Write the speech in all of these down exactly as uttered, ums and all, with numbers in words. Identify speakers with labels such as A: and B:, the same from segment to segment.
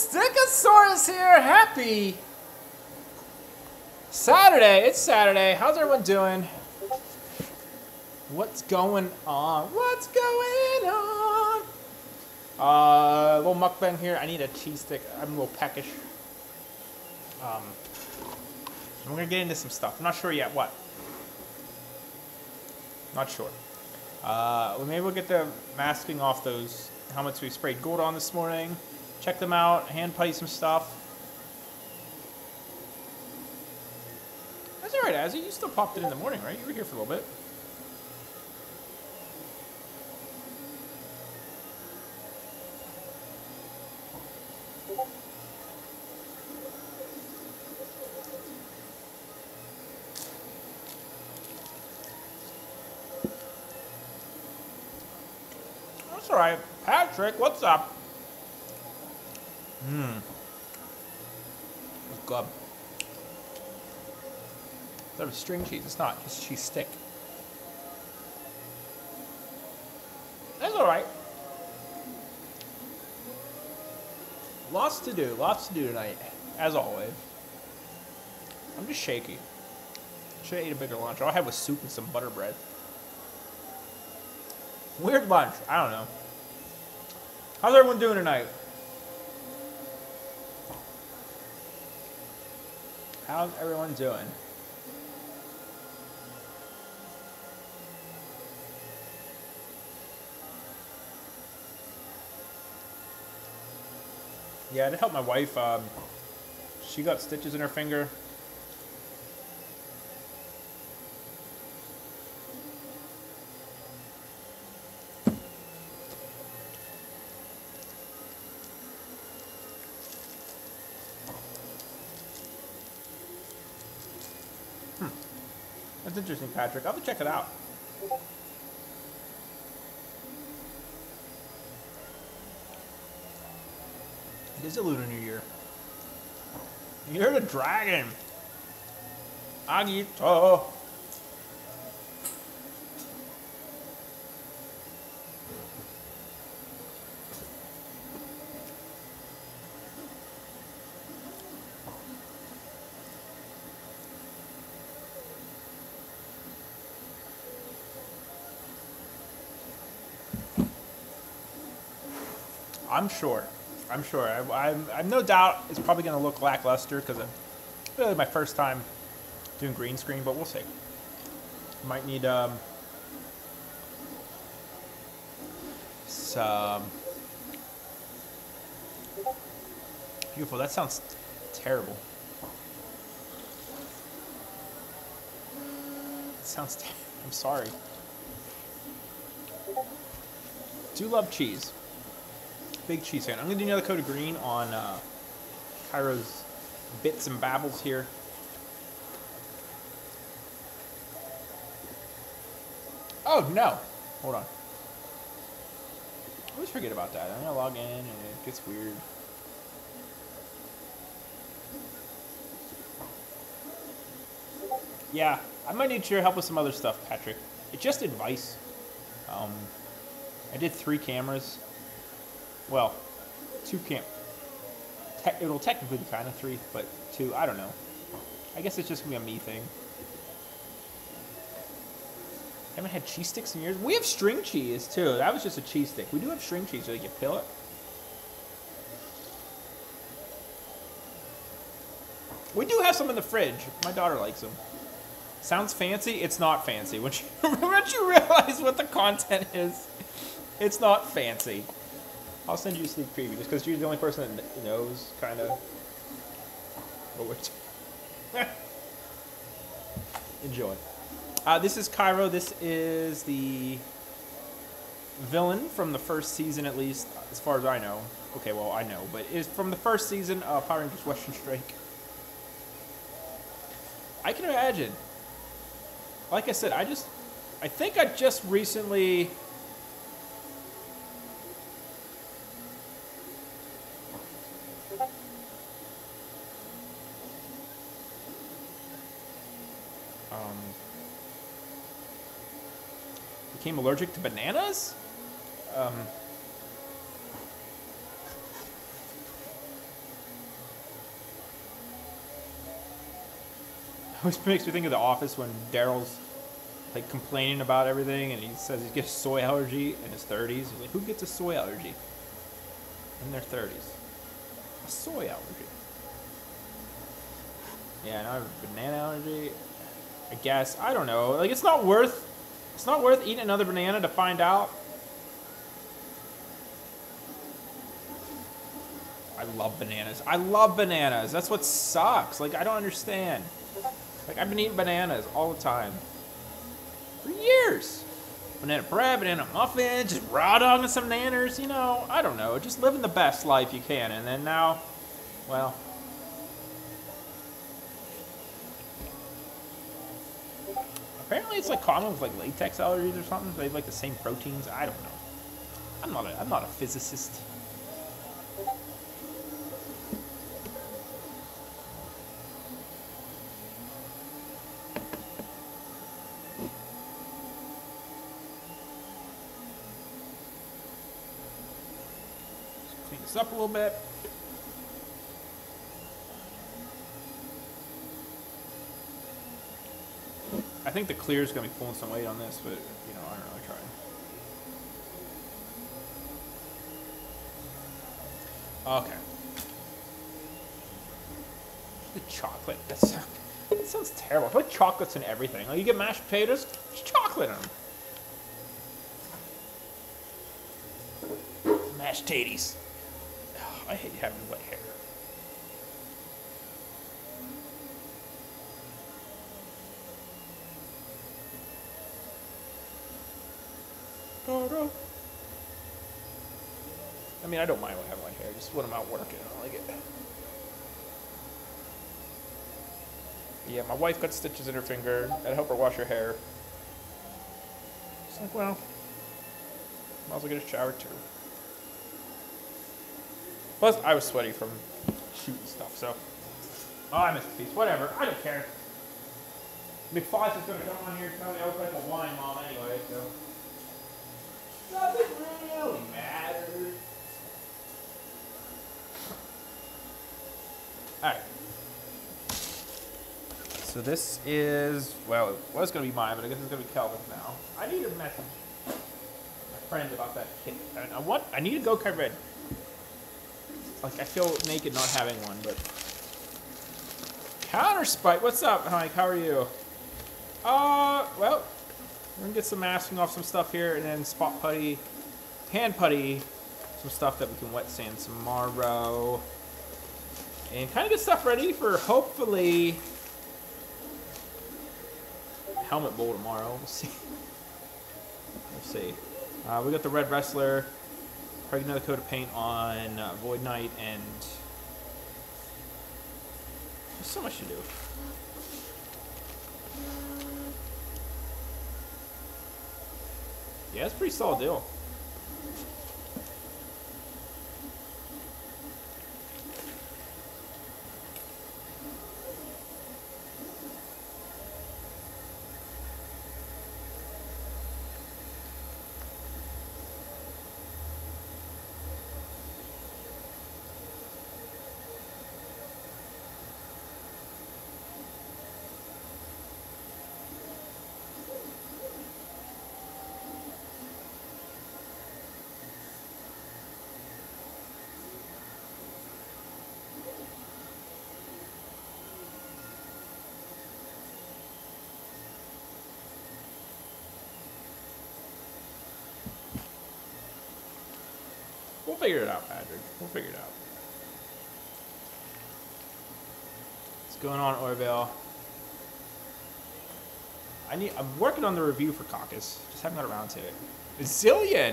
A: Stickosaurus here. Happy Saturday. It's Saturday. How's everyone doing? What's going on? What's going on? Uh, little mukbang here. I need a cheese stick. I'm a little peckish. Um, I'm gonna get into some stuff. I'm not sure yet. What? Not sure. Uh, well, maybe we'll get the masking off those helmets we sprayed gold on this morning. Check them out. Hand putty some stuff. That's all right, Azzy. You still popped it in the morning, right? You were here for a little bit. That's all right. Patrick, what's up? Mmm. It's good. That was string cheese. It's not. It's cheese stick. That's all right. Lots to do. Lots to do tonight, as always. I'm just shaky. Should have ate a bigger lunch. All I had was soup and some butter bread. Weird lunch. I don't know. How's everyone doing tonight? How's everyone doing? Yeah, to help my wife, um, she got stitches in her finger. Hmm. That's interesting, Patrick. I'll have to check it out. It is a Lunar New Year. You're the dragon. Agito. I'm sure. I'm sure. I, I'm, I'm no doubt it's probably going to look lackluster because it's really my first time doing green screen, but we'll see. Might need um, some... Beautiful. That sounds terrible. It sounds terrible. I'm sorry. Do love cheese. Big cheese fan. I'm going to do another coat of green on uh, Cairo's bits and babbles here. Oh, no. Hold on. I always forget about that. I'm going to log in and it gets weird. Yeah, I might need your help with some other stuff, Patrick. It's just advice. Um, I did three cameras. Well, two cam... Te it'll technically be kind of three, but two, I don't know. I guess it's just going to be a me thing. Haven't had cheese sticks in years. We have string cheese, too. That was just a cheese stick. We do have string cheese, so you can peel it. We do have some in the fridge. My daughter likes them. Sounds fancy? It's not fancy. Once you, once you realize what the content is, it's not fancy. I'll send you a sneak preview just because you're the only person that knows kind of what we're doing. Enjoy. Uh, this is Cairo. This is the villain from the first season, at least, as far as I know. Okay, well, I know, but it's from the first season of Power Rangers Western Strike. I can imagine. Like I said, I just, I think I just recently... Um, became allergic to bananas? Um, always makes me think of The Office when Daryl's like complaining about everything, and he says he gets a soy allergy in his thirties. He's like, who gets a soy allergy in their thirties? A soy allergy. Yeah, now I have a banana allergy. I guess I don't know. Like, it's not worth. It's not worth eating another banana to find out. I love bananas. I love bananas. That's what sucks. Like, I don't understand. Like, I've been eating bananas all the time. For years. Banana bread, banana muffins, just raw dogging some nanners, you know. I don't know. Just living the best life you can. And then now, well. Apparently it's like common with like latex allergies or something. They have like the same proteins. I don't know. I'm not a, I'm not a physicist. Clean this up a little bit. I think the clear is going to be pulling some weight on this, but, you know, I don't really try. Okay. The chocolate. That's, that sounds terrible. I feel like chocolate's in everything. Like, you get mashed potatoes, there's chocolate in them. Mashed taties. Oh, I hate having wet hair. I mean, I don't mind having my hair, just when I'm out working, I don't like it. Yeah, my wife got stitches in her finger. I'd help her wash her hair. It's like, well, might as well get a shower too. Plus, I was sweaty from shooting stuff, so. Oh, I missed a piece. Whatever, I don't care. McFoss is going to come on here and tell me I look like a wine mom anyway, so. Nothing really matters. Alright. So this is, well, it was going to be mine, but I guess it's going to be Kelvin's now. I need a message my friend about that kit. I, I want, I need a Go-Kart Red. Like, I feel naked not having one, but. Counter Spike, what's up, Mike? How are you? Uh, well. We're gonna get some masking off some stuff here, and then spot putty, hand putty, some stuff that we can wet sand tomorrow, and kind of get stuff ready for hopefully helmet bowl tomorrow. We'll see. We'll see. Uh, we got the Red Wrestler. Probably another coat of paint on uh, Void Knight, and there's so much to do. Yeah, it's a pretty solid deal. We'll figure it out, Patrick. We'll figure it out. What's going on, Orville? I need. I'm working on the review for Caucus. Just haven't got around to it. A zillion.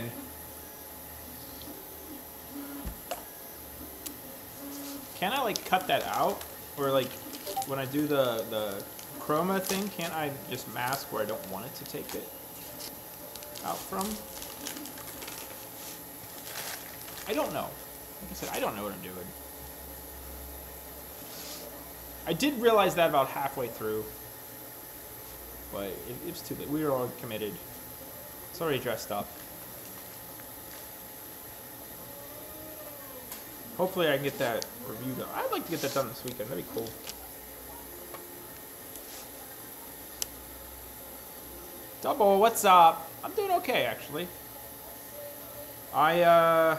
A: Can I like cut that out, or like when I do the the chroma thing, can't I just mask where I don't want it to take it out from? I don't know. Like I said, I don't know what I'm doing. I did realize that about halfway through, but it, it was too late. We were all committed. It's already dressed up. Hopefully I can get that review done. I'd like to get that done this weekend. That'd be cool. Double, what's up? I'm doing okay, actually. I, uh...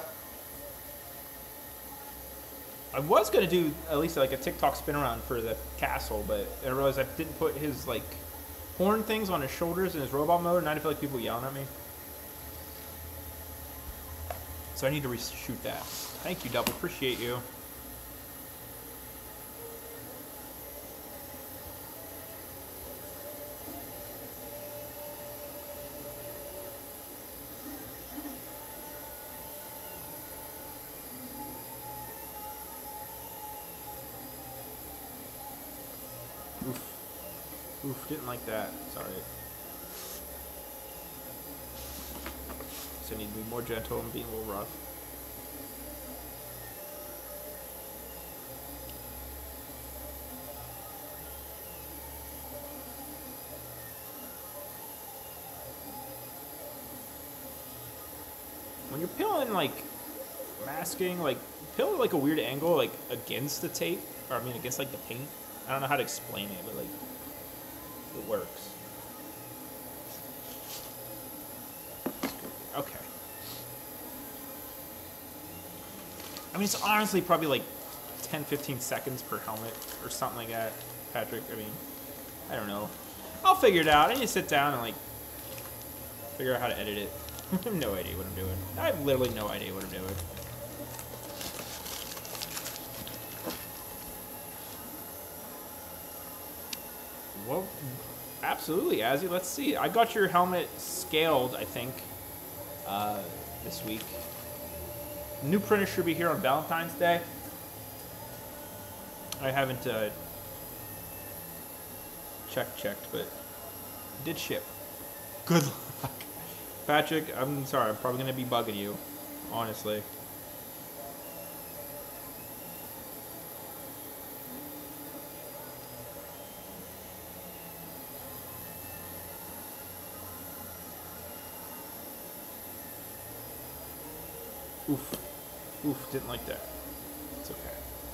A: I was gonna do at least like a TikTok spin around for the castle, but I realized I didn't put his, like, horn things on his shoulders in his robot mode, and I feel like people yelling at me. So I need to reshoot that. Thank you, Double. Appreciate you. Oof. Oof, didn't like that. Sorry. So I need to be more gentle and being a little rough. When you're peeling, like, masking, like, peel at, like, a weird angle, like, against the tape, or, I mean, against, like, the paint. I don't know how to explain it, but, like, it works. Okay. I mean, it's honestly probably, like, ten, fifteen seconds per helmet, or something like that, Patrick. I mean, I don't know. I'll figure it out. I need to sit down and, like, figure out how to edit it. I have no idea what I'm doing. I have literally no idea what I'm doing. Well, absolutely, Azzy. Let's see. I got your helmet scaled, I think, uh, this week. New printer should be here on Valentine's Day. I haven't uh, checked, checked, but it did ship. Good luck. Patrick, I'm sorry. I'm probably going to be bugging you, honestly. Oof. Oof, didn't like that. It's okay.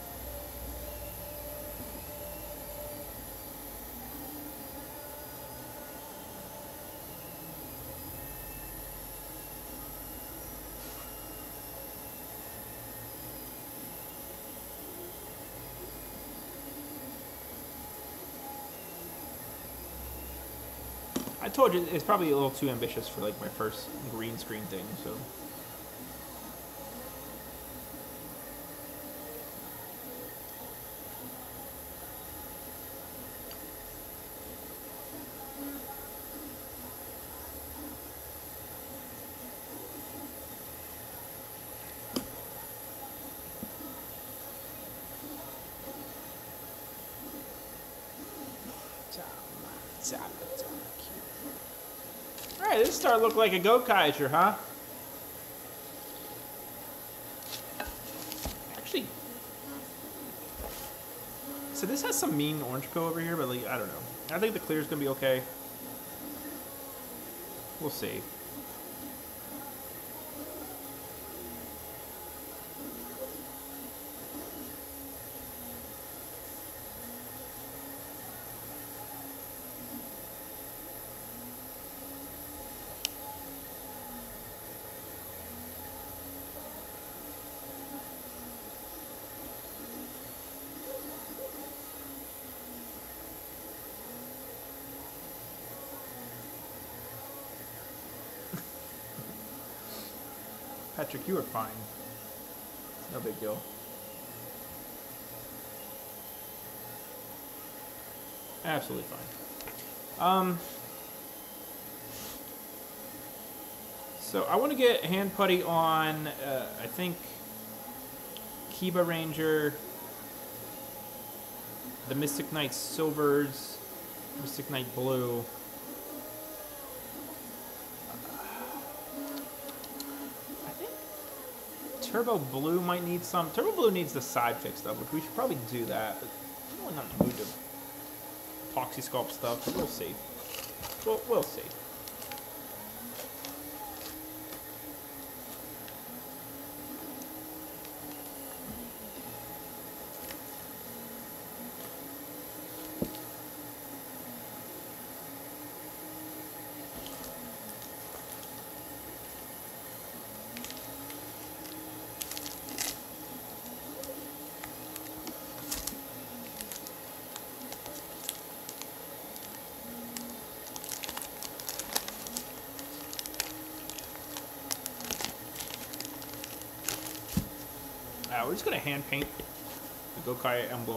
A: I told you it's probably a little too ambitious for like my first green screen thing, so. Alright, this started to look like a Gokaiser, huh? Actually, so this has some mean orange peel over here, but like, I don't know. I think the clear's gonna be okay. We'll see. Patrick, you are fine. No big deal. Absolutely fine. Um, so I want to get hand putty on, uh, I think, Kiba Ranger, the Mystic Knight Silvers, Mystic Knight Blue. Turbo Blue might need some. Turbo Blue needs the side fix stuff, which we should probably do that. But I'm really not in the mood to epoxy sculpt stuff, but we'll see. We'll, we'll see. Yeah, we're just gonna hand paint the Gokai emblem.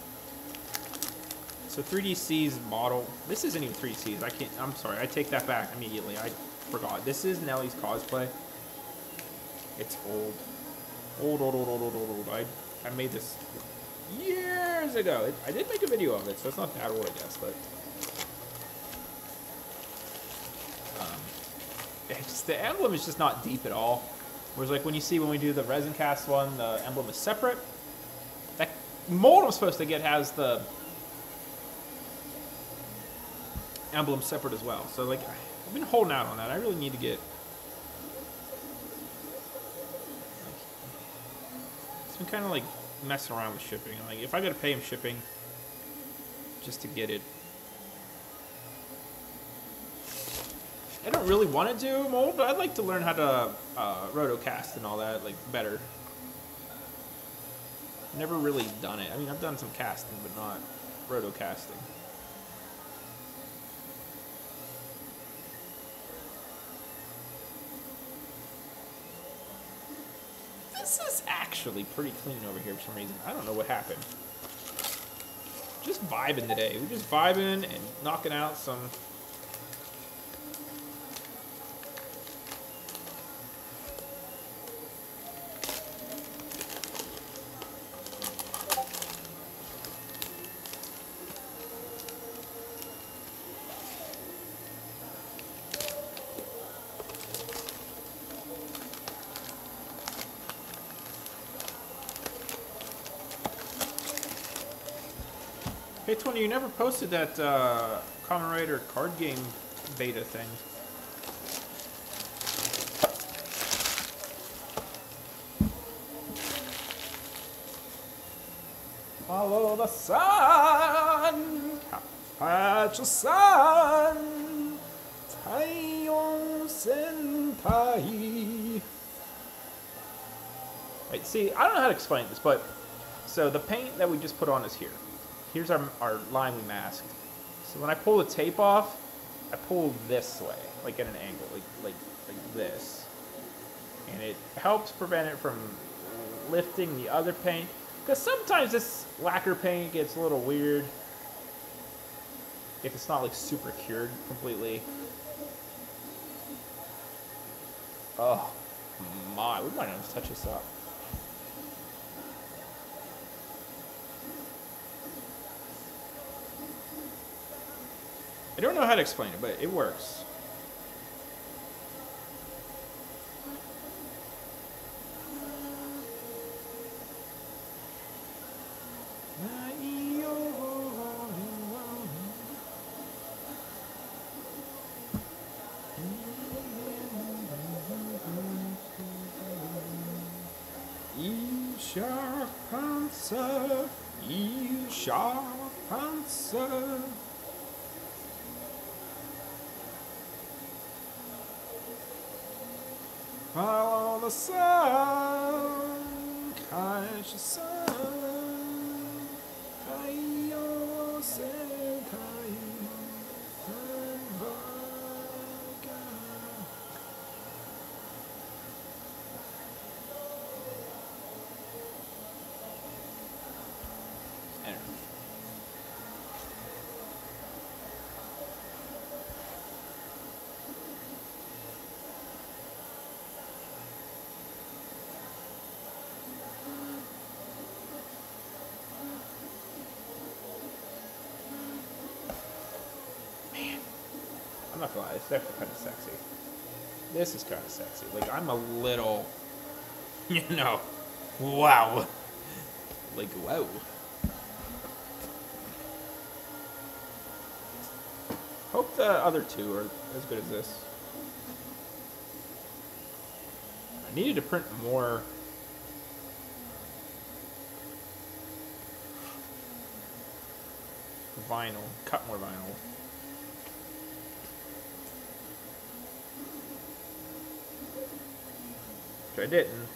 A: So three D C's model. This isn't even three D C's. I can't. I'm sorry. I take that back immediately. I forgot. This is Nellie's cosplay. It's old, old, old, old, old, old, old, old. I I made this years ago. It, I did make a video of it, so it's not that old, I guess. But um, it's just, the emblem is just not deep at all. Whereas like when you see when we do the resin cast one, the emblem is separate. That mold I'm supposed to get has the emblem separate as well. So like I've been holding out on that. I really need to get. Like, it's been kind of like messing around with shipping. Like if I got to pay him shipping just to get it. I don't really want to do mold, but I'd like to learn how to uh, rotocast and all that, like, better. Never really done it. I mean, I've done some casting, but not rotocasting. This is actually pretty clean over here for some reason. I don't know what happened. Just vibing today. We're just vibing and knocking out some... Hey, Tony, you never posted that uh, Kamen Rider card game beta thing. Follow the sun, catch the sun, Taiyo Senpai. Right, see, I don't know how to explain this, but so the paint that we just put on is here. Here's our, our line we masked. So when I pull the tape off, I pull this way, like at an angle, like like like this. And it helps prevent it from lifting the other paint. Because sometimes this lacquer paint gets a little weird if it's not like super cured completely. Oh my, we might have to touch this up. I don't know how to explain it, but it works. Isha Panzer, Isha Panzer. Follow the sun, catch the sun, Taiyo Sentai, Senbaka. I don't know. I'm not gonna lie, it's actually kind of sexy. This is kind of sexy. Like, I'm a little, you know, wow. Like, wow. Hope the other two are as good as this. I needed to print more. Vinyl, cut more vinyl. Which I didn't.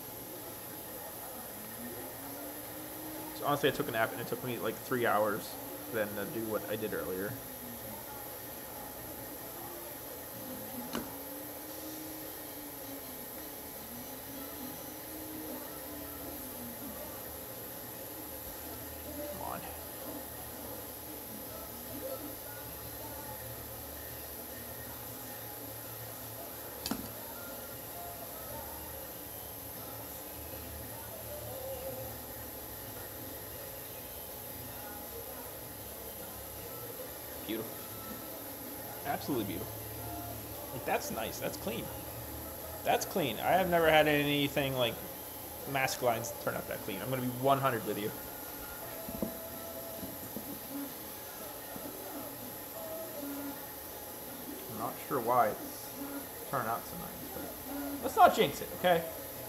A: So honestly, I took a nap and it took me like three hours then to do what I did earlier. absolutely beautiful. Like, that's nice. That's clean. That's clean. I have never had anything like mask lines turn out that clean. I'm gonna be one hundred with you. I'm not sure why it's turned out so nice, but let's not jinx it, okay?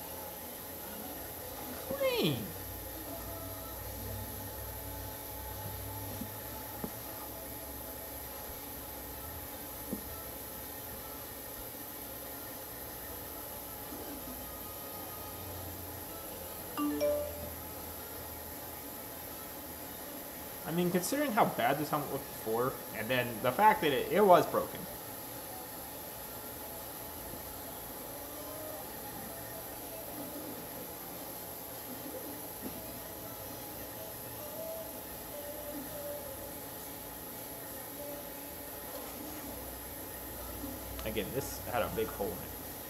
A: Clean. I mean, considering how bad this helmet looked before, and then the fact that it, it was broken. Again, this had a big hole in it.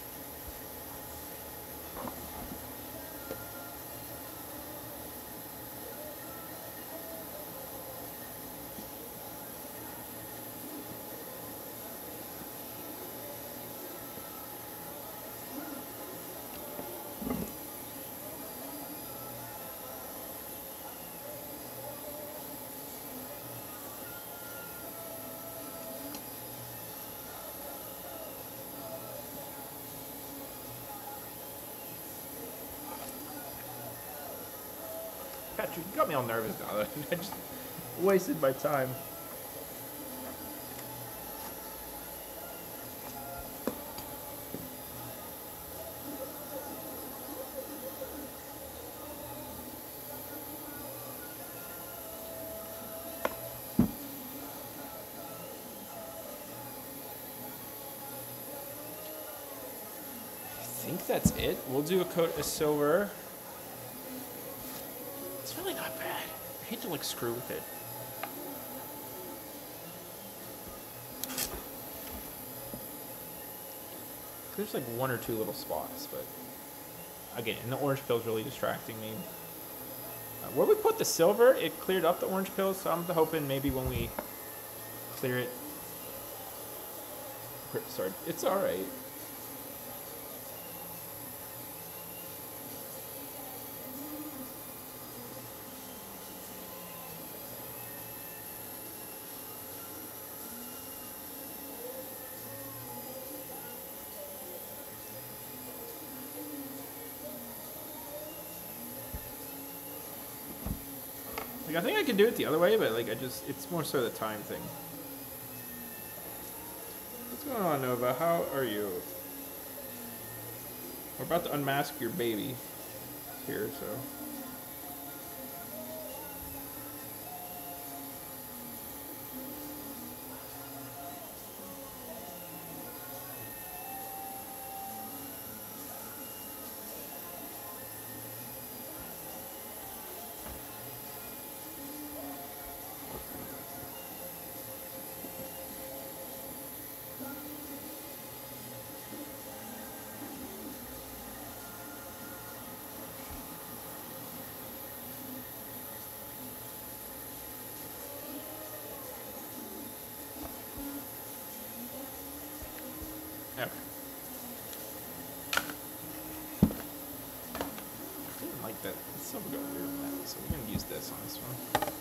A: Patrick, you got me all nervous now. I just wasted my time. I think that's it. We'll do a coat of silver. It's really not bad. I hate to like screw with it. There's like one or two little spots, but again, and the orange pill's really distracting me. Uh, where we put the silver, it cleared up the orange pill, so I'm hoping maybe when we clear it. Sorry, it's all right. Like, I think I could do it the other way, but like I just, it's more so the time thing. What's going on, Nova? How are you? We're about to unmask your baby here, so. Okay. I didn't like that. It's so weird with that, so we're gonna use this on this one.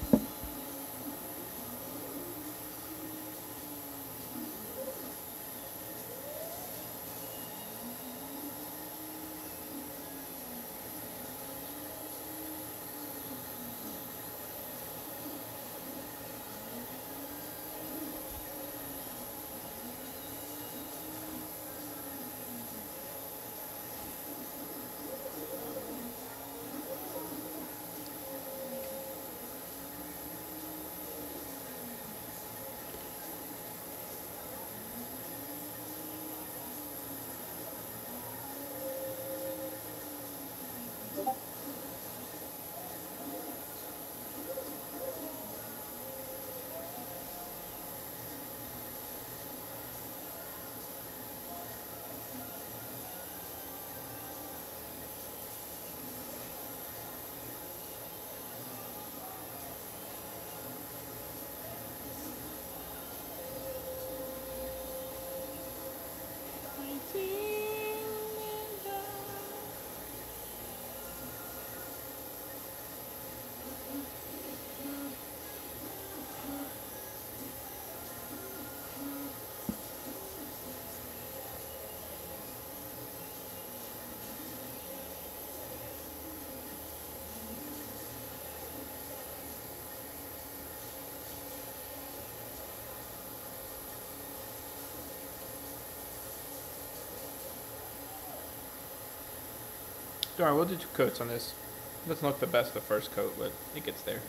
A: Alright, we'll do two coats on this. Doesn't look the best the first coat, but it gets there.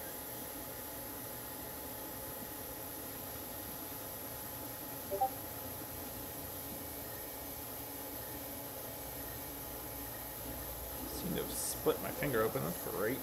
A: Seem to have split my finger open, that's great.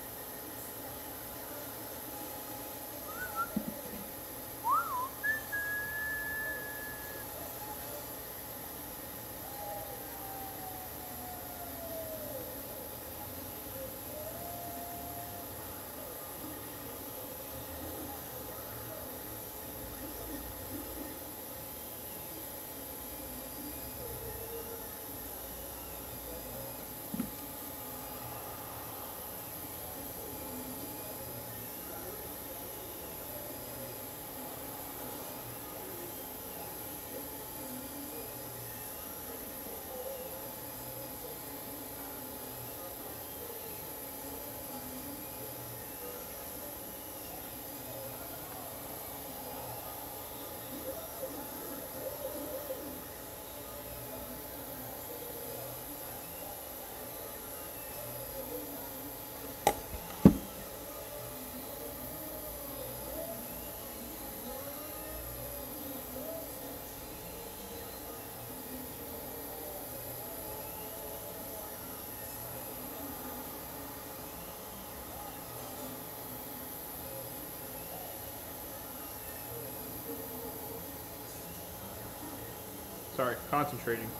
A: Sorry, concentrating.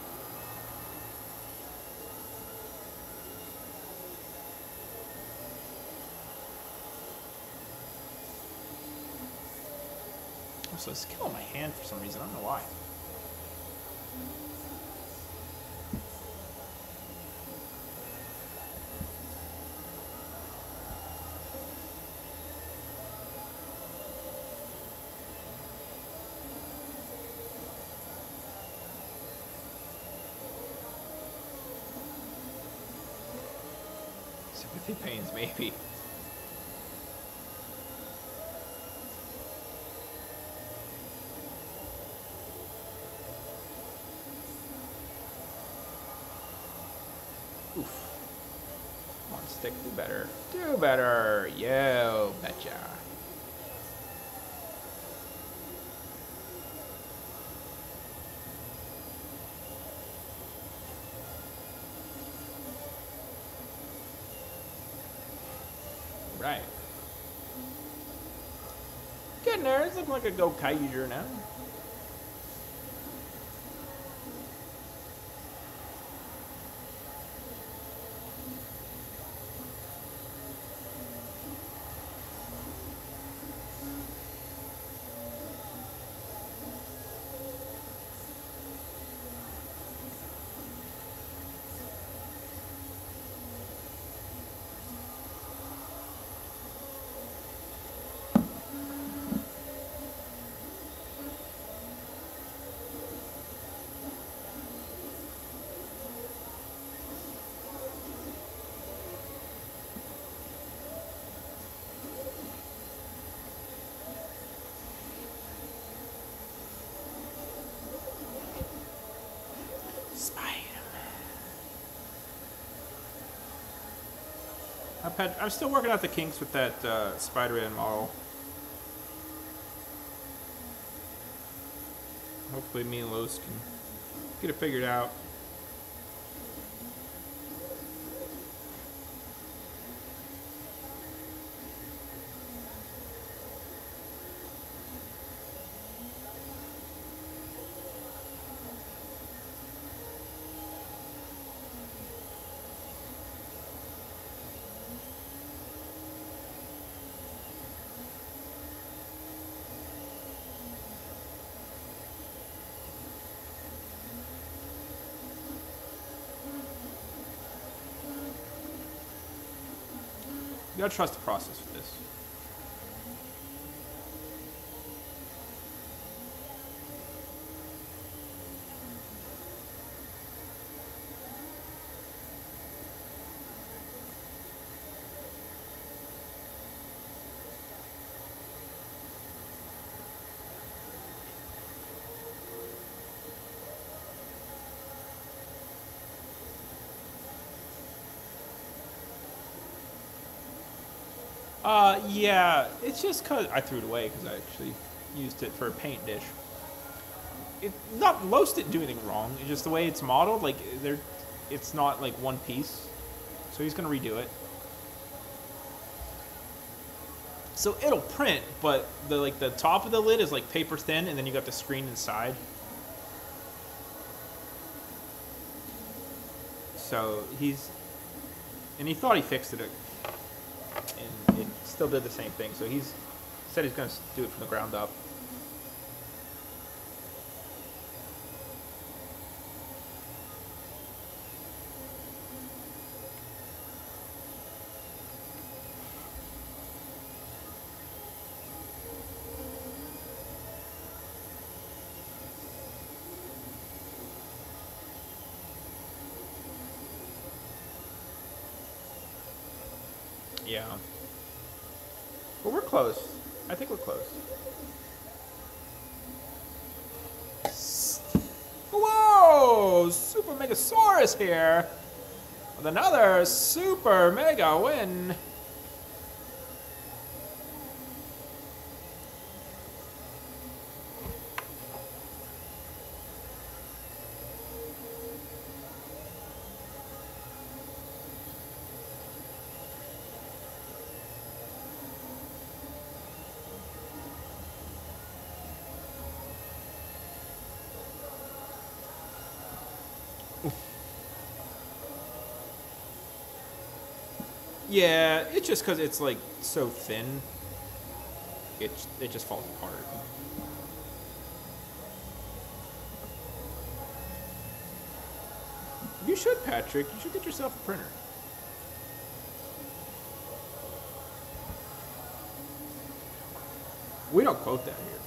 A: Also, it's killing my hand for some reason. I don't know why. Sympathy pains, maybe. Oof. Come on, stick, do better. Do better. Yo, betcha. Right. Getting there. It's looking like a Go Kaiju now. I've had, I'm still working out the kinks with that uh, Spider-Man model. Hopefully me and Los can get it figured out. You gotta trust the process with this. Uh, yeah, it's just because I threw it away because I actually used it for a paint dish. It not Lowe's didn't do anything wrong. It's just the way it's modeled. Like they're, it's not like one piece. So he's gonna redo it. So it'll print, but the like the top of the lid is like paper thin, and then you got the screen inside. So he's, and he thought he fixed it, and it still did the same thing. So he's said he's gonna do it from the ground up. Yeah. But we're close. I think we're close. Whoa! Super Megasaurus here with another Super Mega win. Yeah, it's just because it's like so thin. It it just falls apart. You should, Patrick. You should get yourself a printer. We don't quote that here.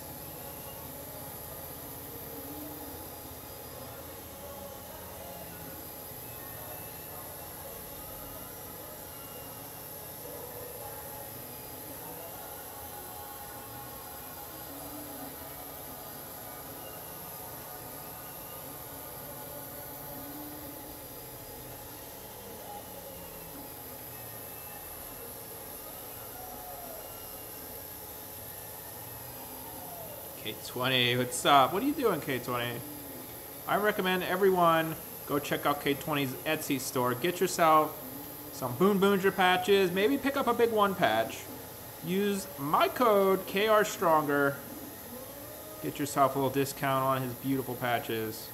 A: K twenty, what's up? What are you doing, K twenty? I recommend everyone go check out K twenty's Etsy store. Get yourself some Boon Boonger patches. Maybe pick up a big one patch. Use my code K R Stronger. Get yourself a little discount on his beautiful patches.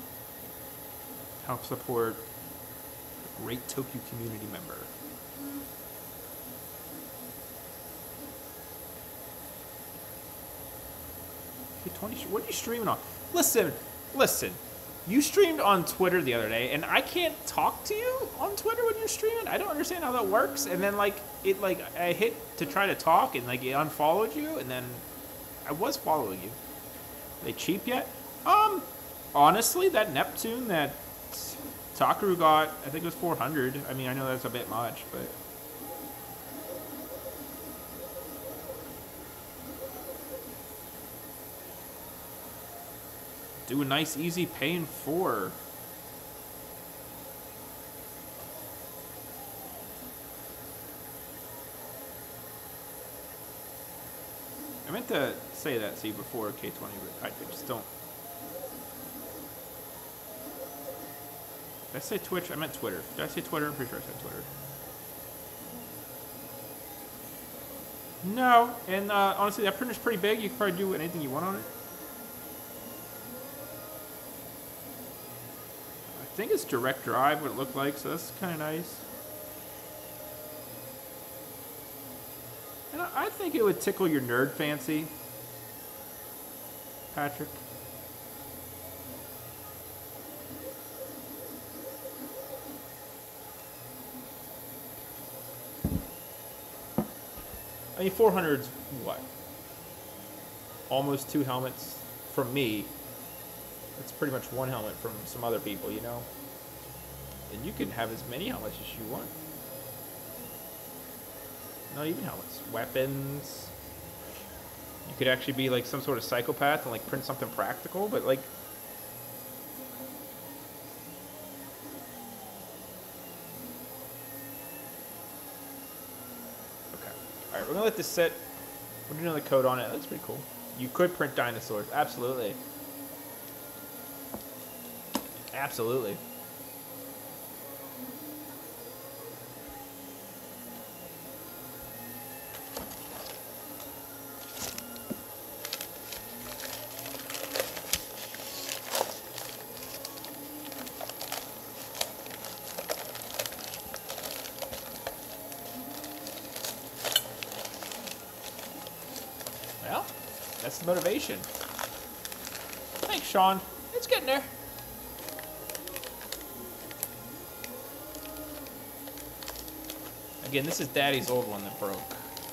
A: Help support a great Tokyo community member. K twenty, what are you streaming on? Listen, listen. You streamed on Twitter the other day, and I can't talk to you on Twitter when you're streaming. I don't understand how that works. And then like it, like I hit to try to talk, and like it unfollowed you, and then I was following you. Are they cheap yet? Um, honestly, that Neptune that Takaru got, I think it was four hundred. I mean, I know that's a bit much, but. Do a nice, easy pay in four. I meant to say that to you before K twenty, but I just don't. Did I say Twitch? I meant Twitter. Did I say Twitter? I'm pretty sure I said Twitter. No, and uh, honestly, that printer's pretty big. You can probably do anything you want on it. I think it's direct drive, what it looked like, so that's kind of nice. And I, I think it would tickle your nerd fancy, Patrick. I mean, four hundred's what? Almost two helmets from me. It's pretty much one helmet from some other people, you know? And you can have as many helmets as you want. Not even helmets. Weapons. You could actually be like some sort of psychopath and like print something practical, but like... Okay. Alright, we're gonna let this sit. We're doing another coat on it. That looks pretty cool. You could print dinosaurs. Absolutely. Absolutely. Well, that's the motivation. Thanks, Sean. It's getting there. Again, this is Daddy's old one that broke.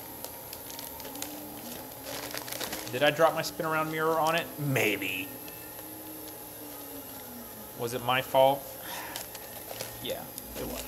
A: Did I drop my spin around mirror on it? Maybe. Was it my fault? Yeah, it was.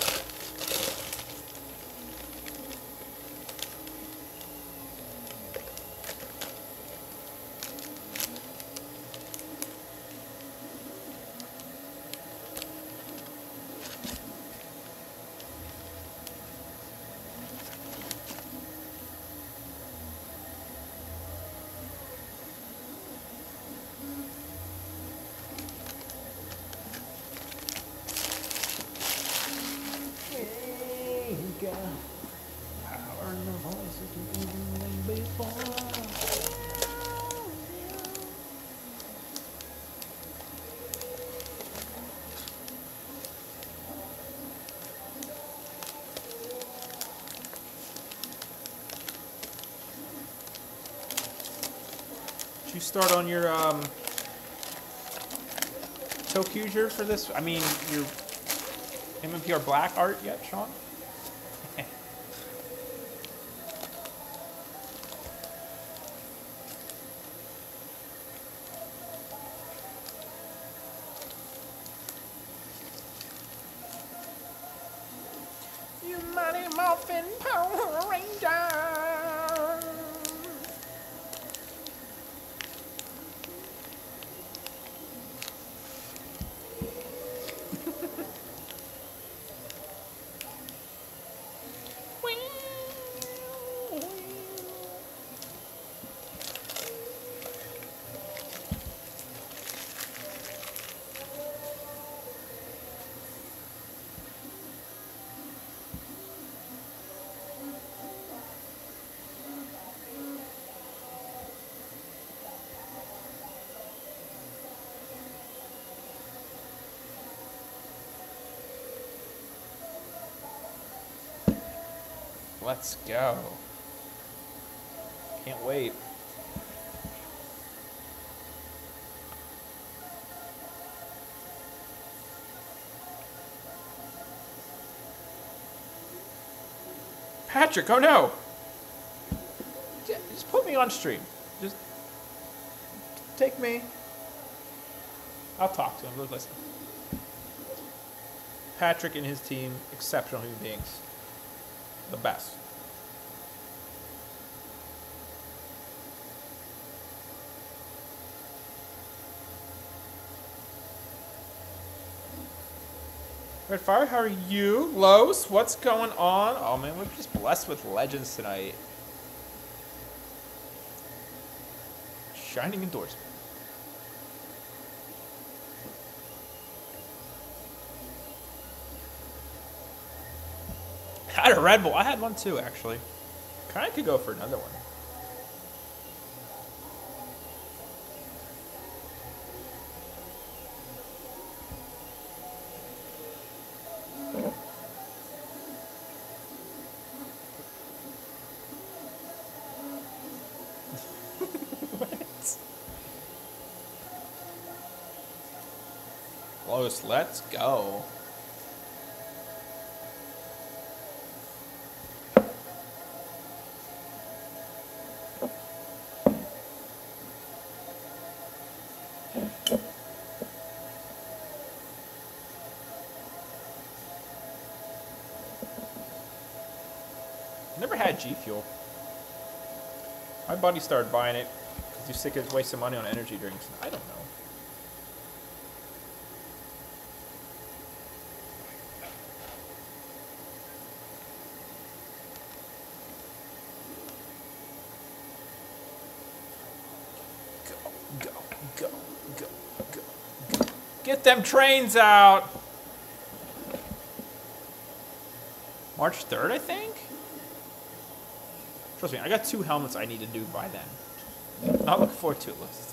A: Did you start on your um, Tokuger for this? I mean, your M M P R Black art yet, Sean? You mighty Morphin Power Ranger. Let's go. Can't wait. Patrick, oh no! Just put me on stream. Just take me. I'll talk to him. Look, listen. Patrick and his team, exceptional human beings. The best. Redfire, how are you? Los, what's going on? Oh man, we're just blessed with legends tonight. Shining endorsement. I had a Red Bull. I had one too, actually. Kind of could go for another one. Close, let's go. Never had G Fuel. My buddy started buying it because he's sick of wasting money on energy drinks. I don't know. Get them trains out. March third, I think? Trust me, I got two helmets I need to do by then. Not looking forward to it, Liz.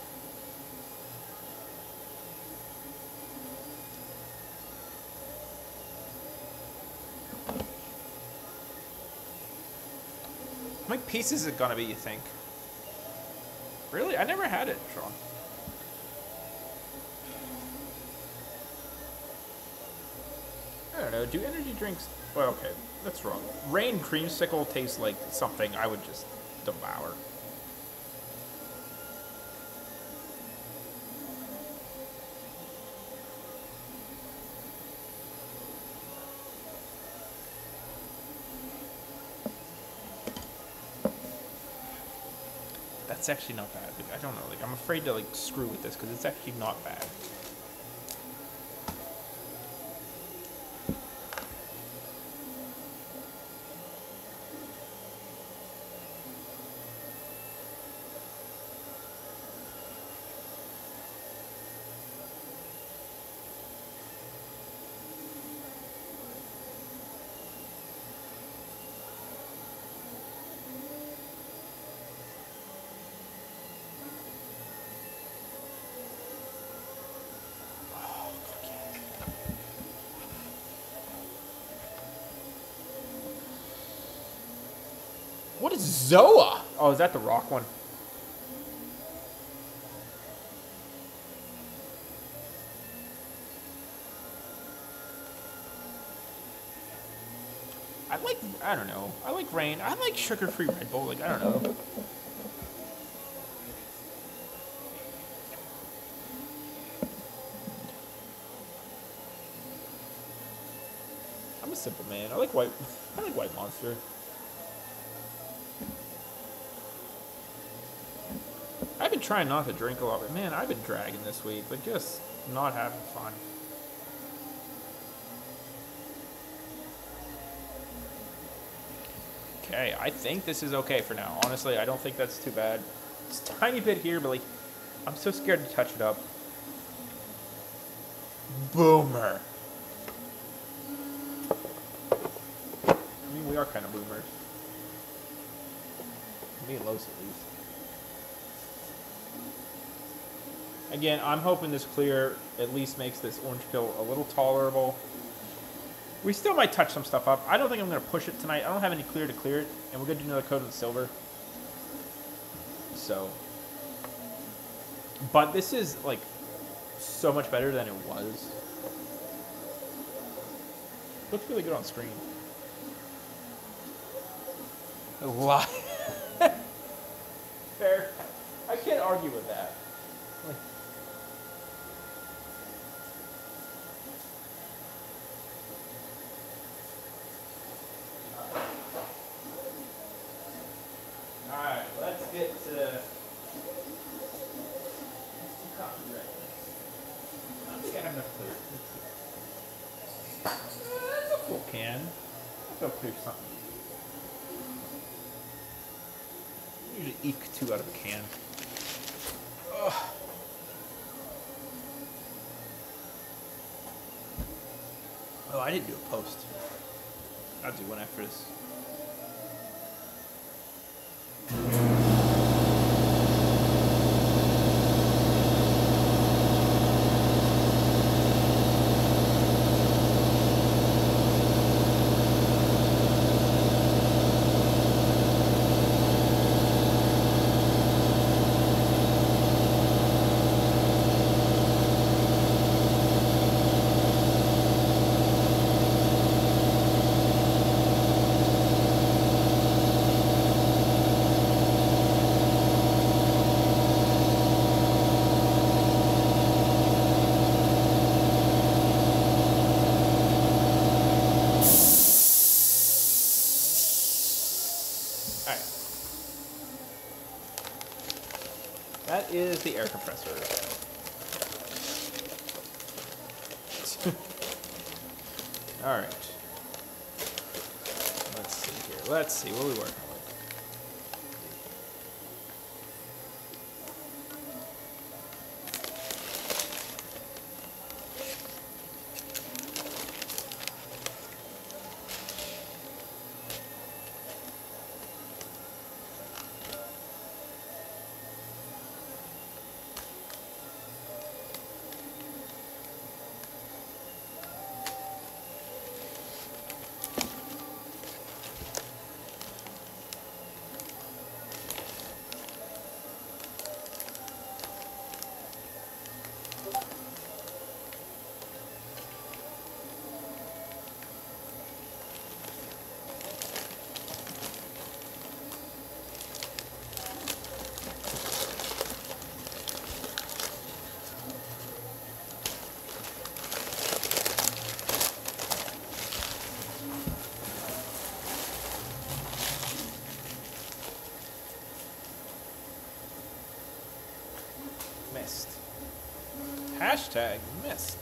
A: How many pieces is it gonna be, you think? Really? I never had it, Sean. I don't know. Do energy drinks... Well, okay. That's wrong. Rain creamsicle tastes like something I would just devour. That's actually not bad. Like, I don't know. Like, I'm afraid to like screw with this because it's actually not bad. What is Zoa? Oh, is that the rock one? I like, I don't know. I like Rain. I like sugar-free Red Bull. Like, I don't know. I'm a simple man. I like white, I like White Monster. I've been trying not to drink a lot, but man, I've been dragging this week, but just not having fun. Okay, I think this is okay for now. Honestly, I don't think that's too bad. Just a tiny bit here, but like, I'm so scared to touch it up. Boomer. I mean, we are kind of boomers. Me and Los, at least. Again, I'm hoping this clear at least makes this orange pill a little tolerable. We still might touch some stuff up. I don't think I'm going to push it tonight. I don't have any clear to clear it. And we're going to do another coat of silver. So. But this is, like, so much better than it was. Looks really good on screen. A lot. Fair. I can't argue with that. Like, Alright, let's get to copyright. I don't think I have enough clear. Uh, that's a full can. I'll go clear something. I usually eke two out of a can. Ugh. Oh, I didn't do a post. I'll do one after this. That is the air compressor. All right. Let's see here. Let's see. What are we working with? tag. Missed.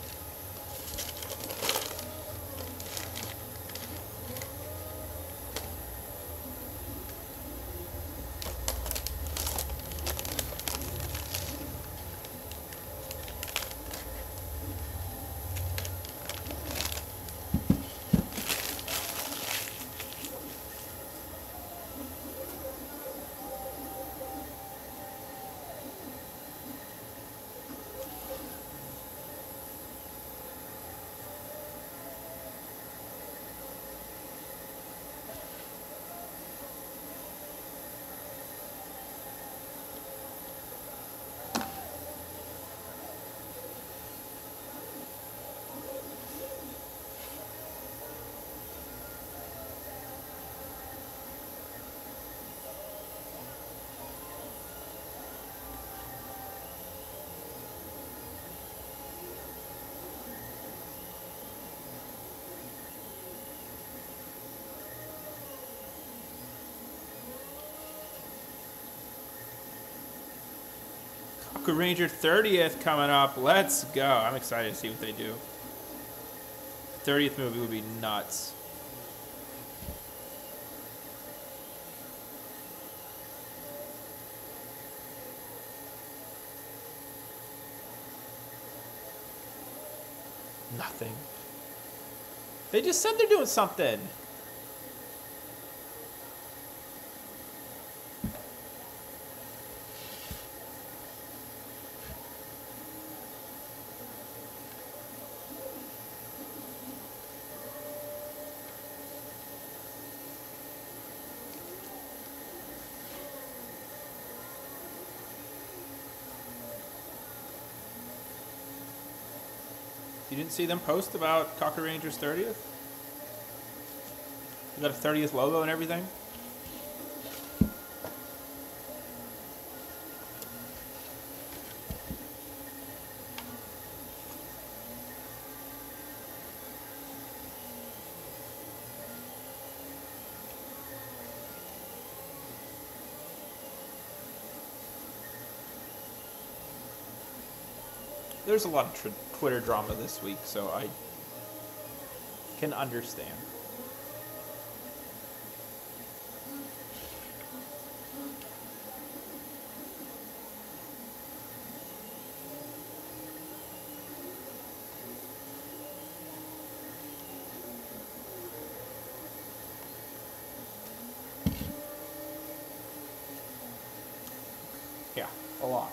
A: Ranger thirtieth coming up. Let's go. I'm excited to see what they do. thirtieth movie would be nuts. Nothing. They just said they're doing something. You didn't see them post about Kaku Rangers thirtieth? You got a thirtieth logo and everything? There's a lot of tr Twitter drama this week, so I can understand. Yeah, a lot.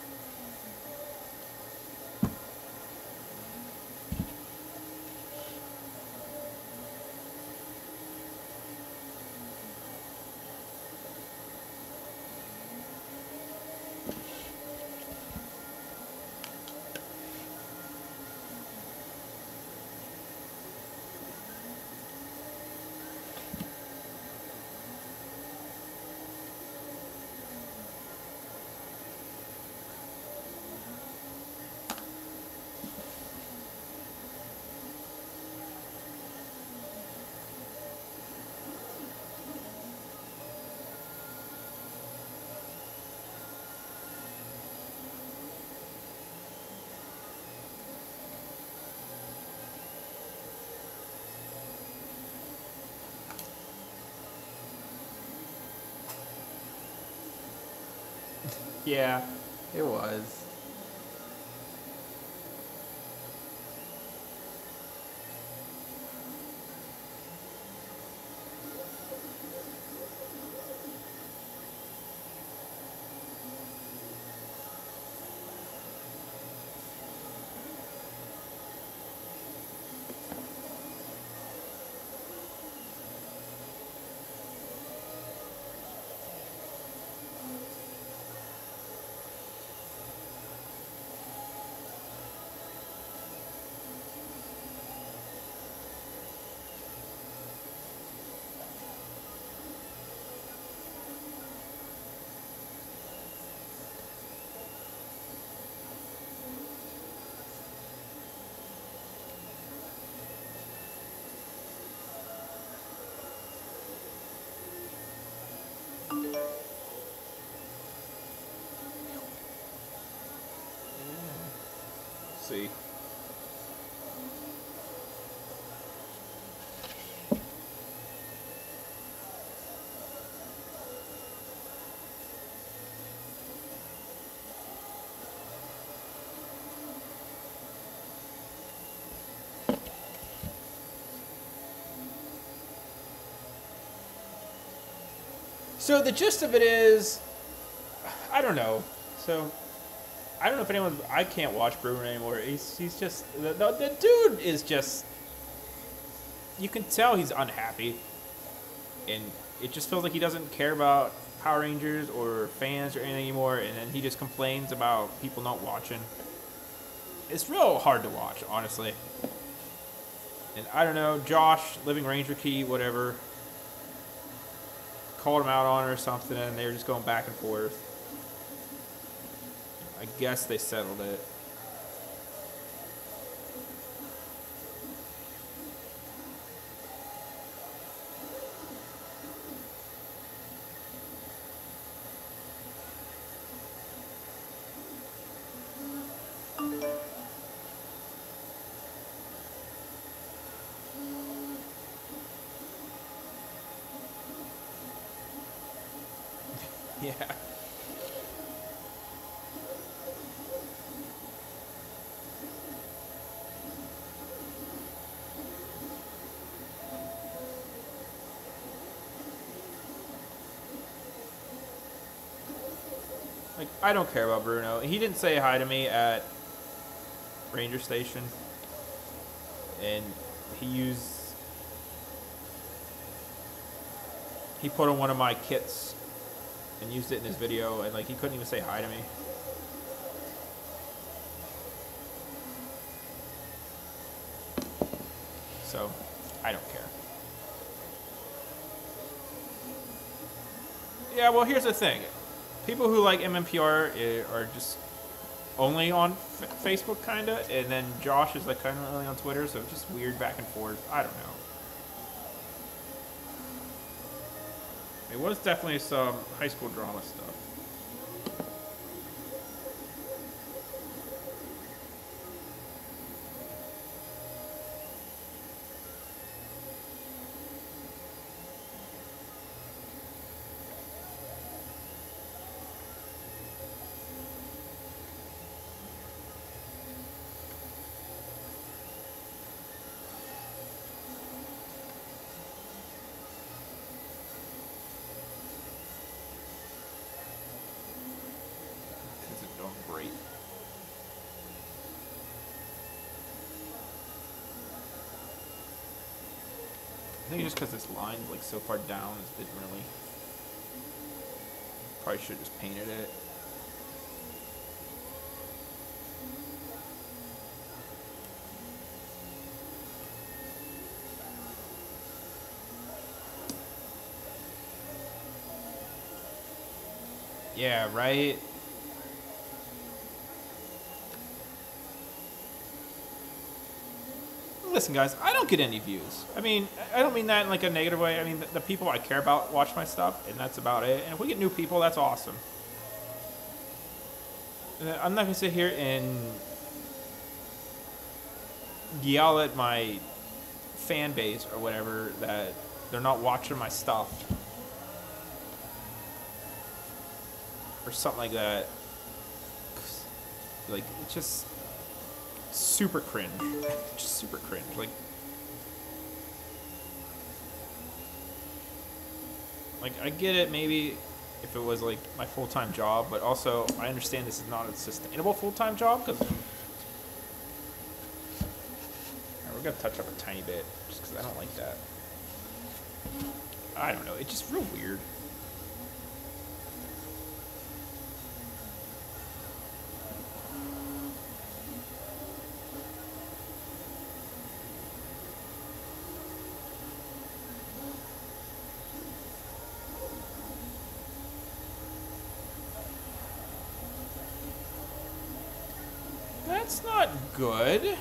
A: Yeah, it was. see. So the gist of it is, I don't know. So I don't know if anyone. I can't watch Bruno anymore. He's he's just the, the the dude is just. You can tell he's unhappy, and it just feels like he doesn't care about Power Rangers or fans or anything anymore. And then he just complains about people not watching. It's real hard to watch, honestly. And I don't know, Josh, Living Ranger Key, whatever, called him out on it or something, and they were just going back and forth. I guess they settled it. Yeah. Like, I don't care about Bruno. He didn't say hi to me at Ranger Station. And he used... He put on one of my kits and used it in his video, and like he couldn't even say hi to me. So, I don't care. Yeah, well, here's the thing. People who like M M P R are just only on F Facebook, kind of, and then Josh is like kind of only on Twitter, so it's just weird back and forth. I don't know. It was definitely some high school drama stuff. Great. I think just because this line's like so far down, it didn't really. Probably should have just painted it. Yeah, right. Listen, guys, I don't get any views. I mean, I don't mean that in like a negative way. I mean, the, the people I care about watch my stuff, and that's about it. And if we get new people, that's awesome. I'm not going to sit here and yell at my fan base or whatever that they're not watching my stuff. Or something like that. Like, it's just... super cringe. Just super cringe. Like, like I get it maybe if it was like my full-time job, but also I understand this is not a sustainable full-time job because we're gonna touch up a tiny bit just because I don't like that. I don't know. It's just real weird. That's not good.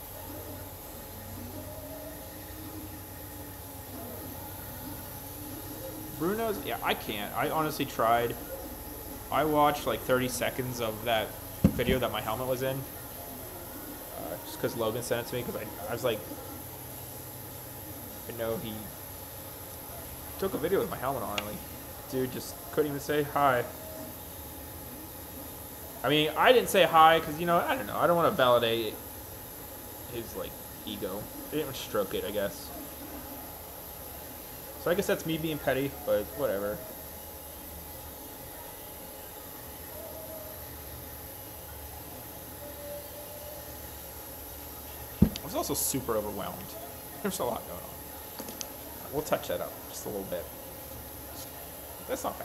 A: Bruno's, yeah, I can't. I honestly tried. I watched like thirty seconds of that video that my helmet was in. because Logan sent it to me, because I, I was like, I know he took a video with my helmet on, and like, dude just couldn't even say hi. I mean, I didn't say hi, because, you know, I don't know, I don't want to validate his, like, ego. I didn't stroke it, I guess. So I guess that's me being petty, but whatever. I was also super overwhelmed. There's a lot going on. We'll touch that up just a little bit. That's not bad.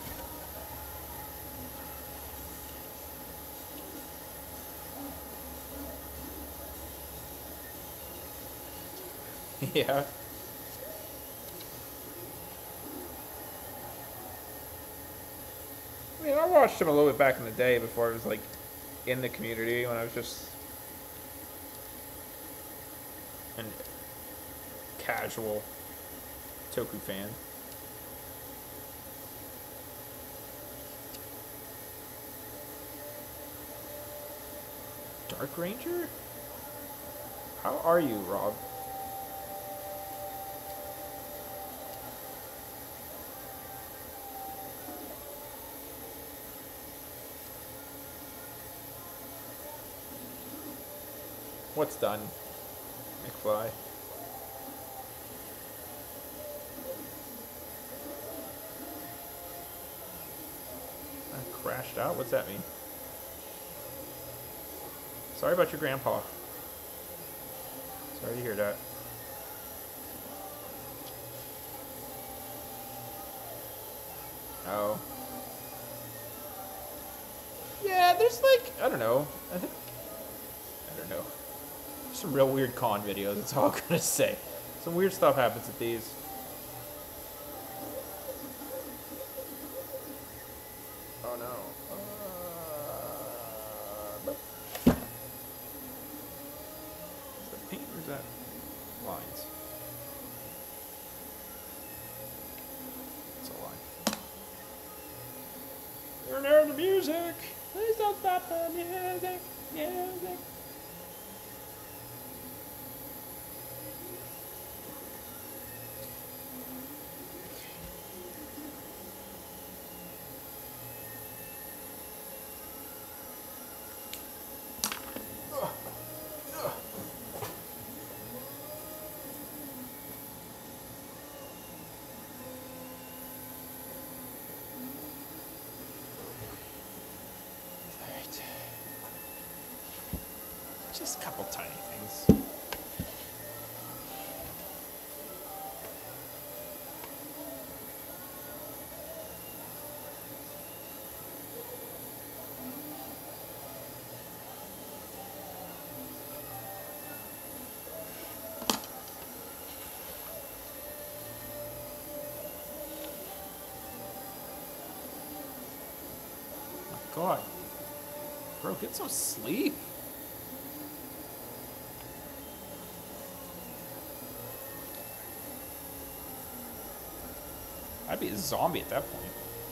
A: Yeah. I mean, I watched him a little bit back in the day before I was, like, in the community, when I was just an casual Toku fan. Dark Ranger? How are you, Rob? What's done, McFly? I crashed out? What's that mean? Sorry about your grandpa. Sorry to hear that. Oh. Yeah, there's like, I don't know. I think, I don't know. Some real weird con videos, that's all I'm gonna say. Some weird stuff happens at these. Oh no. Uh, is that paint or is that lines? It's a line. You're near the music! Please don't stop the music! Music! Just a couple tiny things. Oh my God. Bro, get some sleep. I'd be a zombie at that point.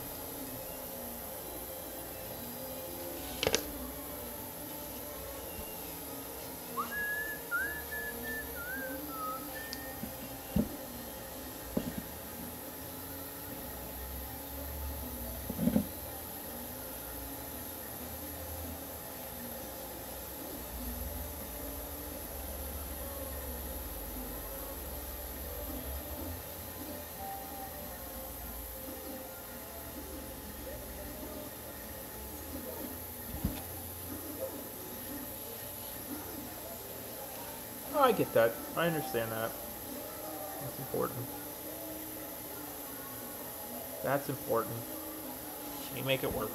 A: Oh, I get that. I understand that. That's important. That's important. Can you make it work?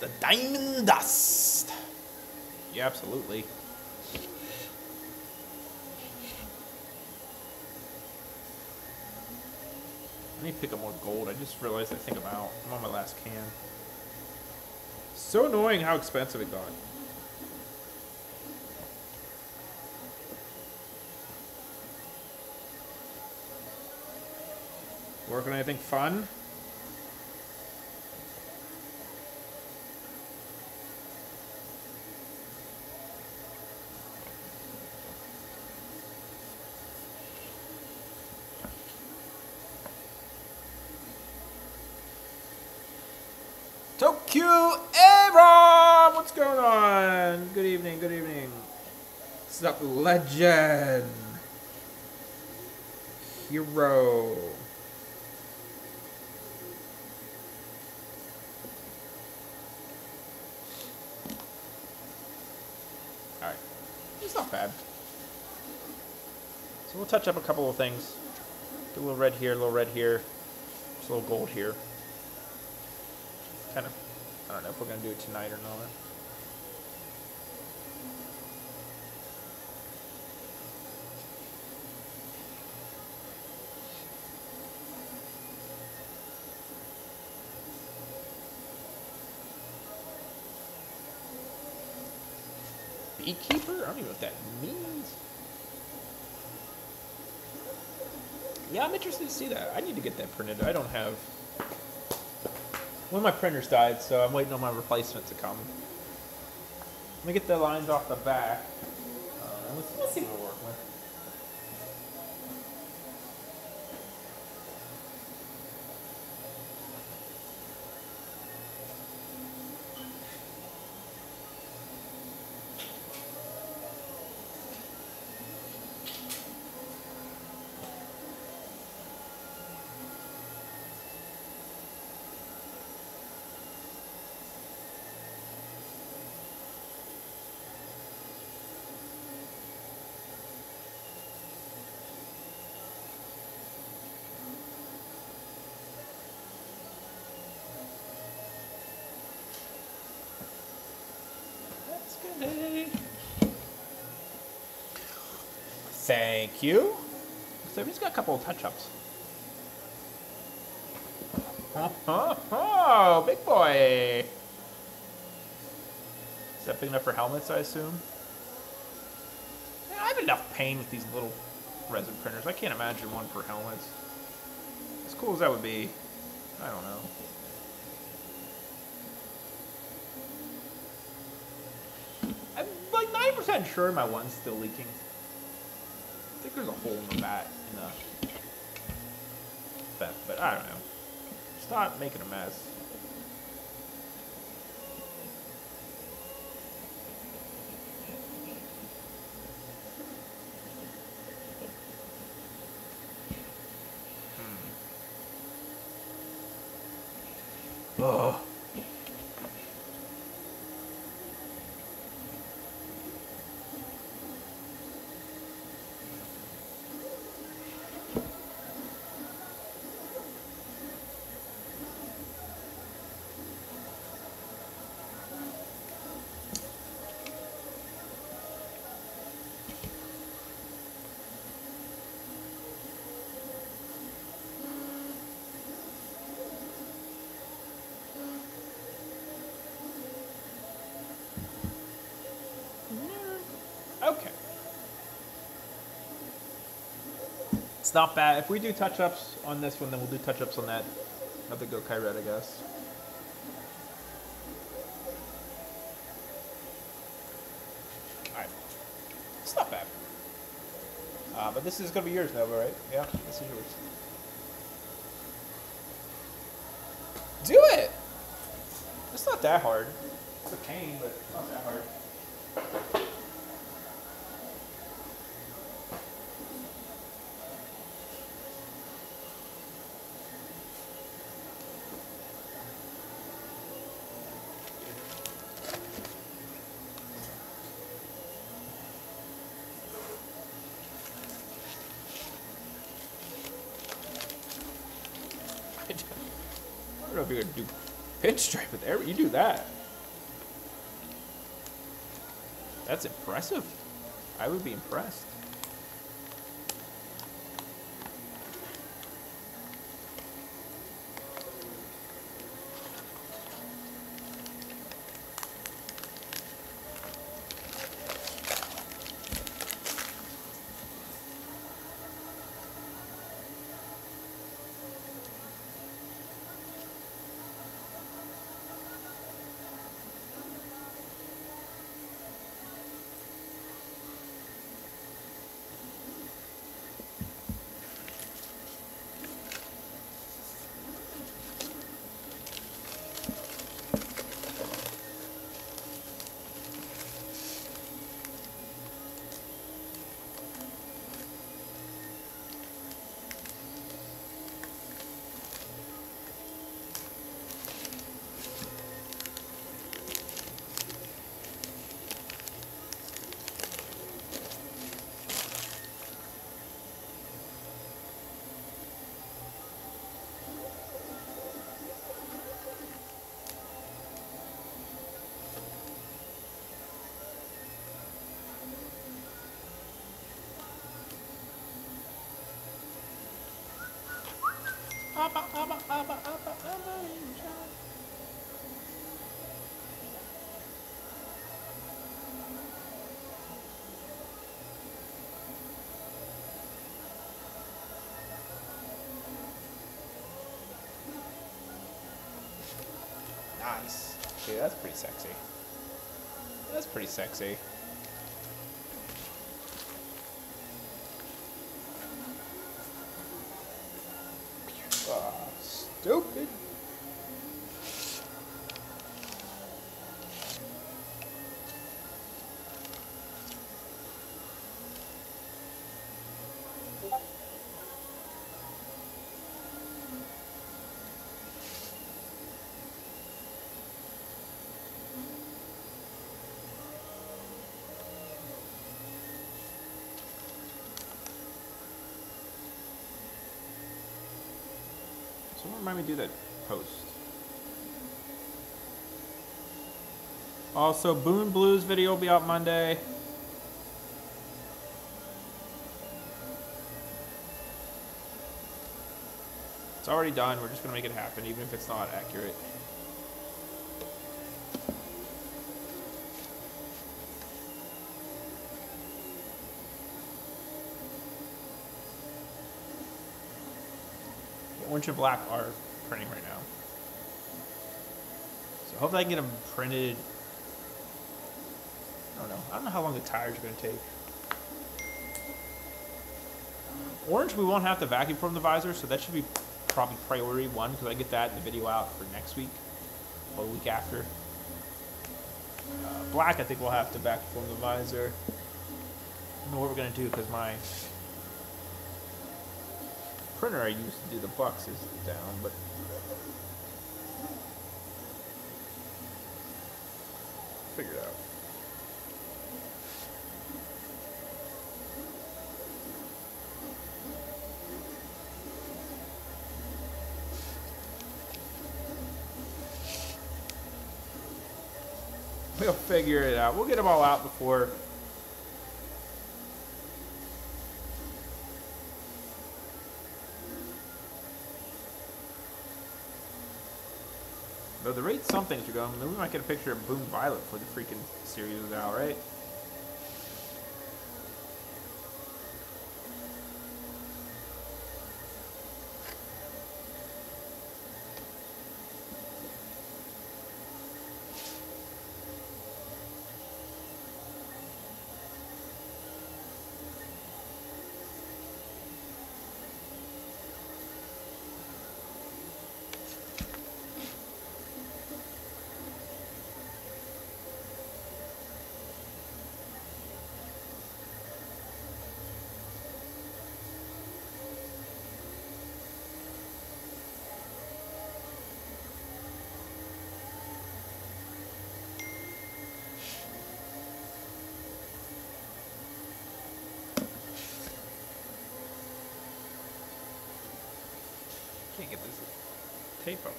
A: The diamond dust. Yeah, absolutely. I need to pick up more gold. I just realized I think I'm out. I'm on my last can. So annoying how expensive it got. Working on anything fun? Tokyo Aaron! What's going on? Good evening, good evening. What's up, legend? Hero. Alright. It's not bad. So we'll touch up a couple of things. Do a little red here, a little red here. Just a little gold here. Kind of, I don't know if we're going to do it tonight or not. Beekeeper? I don't even know what that means. Yeah, I'm interested to see that. I need to get that printed. I don't have... One of my printers died, so I'm waiting on my replacement to come. Let me get the lines off the back. Uh, let's, let's see what we're working with. Thank you. So he's got a couple of touch-ups. Oh, oh, oh, big boy. Is that big enough for helmets, I assume? Yeah, I have enough pain with these little resin printers. I can't imagine one for helmets. As cool as that would be, I don't know. I'm like ninety percent sure my one's still leaking. I think there's a hole in the bat in the but, but I don't know. Stop making a mess. Hmm. Oh. Okay. It's not bad. If we do touch-ups on this one, then we'll do touch-ups on that other Gokai Red, I guess. Alright. It's not bad. Uh, but this is going to be yours, Nova, right? Yeah, this is yours. Do it! It's not that hard. It's a pain, but it's not that hard. I don't know if you're gonna do pinstripe with every. You do that. That's impressive. I would be impressed. Abba, abba, abba, abba, abba, nice. Okay, that's pretty sexy. That's pretty sexy. Ah, stupid. Someone remind me to do that post. Also, Boon Blues video will be out Monday. It's already done. We're just going to make it happen, even if it's not accurate. Orange and black are printing right now. So hopefully I can get them printed. I don't know. I don't know how long the tires are going to take. Orange, we won't have to vacuum from the visor, so that should be probably priority one, because I get that in the video out for next week or the week after. Uh, black, I think we'll have to vacuum from the visor. I don't know what we're going to do, because my printer I used to do the bucks is down, but figure it out. We'll figure it out. We'll get them all out before. Though the rate some things are going, then we might get a picture of Boom Violet for the freaking series is out, right? Can't get this tape up.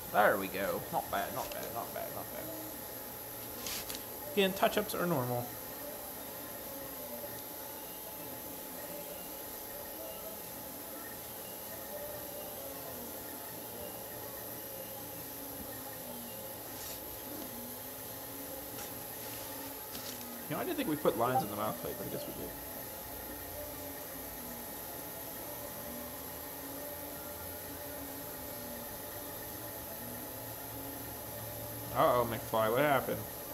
A: There we go. Not bad, not bad, not bad, not bad. Again, touch-ups are normal. You know, I didn't think we put lines in the mouth plate, but I guess we did. Uh-oh, McFly, what happened?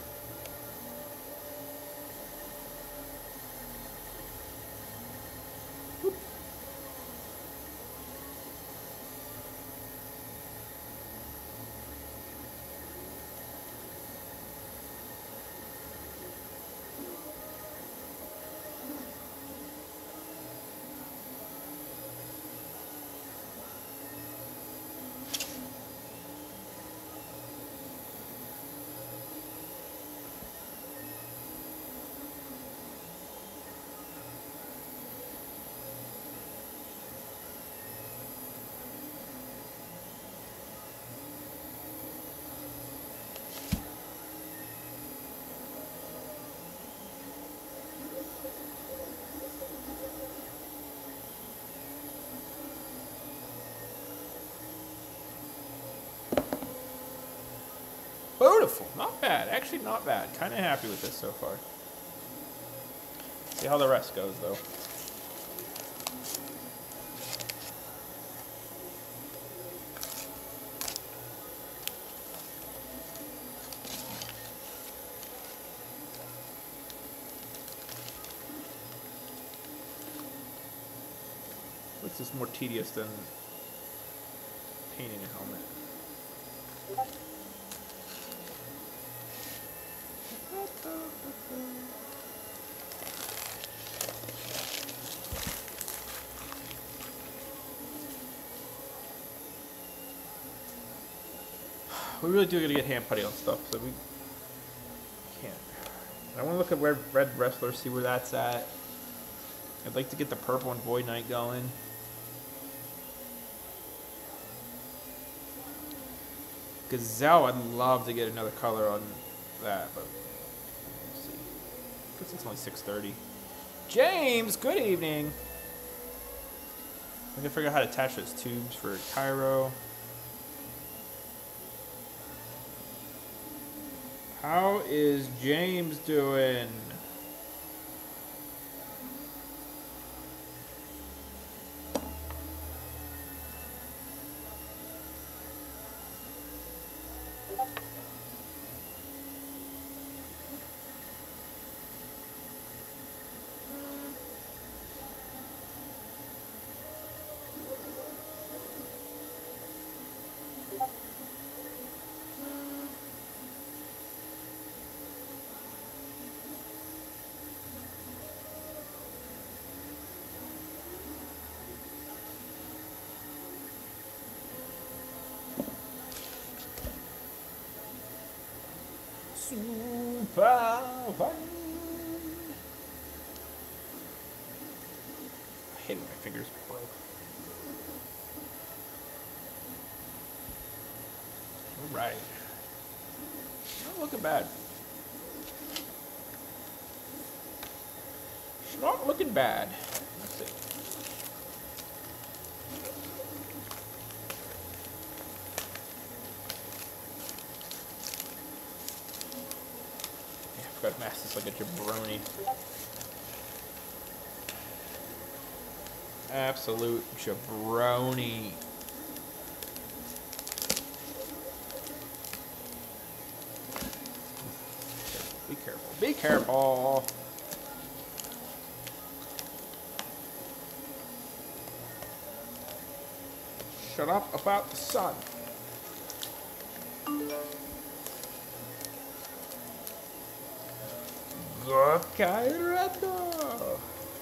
A: Whoop. Beautiful. Not bad. Actually, not bad. Kind of happy with this so far. See how the rest goes, though. Which is more tedious than painting a helmet. We really do got to get hand putty on stuff, so we can't. I want to look at where Red Wrestler, see where that's at. I'd like to get the purple and Void Knight going. Gazelle, I'd love to get another color on that, but we'll see. I guess it's only six thirty. James, good evening. I can figure out how to attach those tubes for Cairo. How is James doing? Super fun. I hate when my fingers broke. All right. Not looking bad. Not looking bad. Let's see. Got mask this like a jabroni. Absolute jabroni. Be careful. Be careful. Shut up about the sun. Kairado.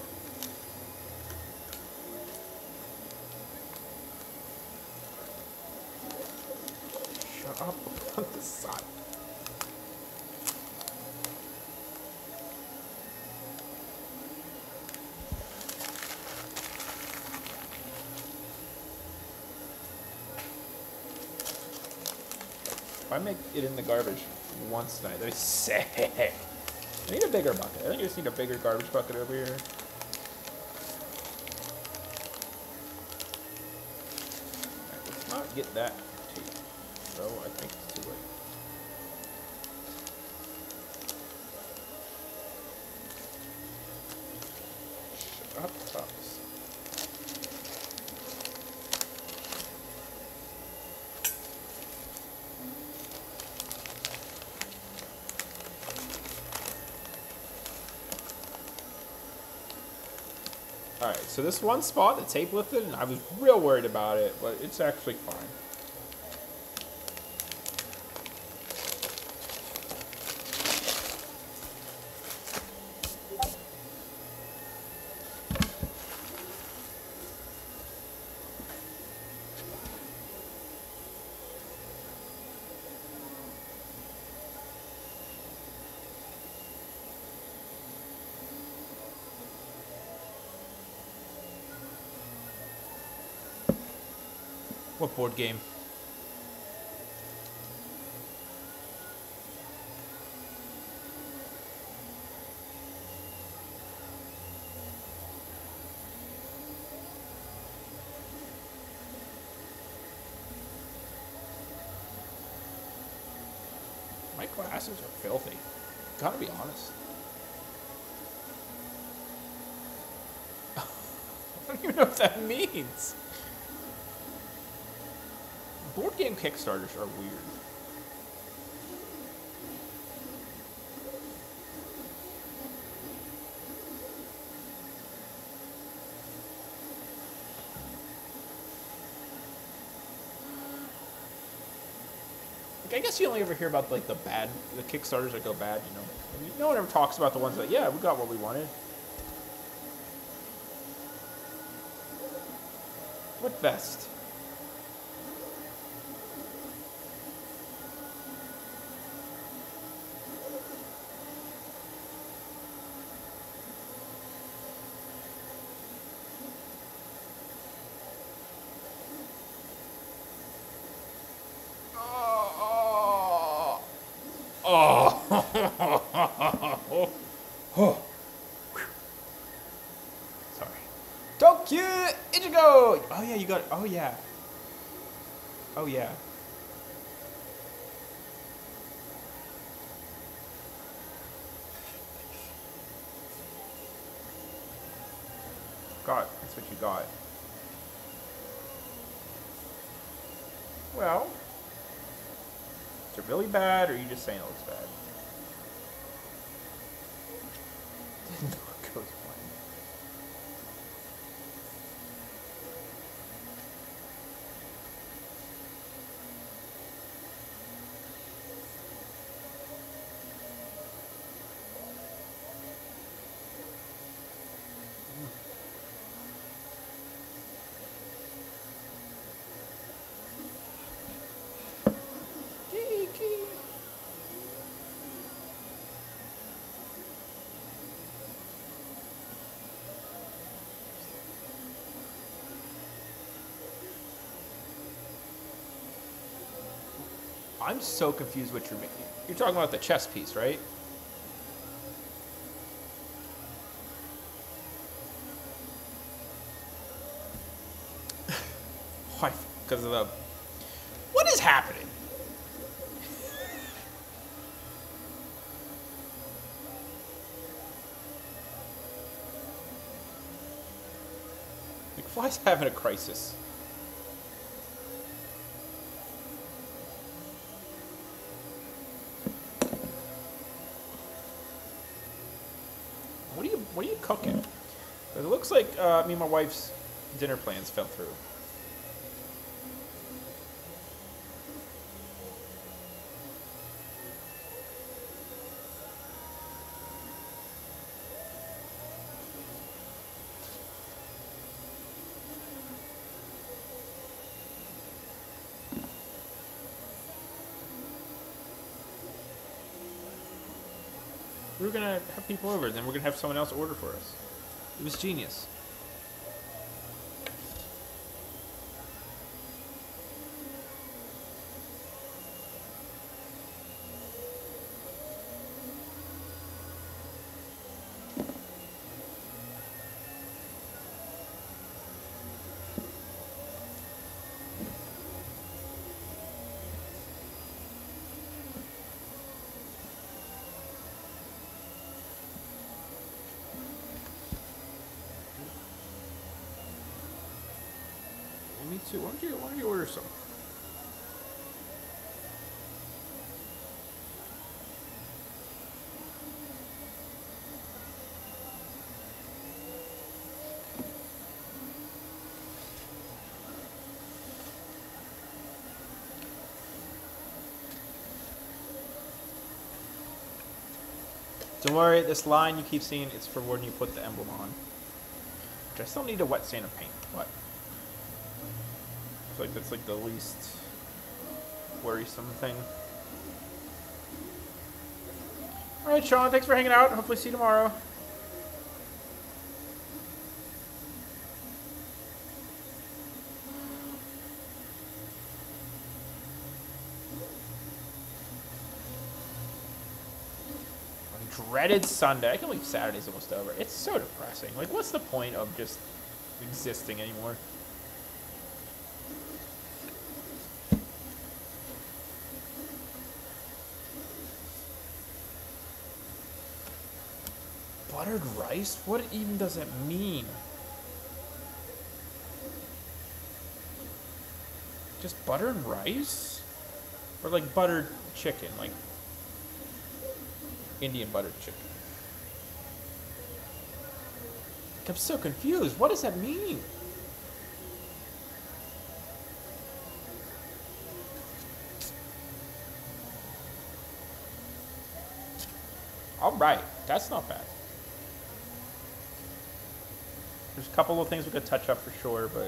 A: Shut up about the sun. I make it in the garbage once tonight, that'd be sick. I need a bigger bucket. I think I just need a bigger garbage bucket over here. Right, let's not get that tape. So I think it's too late. Shut up, Thomas. Alright, so this one spot, the tape lifted, and I was real worried about it, but it's actually fine. What board game? My glasses are filthy. Gotta be honest. I don't even know what that means. Board game Kickstarters are weird. Like, I guess you only ever hear about like the bad, the Kickstarters that go bad, you know. I mean, no one ever talks about the ones that, yeah, we got what we wanted. What vest? Oh. Oh. Sorry. Tokyo Ichigo! Oh yeah, you got it. Oh yeah. Oh yeah. Got, that's what you got. Well, is it really bad, or are you just saying it looks bad? Didn't know it goes blind. I'm so confused what you're making. You're talking about the chess piece, right? Why? Because of the... What is happening? McFly's having a crisis. What are you, what are you cooking? It looks like uh, me and my wife's dinner plans fell through. We were gonna have people over, then we're gonna have someone else order for us. It was genius. me too. Why don't you, why don't you order some? Don't worry, this line you keep seeing, it's for when you put the emblem on. Which I still need a wet sand of paint. What? I feel like that's like the least worrisome thing. Alright, Sean, thanks for hanging out. Hopefully see you tomorrow. Dreaded Sunday. I can't believe Saturday's almost over. It's so depressing. Like, what's the point of just existing anymore? Buttered rice? What even does it mean? Just buttered rice? Or like buttered chicken? Like Indian buttered chicken. I'm so confused. What does that mean? All right, that's not bad. There's a couple of things we could touch up for sure, but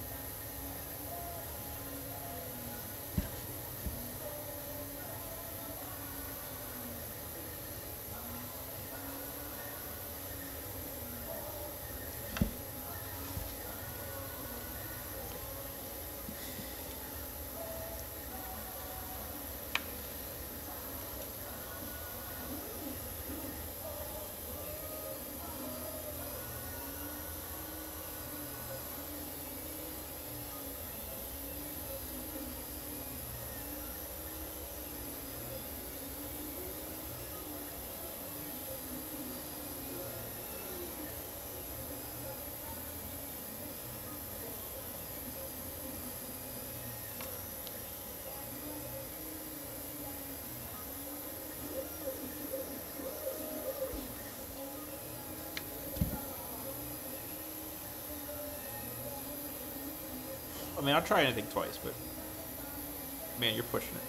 A: I mean, I'll try anything twice, but man, you're pushing it.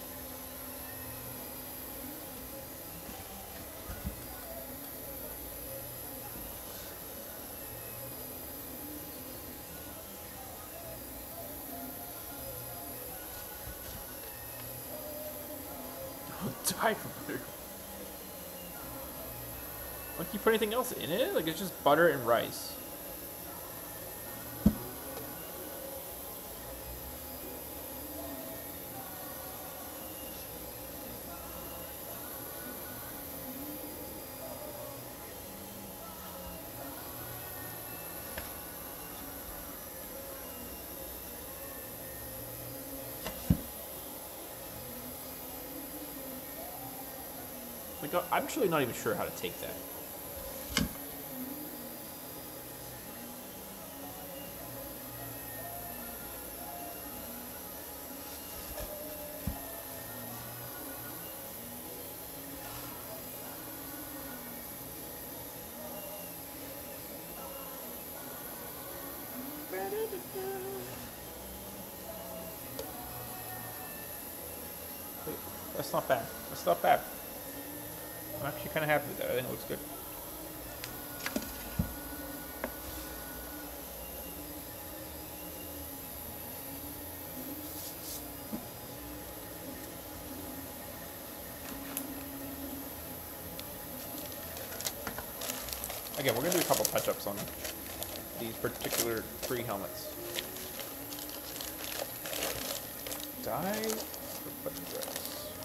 A: Don't die from butter. Like, you put anything else in it? Like, it's just butter and rice. Like, I'm actually not even sure how to take that. That's not bad. That's not bad. I'm actually kind of happy with that. I think it looks good. Again, we're going to do a couple touch-ups on these particular three helmets. Die for button dress.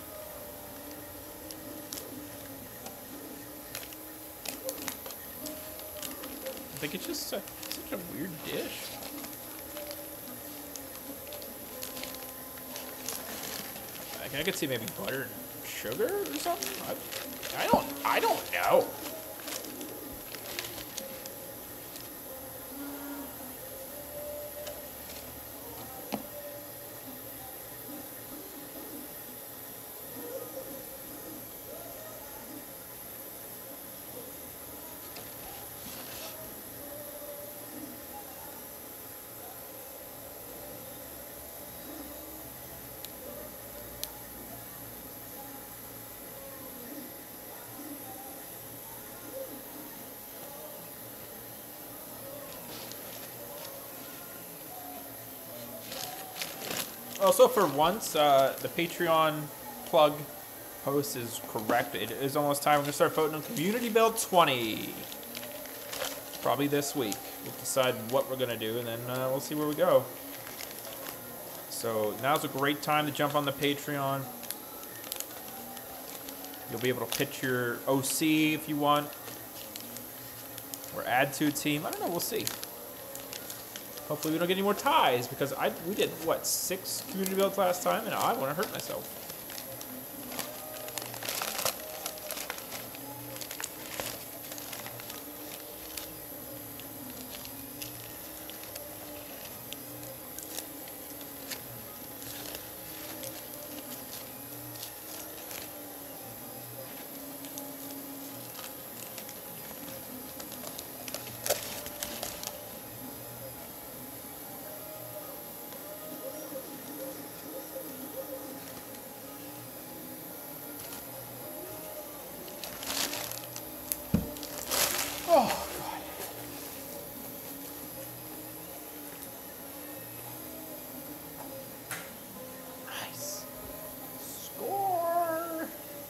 A: I think it's just a, such a weird dish. I, I could see maybe butter and sugar or something. I, I don't. I don't know. Also, for once, uh, the Patreon plug post is correct. It is almost time. We're going to start voting on Community Build twenty. Probably this week. We'll decide what we're going to do, and then uh, we'll see where we go. So now's a great time to jump on the Patreon. You'll be able to pitch your O C if you want. Or add to a team. I don't know. We'll see. Hopefully we don't get any more ties, because I we did, what, six community builds last time, and I want to hurt myself. Oh, God. Nice. Score.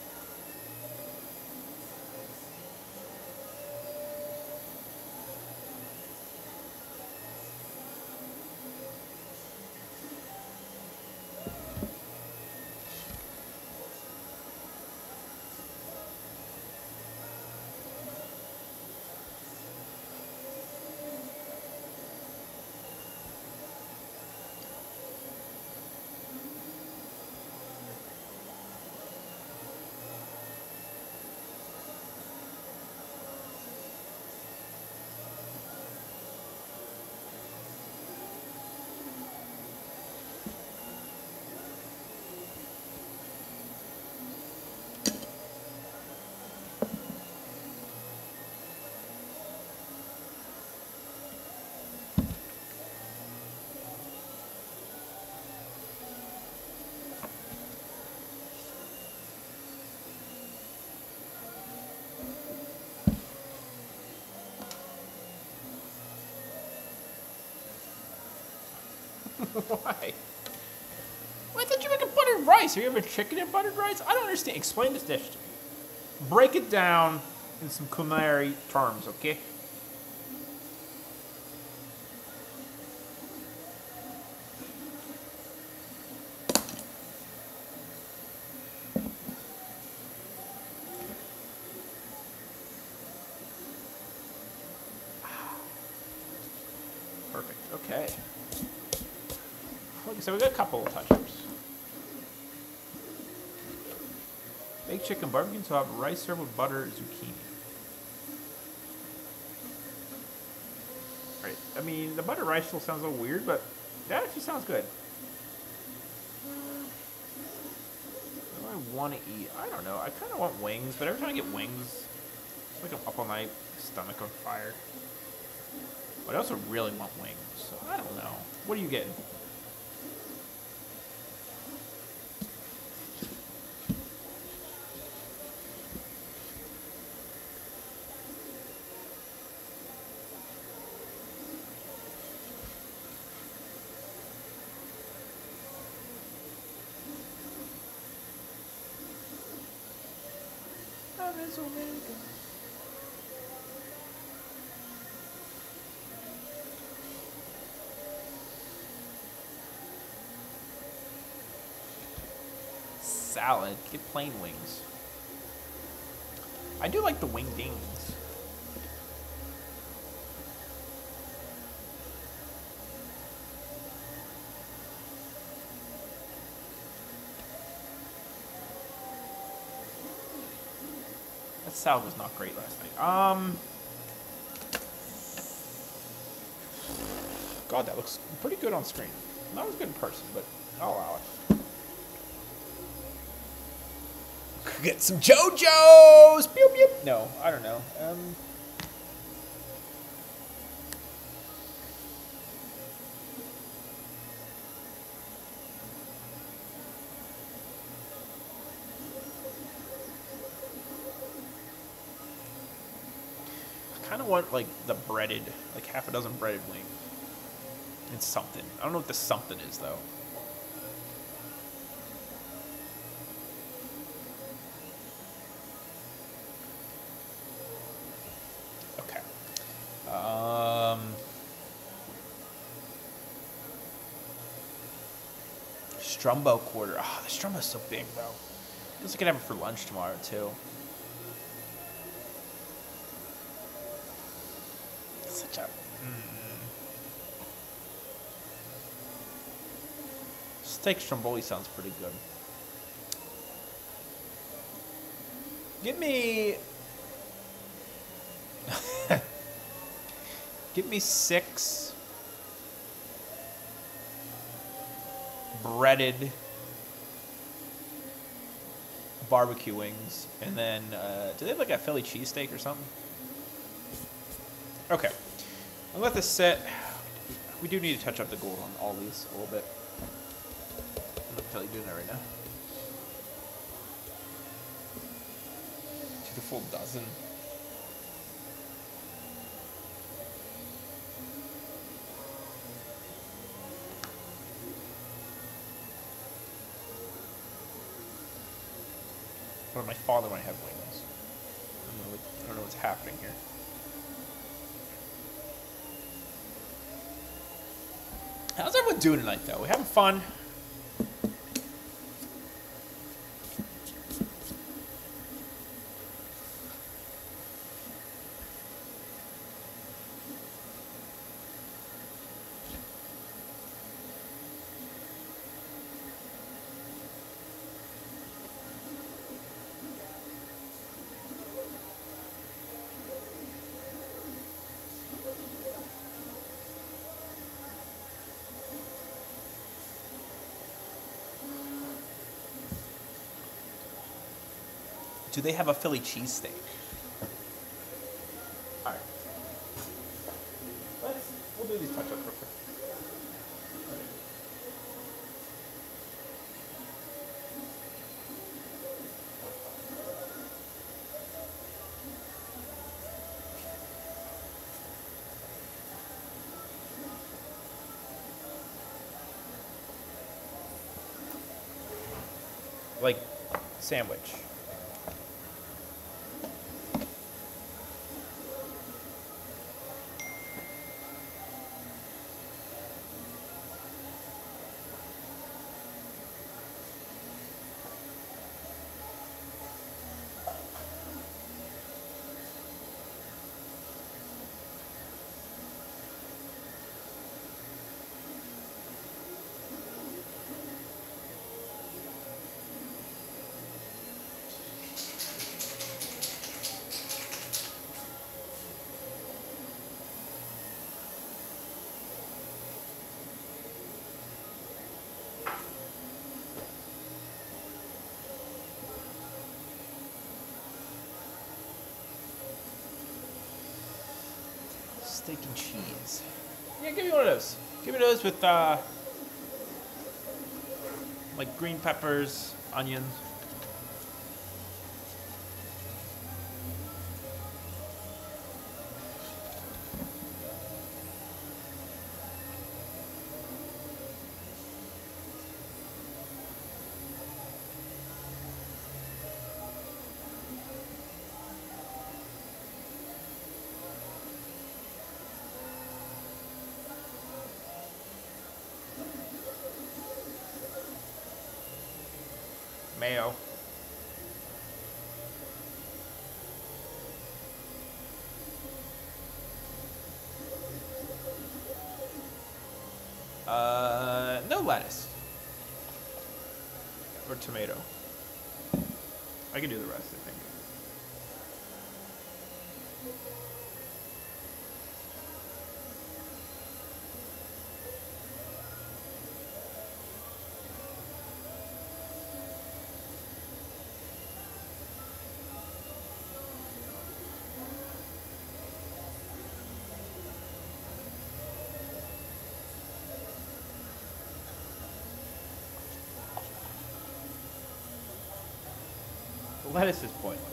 A: Why? Well, I thought you were making buttered rice. Are you having chicken and buttered rice? I don't understand. Explain this dish to me. Break it down in some culinary terms, okay? Perfect. Okay. Like I said, we got a couple of touch-ups. Baked chicken barbecue on top, rice served with butter, zucchini. Right. I mean, the butter rice still sounds a little weird, but that actually sounds good. What do I want to eat? I don't know. I kind of want wings, but every time I get wings, it's like I'm up on my stomach on fire. But I also really want wings, so I don't know. What are you getting? Salad. Get plain wings. I do like the wingdings. That salad was not great last night. Um, God, that looks pretty good on screen. Not as good in person, but I'll allow it. Get some JoJo's! Pew, pew. No, I don't know. Um, I kind of want, like, the breaded, like half a dozen breaded wings. And something. I don't know what the something is, though. Strumbo quarter. Oh, the Strumbo's so big, bro. I guess I could have it for lunch tomorrow, too. Such a... Mm. Steak stromboli sounds pretty good. Give me... Give me six breaded barbecue wings, and then uh, do they have like a Philly cheesesteak or something? Okay, I'll let this sit. We do need to touch up the gold on all these a little bit. I'm not totally doing that right now. To the full dozen. Or my father might have wings. I don't know, what, I don't know what's happening here. How's everyone doing tonight, though? We having fun? Do they have a Philly cheesesteak? All right. Let's, we'll do these touch-ups real quick. Like, sandwich. Steak and cheese. Yeah, give me one of those. Give me those with, uh, like green peppers, onions. Mayo. Uh, no lettuce. Or tomato. I can do the rest, I think. Lettuce is pointless.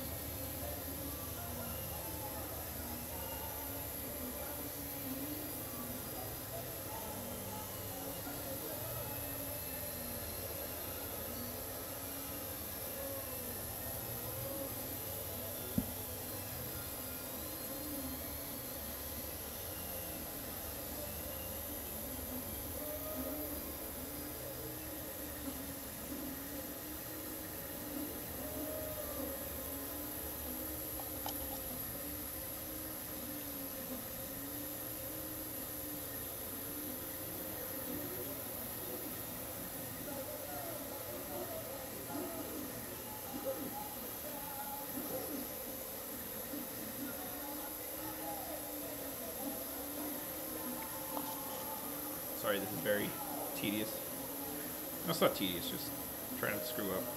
A: Sorry, this is very tedious. No, it's not tedious, just trying to screw up.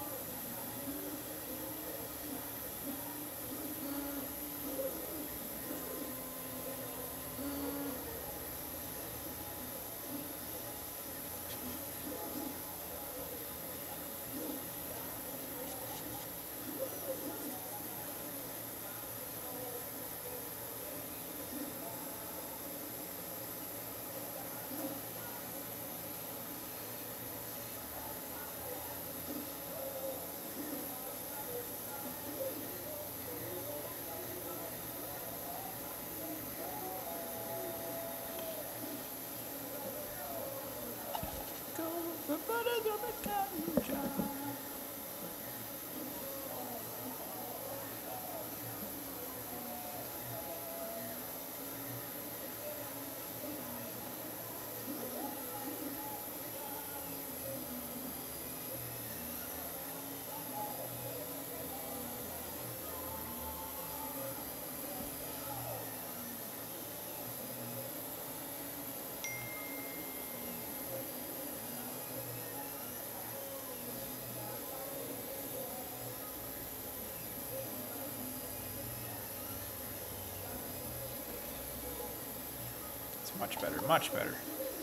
A: Much better, much better.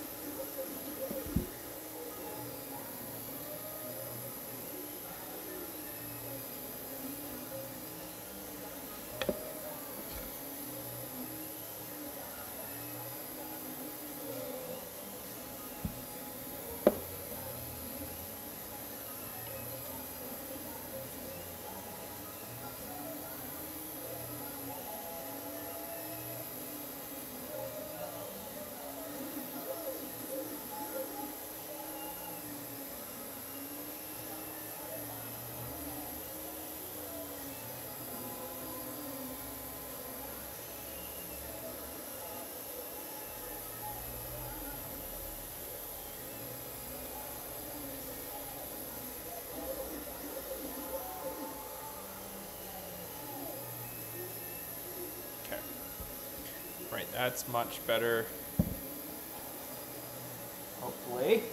A: Right, that's much better. Hopefully.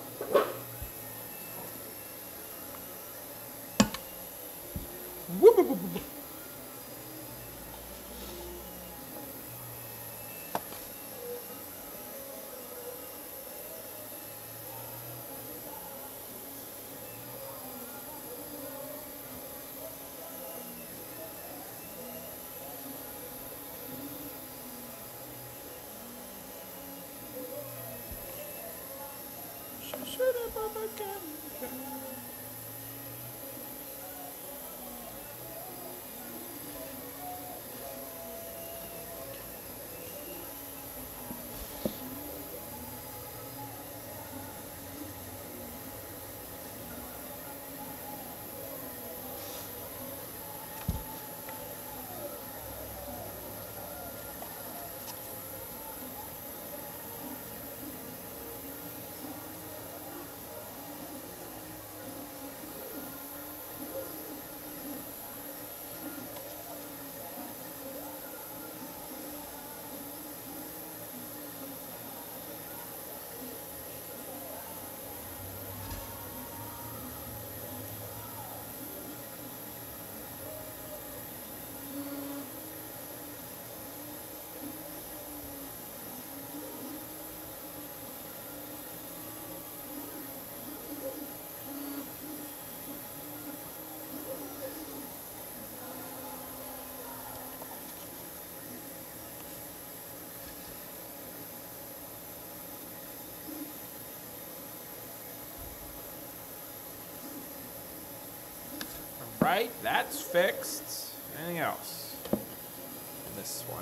A: Right, that's fixed. Anything else? This one.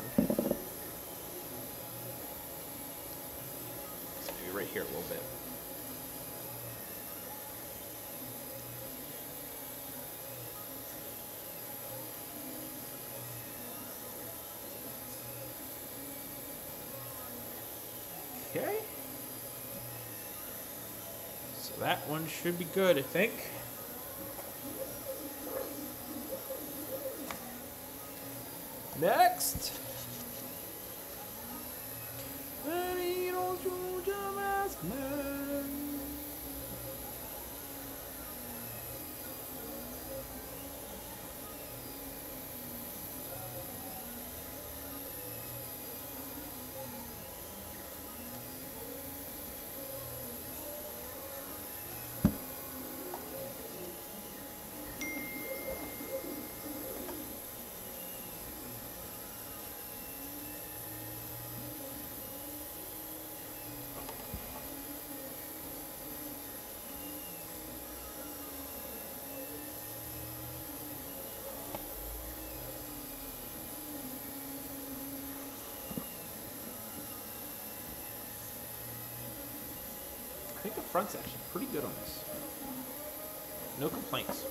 A: Maybe right here a little bit. Okay. So that one should be good, I think. Next. front's actually pretty good on this. No complaints.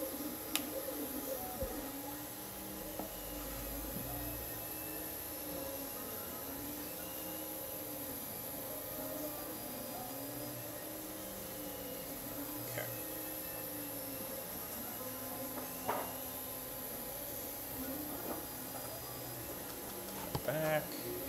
A: Okay. Back.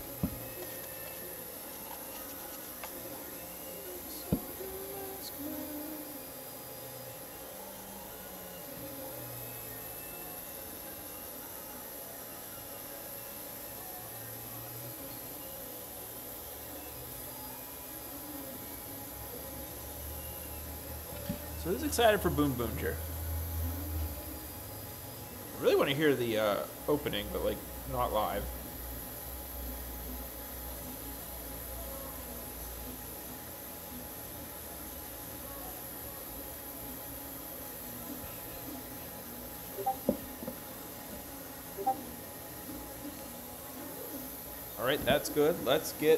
A: So who's excited for Boom Boonger? I really want to hear the uh, opening, but like not live. All right, that's good. Let's get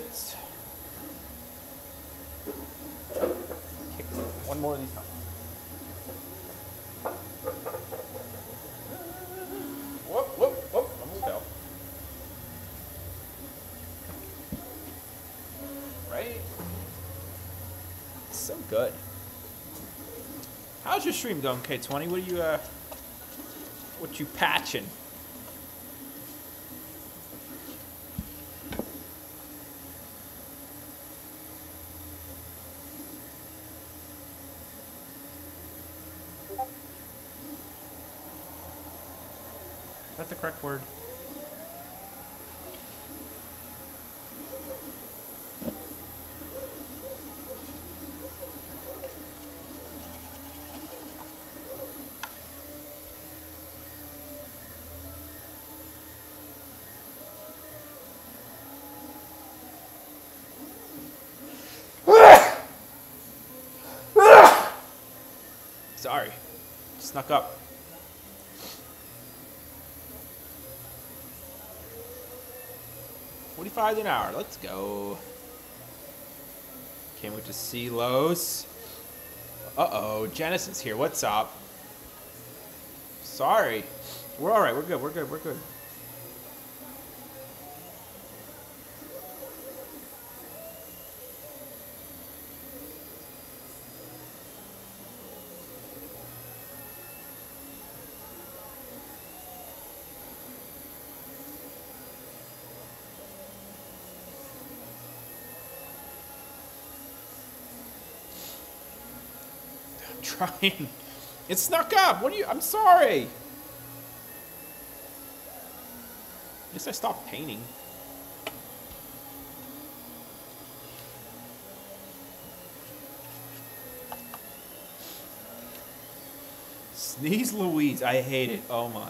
A: one more of these. Whoop, whoop, whoop. Almost fell. Right? So good. How's your stream going, K twenty? What are you, uh, what you patching? Is that the correct word? Sorry. Snuck up. forty-five an hour. Let's go. Can't wait to see Los. Uh-oh. Genesis here. What's up? Sorry. We're all right. We're good. We're good. We're good. Trying. It snuck up. What are you? I'm sorry. I guess I stopped painting. Sneeze Louise. I hate it. Oh my.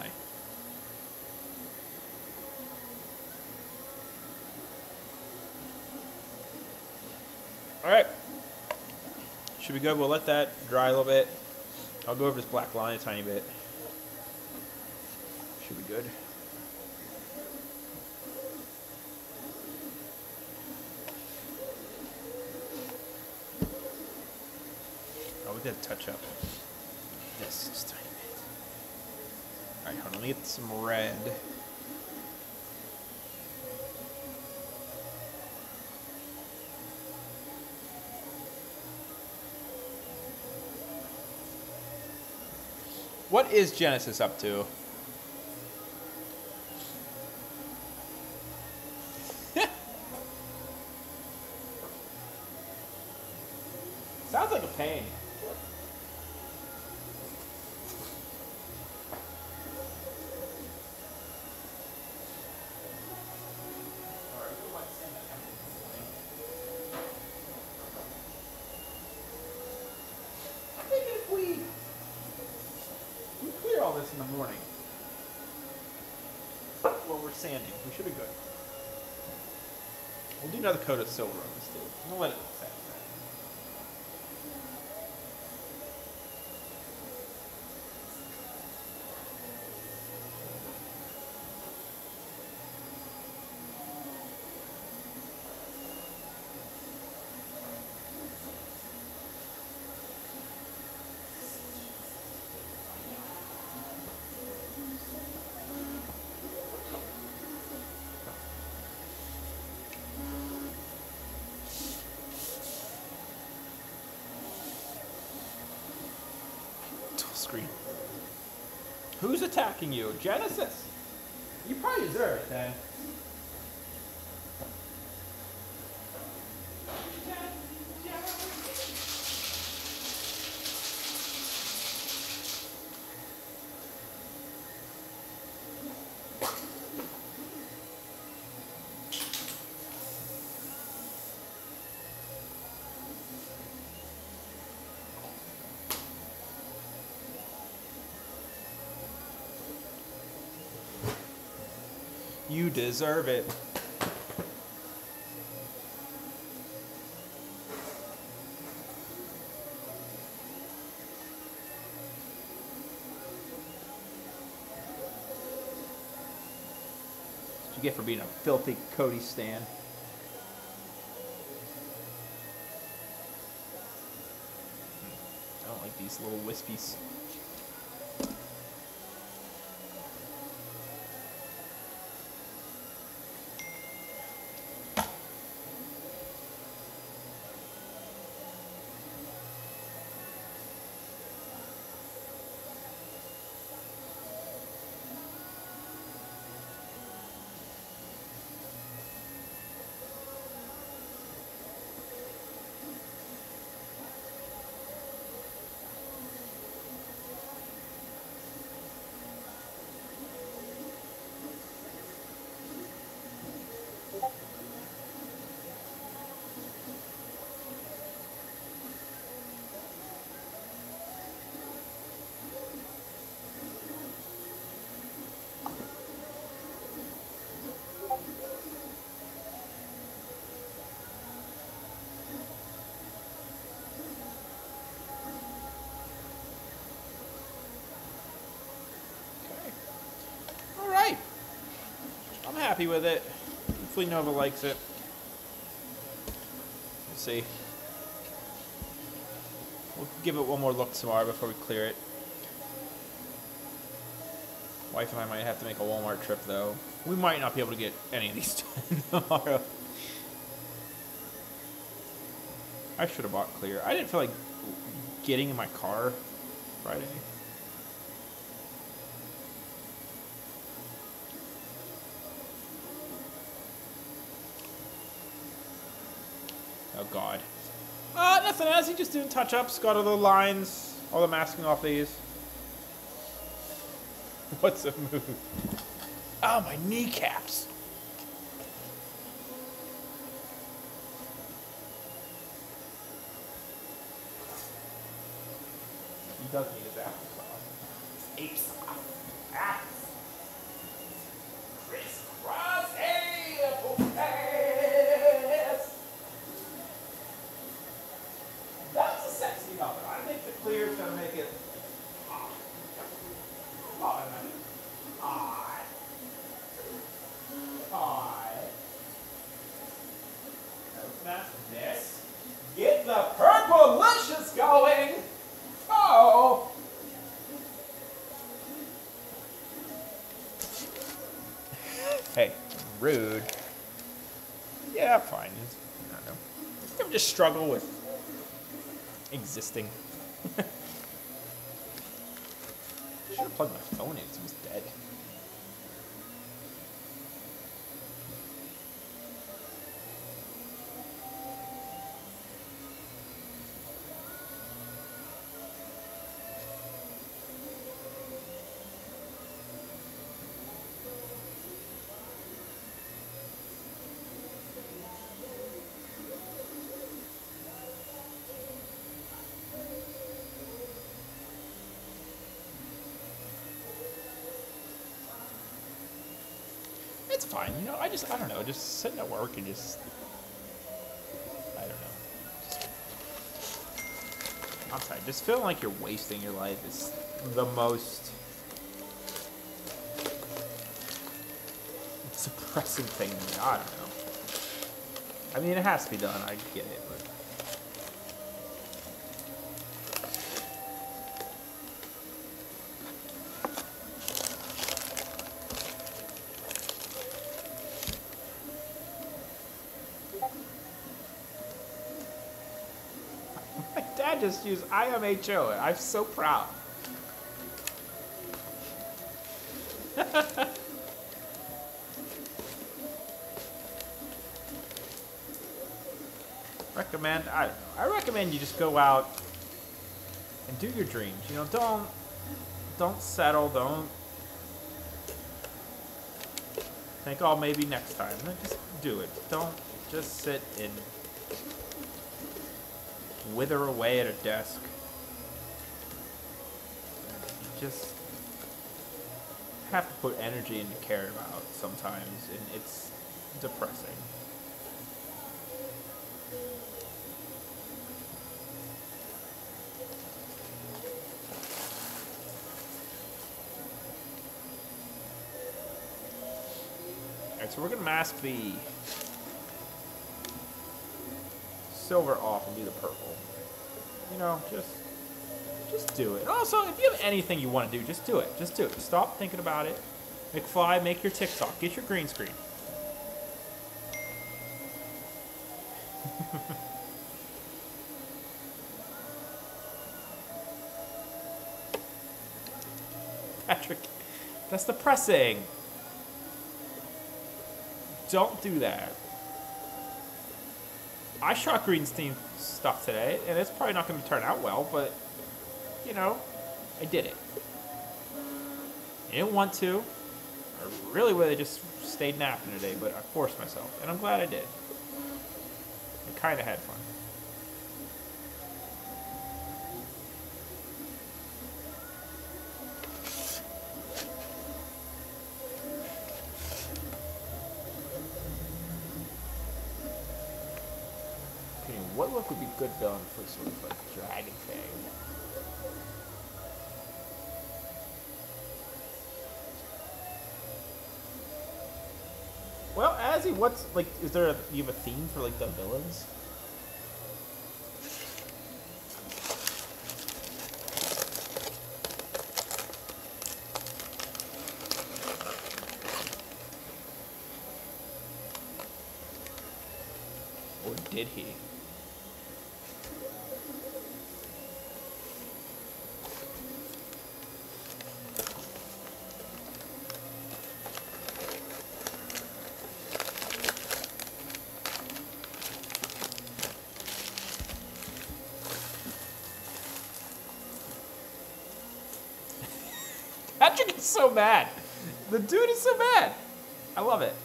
A: All right. Should be good. We'll let that dry a little bit. I'll go over this black line a tiny bit. Should be good. Oh, we got to touch up this just a tiny bit. All right, hold on. Let me get some red. What is Genesis up to? Sounds like a pain. This in the morning. Well, we're sanding. We should be good. We'll do another coat of silver on this too. We'll let it set. screen. Who's attacking you? Genesis? You probably deserve it then. You deserve it. That's what you get for being a filthy Cody stan. I don't like these little wispies. Happy with it. Hopefully Nova likes it. We'll see. We'll give it one more look tomorrow before we clear it. Wife and I might have to make a Walmart trip though. We might not be able to get any of these done tomorrow. I should have bought clear. I didn't feel like getting in my car Friday. Oh god. Uh, nothing else. He's just doing touch-ups. Got all the lines, all the masking off these. What's a move? Oh, my kneecaps. He does need his applesauce. His applesauce. Apps. Crisscross apple pass. That's a sexy number. I think the clear is going to make it hot. Hot. Hot. Hot. Let's mask this. Get the purple-licious going. Oh. Hey, rude. Yeah, fine. I don't know. I'm just struggle with existing. Should have plugged my phone in. It was dead. It's fine, you know, I just, I don't know, just sitting at work and just, I don't know. Just, I'm sorry, just feeling like you're wasting your life is the most suppressing thing to me. I don't know. I mean, it has to be done, I get it, but. Just use I M H O. I'm so proud. Recommend, I don't know. I recommend you just go out and do your dreams. You know, don't, don't settle. Don't think, oh, maybe next time. No, just do it. Don't just sit and wither away at a desk. You just have to put energy into care about sometimes, and it's depressing. Alright, so we're gonna mask the silver off and do the purple. You know, just just do it. Also, if you have anything you want to do, just do it. Just do it. Stop thinking about it. McFly, make your TikTok. Get your green screen. Patrick, that's depressing. Don't do that. I shot Greenstein stuff today, and it's probably not going to turn out well, but, you know, I did it. I didn't want to. I really would have just stayed napping today, but I forced myself, and I'm glad I did. I kind of had fun. What look would be good villain for sort of like dragon thing? Well, Azzy, what's like? Is there a you have a theme for like the villains? Or did he? Patrick is so mad. The dude is so mad. I love it.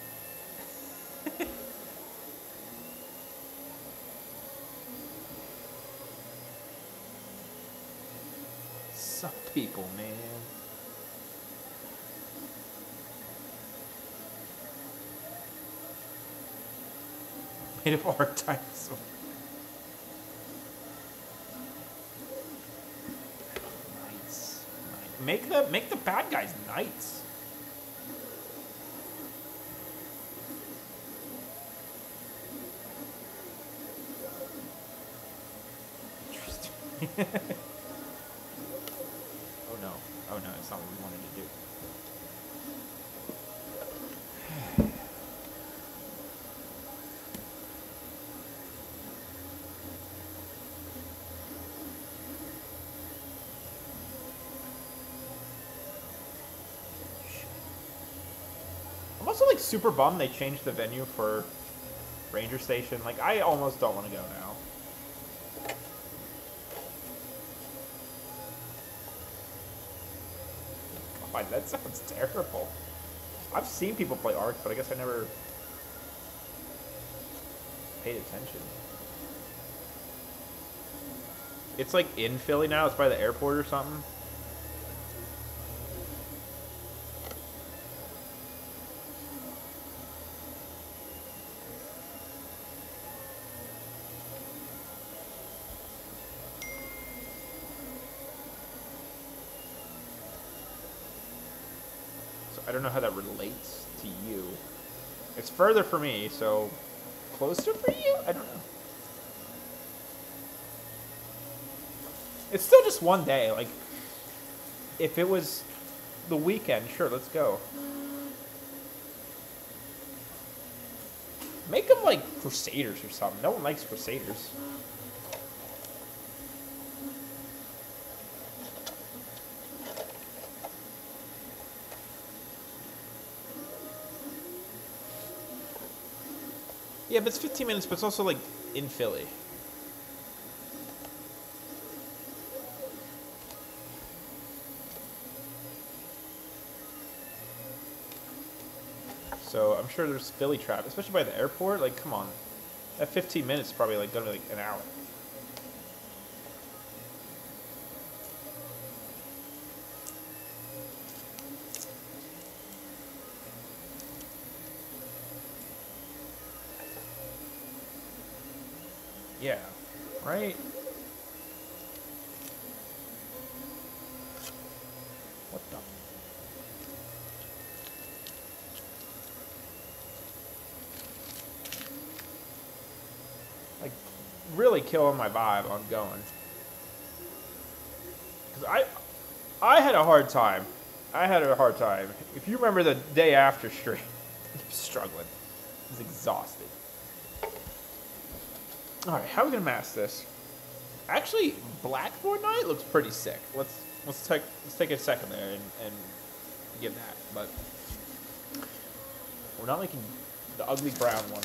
A: Some people, man. Made of art dinosaur. Make the make the bad guys knights. Interesting. Oh no. Oh no, it's not what we wanted to do. I'm also like super bummed they changed the venue for Ranger Station. Like, I almost don't want to go now. God, that sounds terrible. I've seen people play Ark, but I guess I never paid attention. It's like in Philly now. It's by the airport or something. I don't know how that relates to you. It's further for me, so closer for you? I don't know. It's still just one day. Like, if it was the weekend, sure, let's go. Make them like Crusaders or something. No one likes Crusaders. Yeah, but it's fifteen minutes, but it's also like in Philly. So I'm sure there's Philly traffic, especially by the airport. Like, come on, that fifteen minutes is probably like gonna be like an hour. Yeah, right? What the? Like, really killing my vibe on going. Because I, I had a hard time. I had a hard time. If you remember the day after stream, I was struggling. I was exhausted. Alright, how are we gonna mask this? Actually, Black Fortnite looks pretty sick. Let's let's take let's take a second there and, and get that. But we're not making the ugly brown one.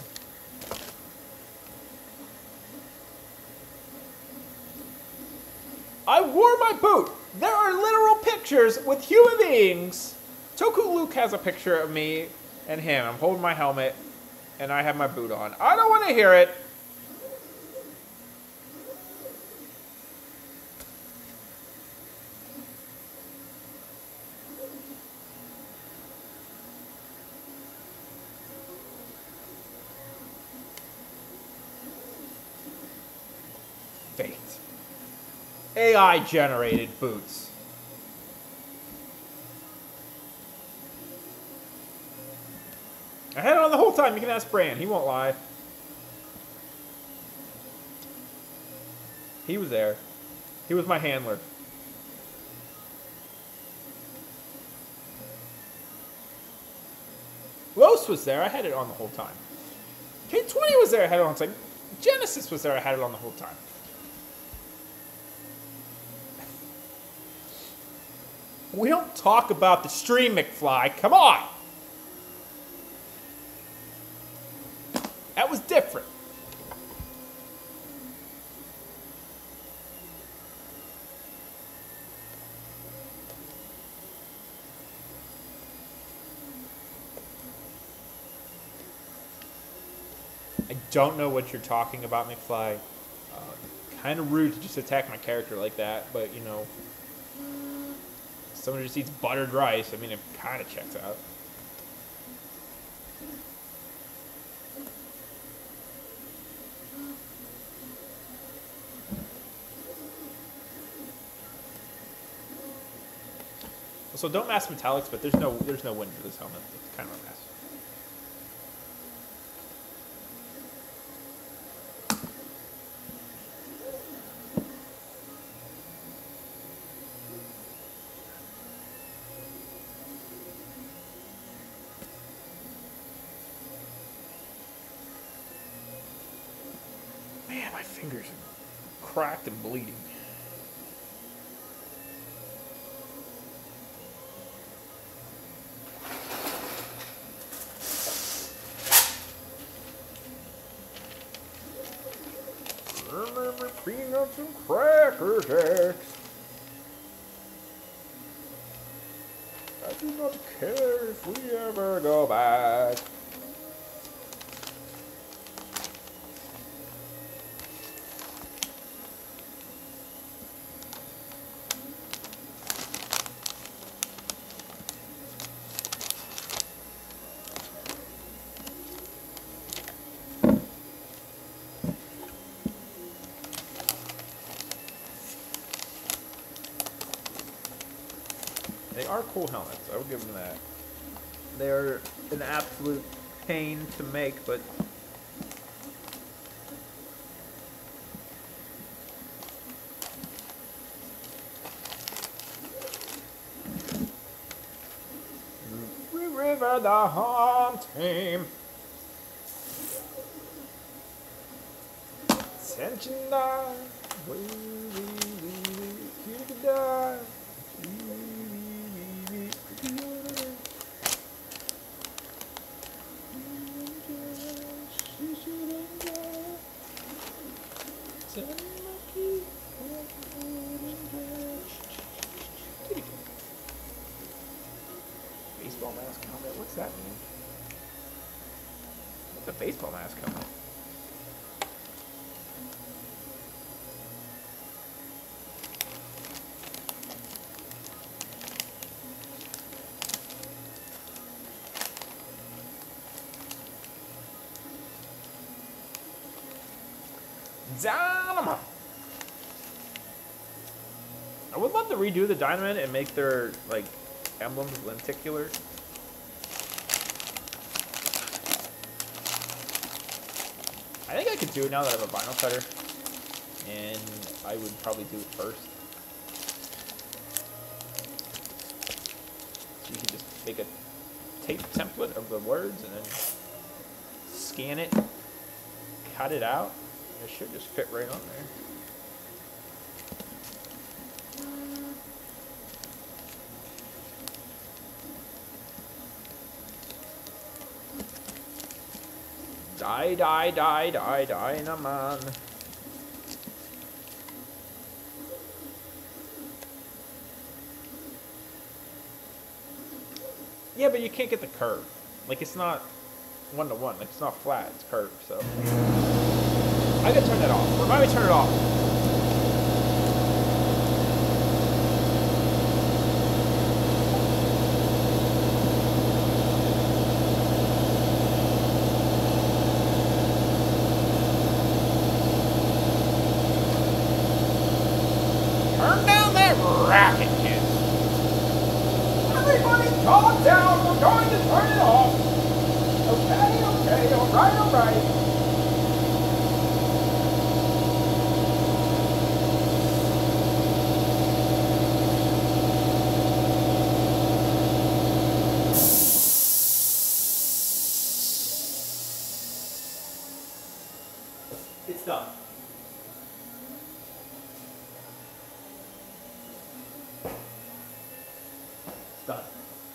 A: I wore my boot. There are literal pictures with human beings. Toku Luke has a picture of me and him. I'm holding my helmet and I have my boot on. I don't want to hear it. Fate. A I generated boots. I had it on the whole time. You can ask Bran. He won't lie. He was there. He was my handler. Los was there. I had it on the whole time. K twenty was there. I had it on the whole time. Genesis was there. I had it on the whole time. We don't talk about the stream, McFly. Come on. That was different. I don't know what you're talking about, McFly. Uh, kind of rude to just attack my character like that, but, you know, someone who just eats buttered rice, I mean, it kind of checks out. So don't mask metallics, but there's no there's no wind for this helmet. It's kind of a mess. Man, my fingers are cracked and bleeding. Remember peanuts and cracker jacks. I do not care if we ever go back. They are cool helmets, I will give them that. They are an absolute pain to make, but River the haunting. Attention die. We, we, we, we, you could die. Baseball mask helmet? What's that mean? What's a baseball mask helmet? Dynamite! I would love to redo the Dynamite and make their, like, emblems lenticular. I think I could do it now that I have a vinyl cutter. And I would probably do it first. So you can just make a tape template of the words and then scan it, cut it out. It should just fit right on there. Die, die, die, die, Dynaman. Yeah, but you can't get the curve. Like, it's not one to one. Like, it's not flat. It's curved, so. I gotta turn that off. Remind me to turn it off. Turn down that racket, kids. Everybody calm down. We're going to turn it off. Okay, okay, all right, all right. It's done. It's done.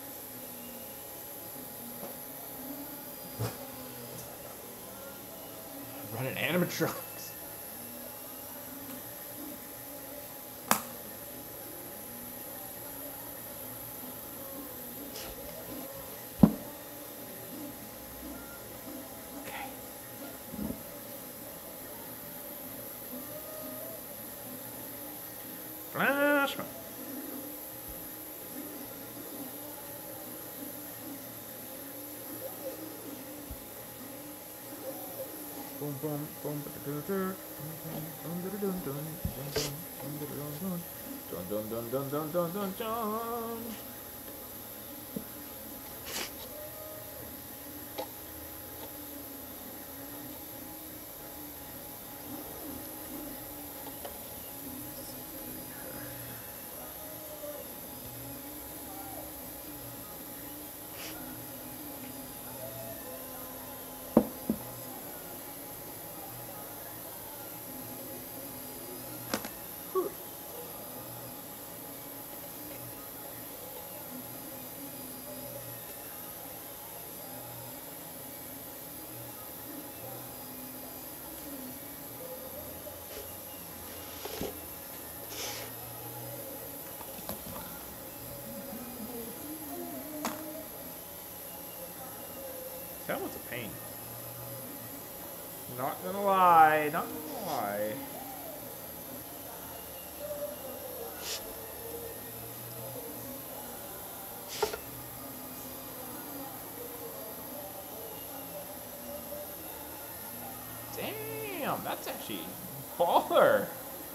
A: Running animatronics. Flashman. Boom boom boom dun dun dun dun dun dun dun dun dun dun. That was a pain. Not gonna lie, not gonna lie. Damn, that's actually baller.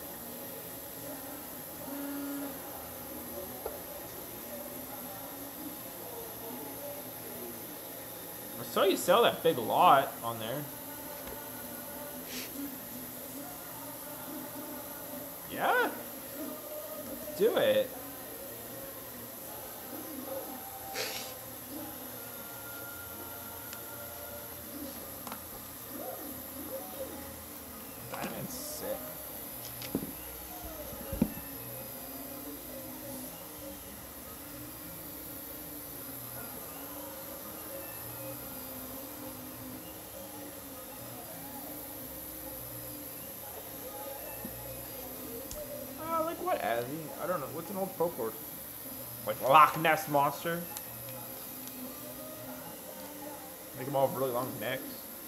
A: I saw you sell that big lot on there. Yeah? Do it. Diamond's sick. has he? I don't know. What's an old folklore? Like Loch Ness Monster? Make them all have really long necks.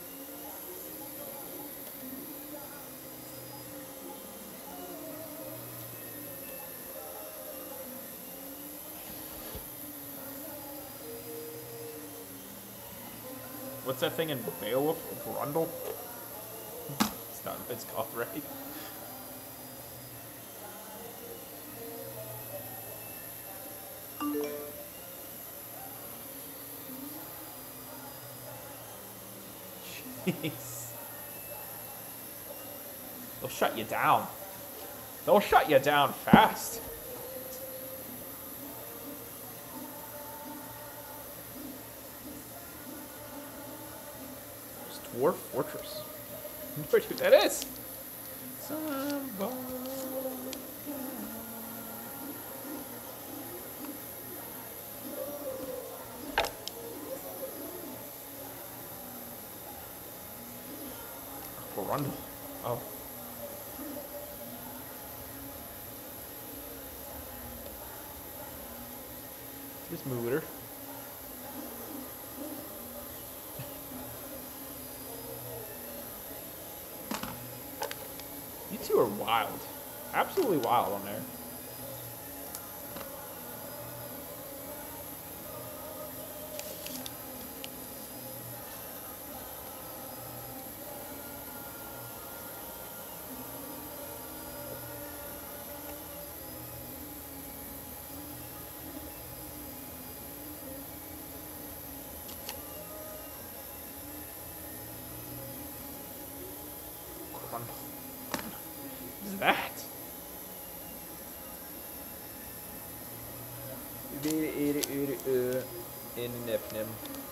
A: What's that thing in Beowulf? Brundle? It's not, it's called right. Jeez. They'll shut you down. They'll shut you down fast. Dwarf Fortress. That is. Brundle. Oh. Just move her. You two are wild. Absolutely wild on there. What is that? In Nifnim.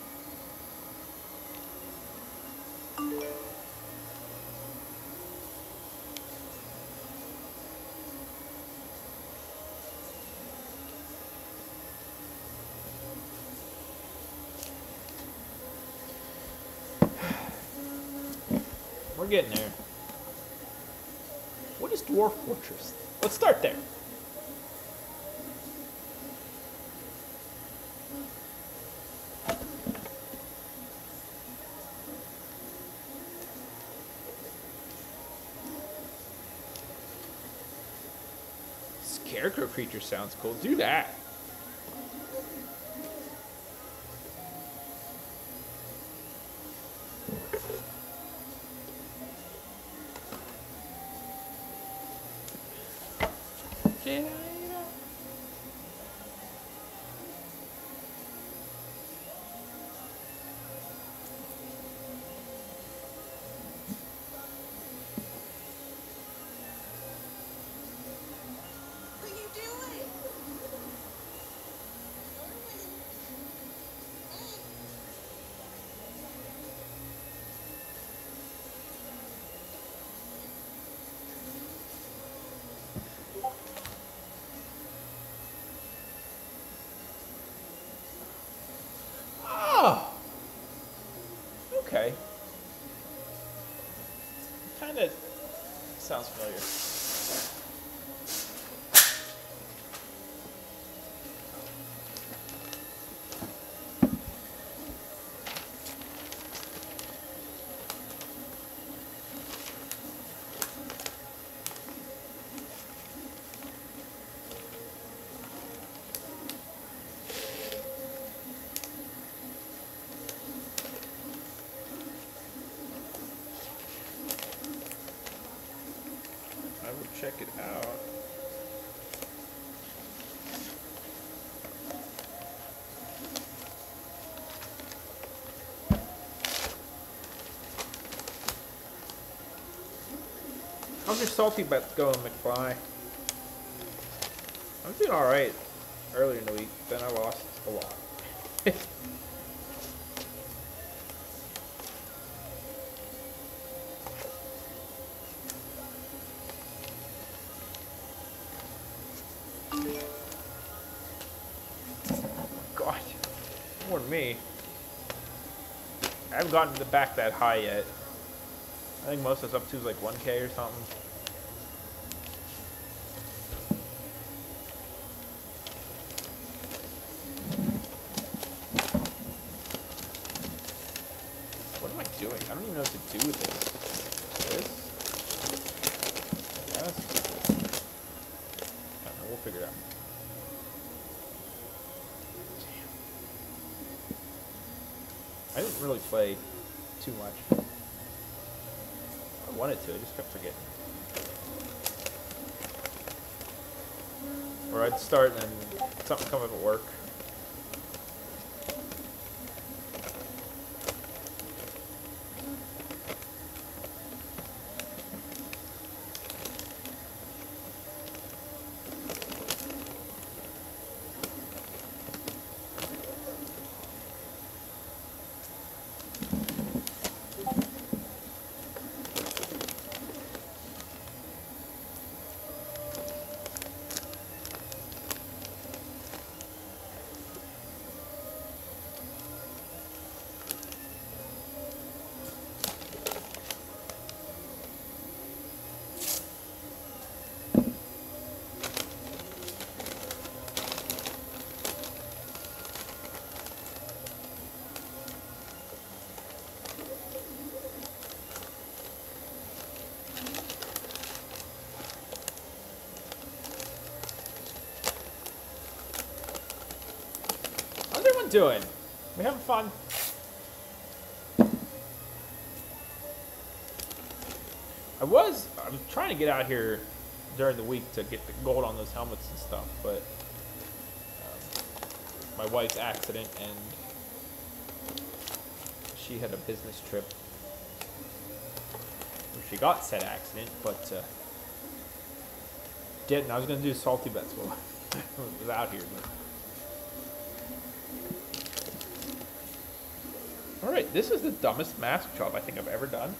A: We're getting there. What is Dwarf Fortress? Let's start there. Scarecrow creature sounds cool. Do that. Oh. Okay. Kind of sounds familiar. Check it out. How's your salty bet going, McFly? I'm doing alright earlier in the week, then I lost a lot. More than me. I haven't gotten the back that high yet. I think most of us up to is like one K or something. play too much. I wanted to, I just kept forgetting. Or I'd start and then something come up at work. How's everyone doing? We having fun? I was, I was trying to get out here during the week to get the gold on those helmets and stuff, but um, my wife's accident and she had a business trip where she got said accident, but uh, didn't. I was going to do salty bets while I was out here, but. Alright, this is the dumbest mask job I think I've ever done.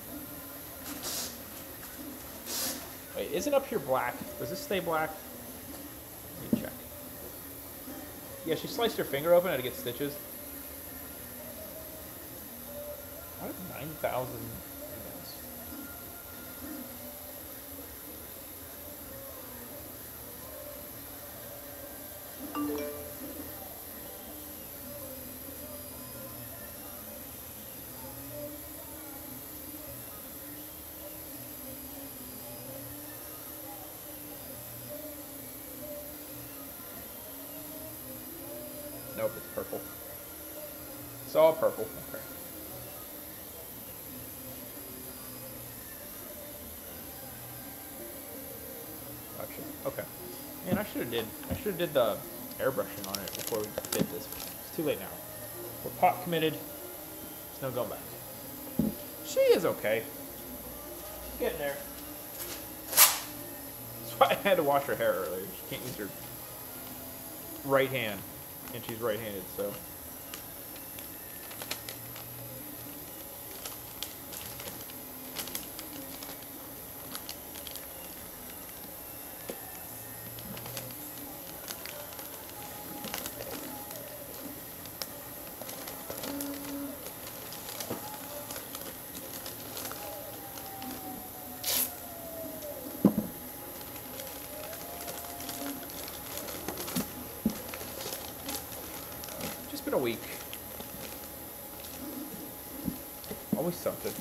A: Wait, isn't up here black? Does this stay black? Let me check. Yeah, she sliced her finger open, had to get stitches. I have nine thousand emails. Nope, it's purple. It's all purple. Okay. Gotcha. Okay. Man, I should have did. I should have did the airbrushing on it before we did this. It's too late now. We're pot committed. There's no going back. She is okay. She's getting there. That's why I had to wash her hair earlier. She can't use her right hand. And she's right-handed, so. A week. Always something.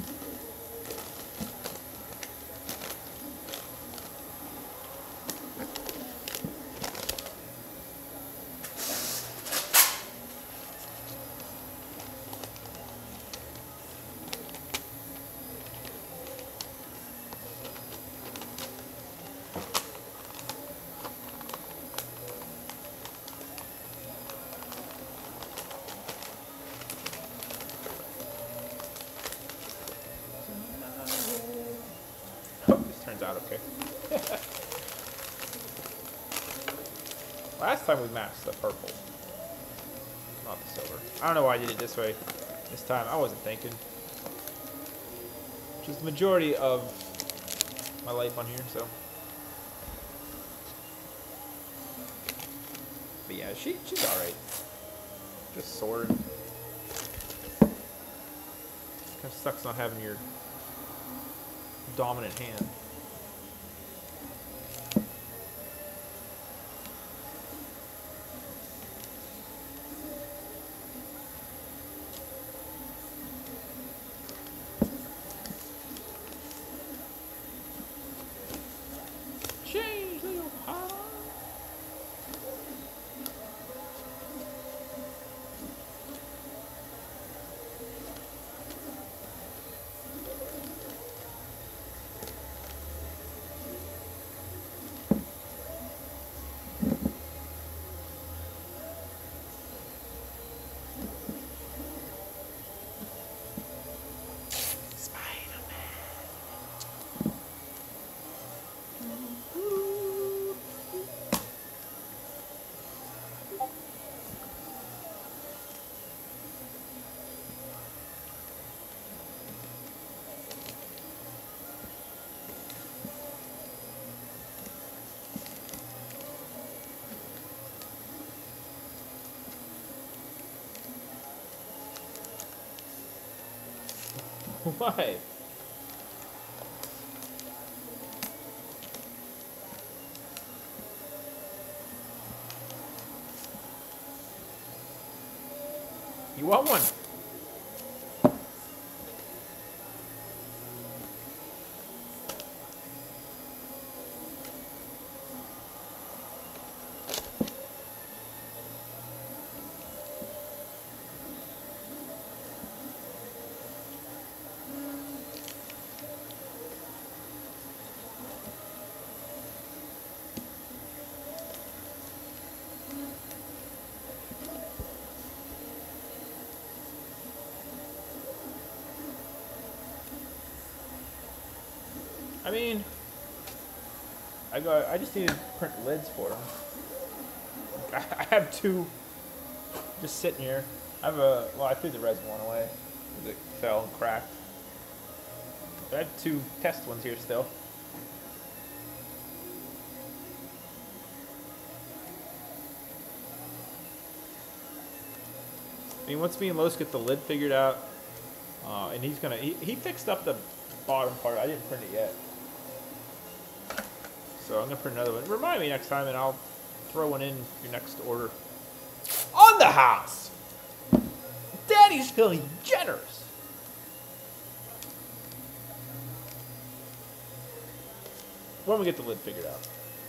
A: Out okay. Last time we matched the purple, not the silver. I don't know why I did it this way. This time I wasn't thinking. Which is the majority of my life on here, so. But yeah, she she's all right. Just sword. Kind of sucks not having your dominant hand. Why? You want one? I mean, I got. I just need to print lids for them. I have two just sitting here. I have a. Well, I threw the resin one away because it fell and cracked. I have two test ones here still. I mean, once me and Los get the lid figured out, uh, and he's gonna. He, he fixed up the bottom part. I didn't print it yet. So I'm gonna print another one. Remind me next time, and I'll throw one in your next order. On the house! Daddy's feeling generous. When we get the lid figured out.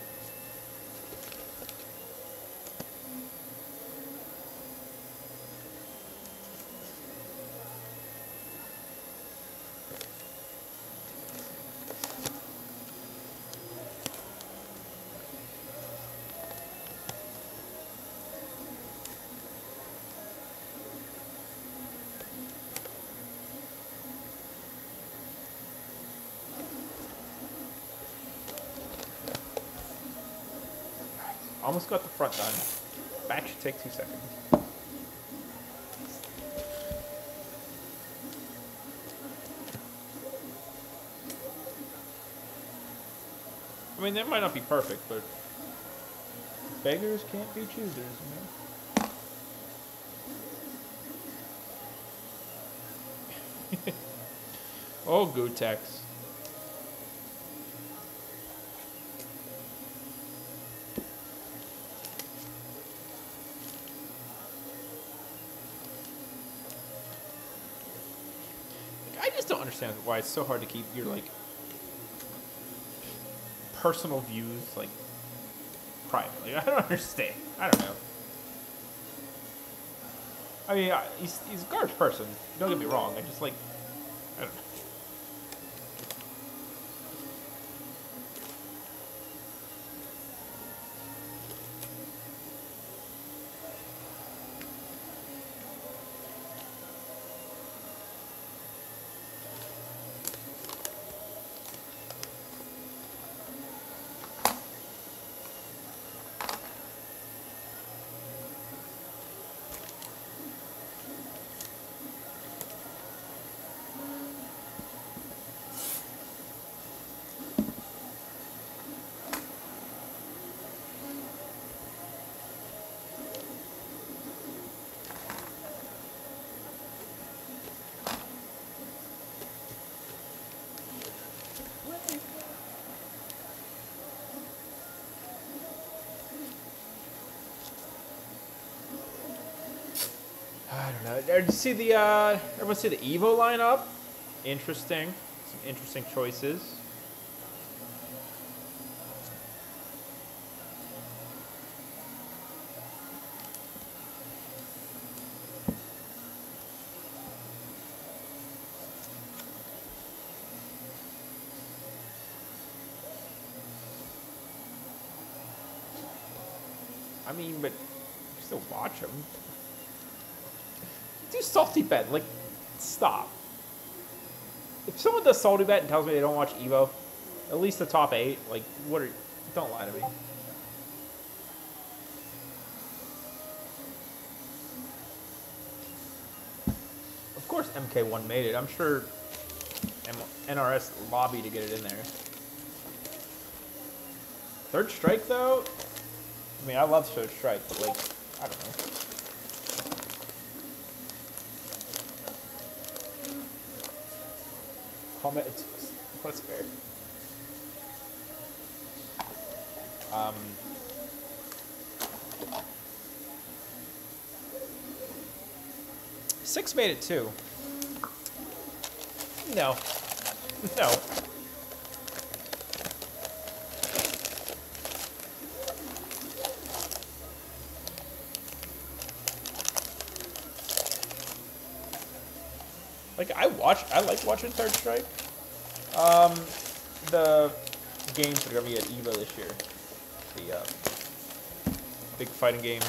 A: Almost got the front done. Back should take two seconds. I mean, that might not be perfect, but beggars can't be choosers, you know? Oh, Gootecks. I just don't understand why it's so hard to keep your, like, personal views, like, private. Like, I don't understand. I don't know. I mean, I, he's, he's a garbage person. Don't get me wrong. I just, like, I don't know. I don't know. Did you see the, uh, everyone see the Evo lineup? Interesting. Some interesting choices. I mean, but you still watch them. Do Salty Bet, like, stop. If someone does Salty Bet and tells me they don't watch Evo, at least the top eight, like, what are, don't lie to me. Of course M K one made it. I'm sure N R S lobbied to get it in there. Third Strike, though? I mean, I love Third Strike, but, like, I don't know. Comment. What's fair? Um. Six made it too. No. No. Like, I watch, I like watching Third Strike. Um, the games that are gonna be at EVO this year. The uh, big fighting game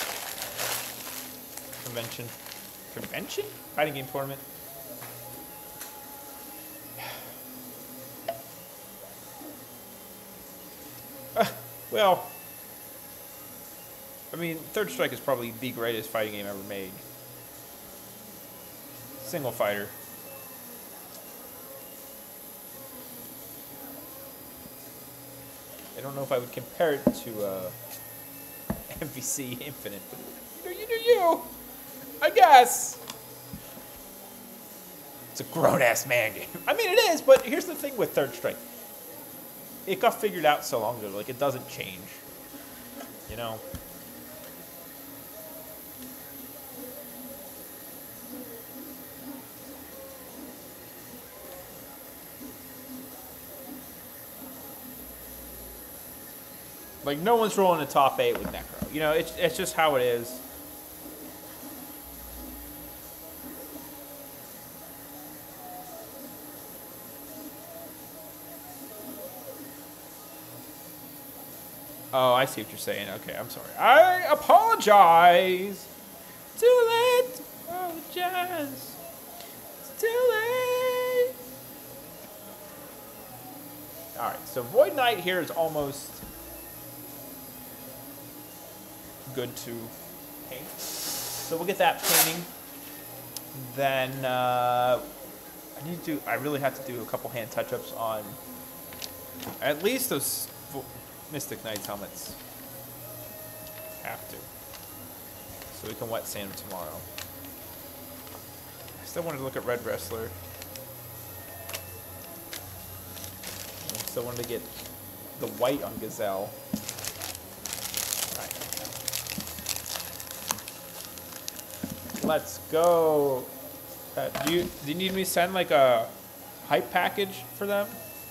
A: convention. Convention? Fighting game tournament. Uh, well, I mean, Third Strike is probably the greatest fighting game ever made. Single fighter. I don't know if I would compare it to uh, M V C Infinite, but you do you, do you. I guess. It's a grown-ass man game. I mean, it is, but here's the thing with Third Strike. It got figured out so long ago, like, it doesn't change. You know? Like, no one's rolling the top eight with Necro. You know, it's, it's just how it is. Oh, I see what you're saying. Okay, I'm sorry. I apologize. Too late to apologize. It's too late. Alright, so Void Knight here is almost good to paint. So we'll get that painting. Then uh, I need to do, I really have to do a couple hand touch-ups on at least those Mystic Knights helmets. Have to. So we can wet sand them tomorrow. I still wanted to look at Red Wrestler. I still wanted to get the white on Gazelle. Alright. Let's go. Uh, do you do you need me to send like a hype package for them?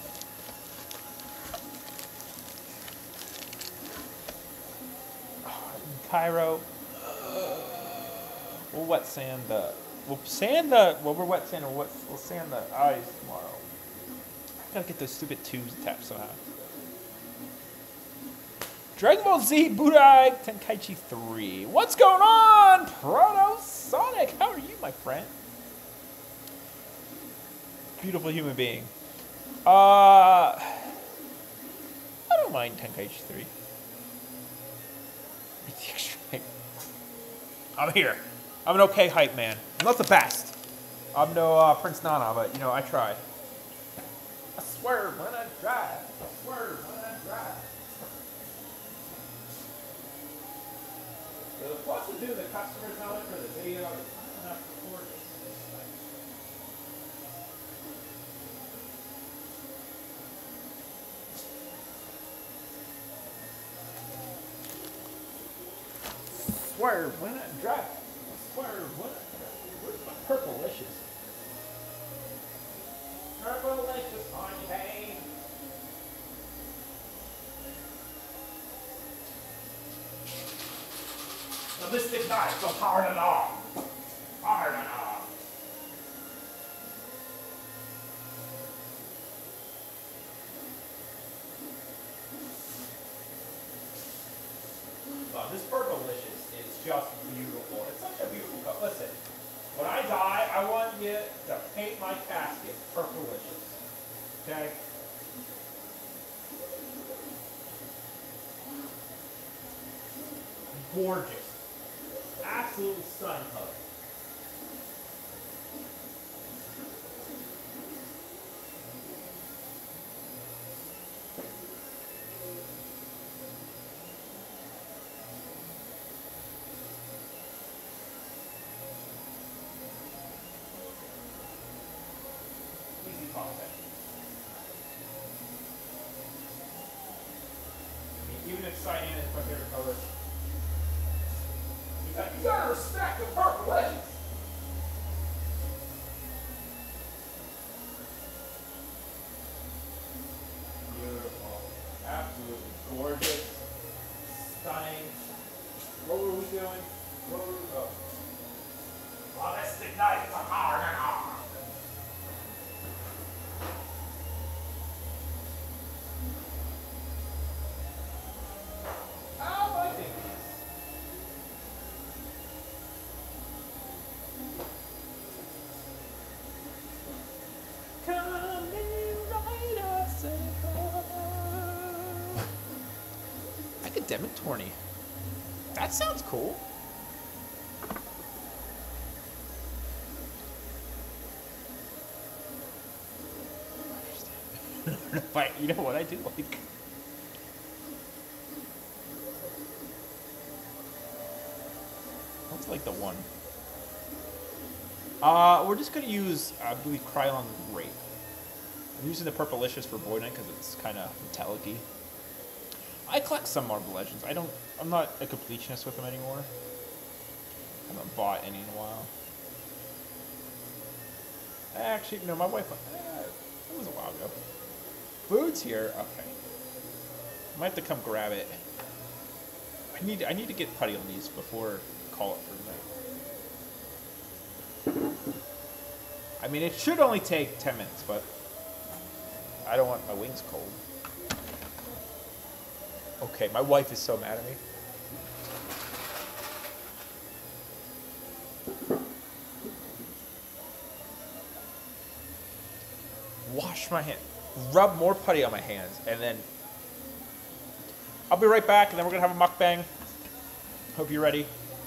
A: Cairo. We'll wet sand the. We'll sand the. Well, we're wet sand. We'll, we'll sand the eyes tomorrow. I gotta get those stupid tubes attached somehow. Dragon Ball Z Budai Tenkaichi three. What's going on, Proto Sonic? How are you, my friend? Beautiful human being. Uh, I don't mind Tenkaichi three. I'm here. I'm an okay hype man. I'm not the best. I'm no uh, Prince Nana, but you know, I try. I swerve when I drive. I swerve when I drive. So the plus to do the customer's helmet for the video is not enough for this. Swerve when I drive. Swerve when I drive. Where's my Purplelicious? Purplelicious on your pain. The Mystic Knight goes hard and on. Hard and on. Uh, this Purplelicious is just beautiful. It's such a beautiful color. Listen, when I die, I want you to paint my casket Purplelicious. Okay? Gorgeous. Absolutely stunning color. Easy call. cyan is my favorite color. You, got, you gotta respect the Purple Legends. Beautiful. Absolutely gorgeous. Stunning. What were we doing? What were we oh. Well, let's ignite the power now. How am I thinking this? Come and write us a card. Academic tourney. That sounds cool. But you know what I do like? What's like the one? Uh, we're just gonna use, I believe, Krylon Rape. I'm using the Purplicious for Void Knight because it's kind of metallic-y. I collect some Marble Legends. I don't. I'm not a completionist with them anymore. I haven't bought any in a while. Actually, no, my wife. Eh, it was a while ago. Food's here. Okay. Might have to come grab it. I need. I need to get putty on these before I call it for the night. I mean, it should only take ten minutes, but I don't want my wings cold. Okay, my wife is so mad at me. Wash my hand. Rub more putty on my hands, and then I'll be right back, and then we're going to have a mukbang. Hope you're ready.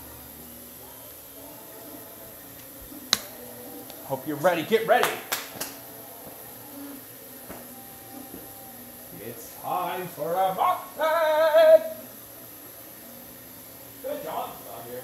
A: Hope you're ready. Get ready. It's time for a mukbang. Good John's not here.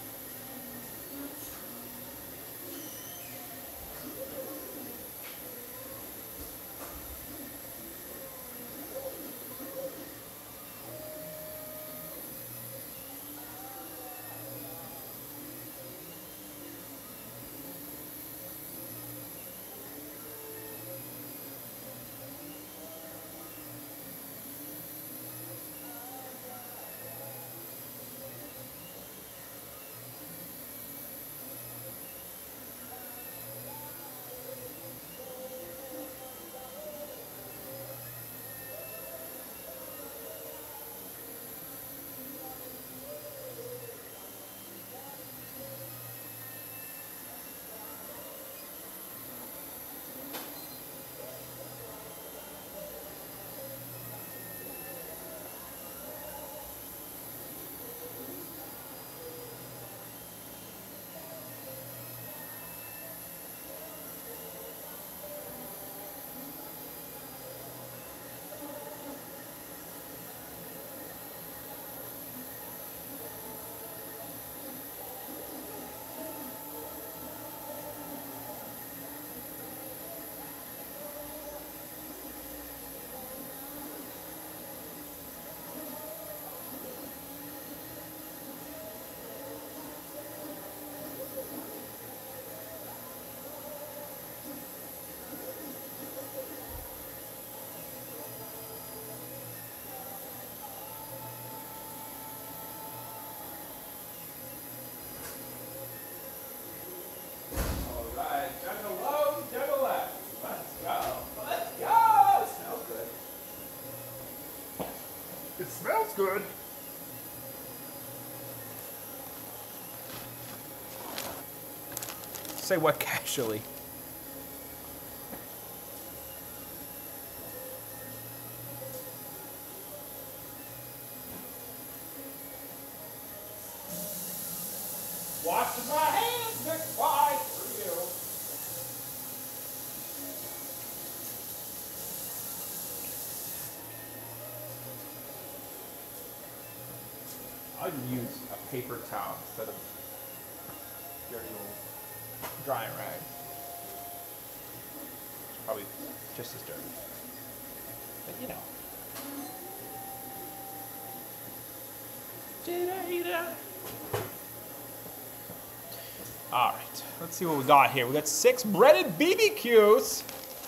A: Good. Say what casually? Washing my hands, Nick White, for you. I'd use a paper towel instead of dirty old drying rag. It's probably just as dirty. But you know. All right, let's see what we got here. We got six breaded B B Qs.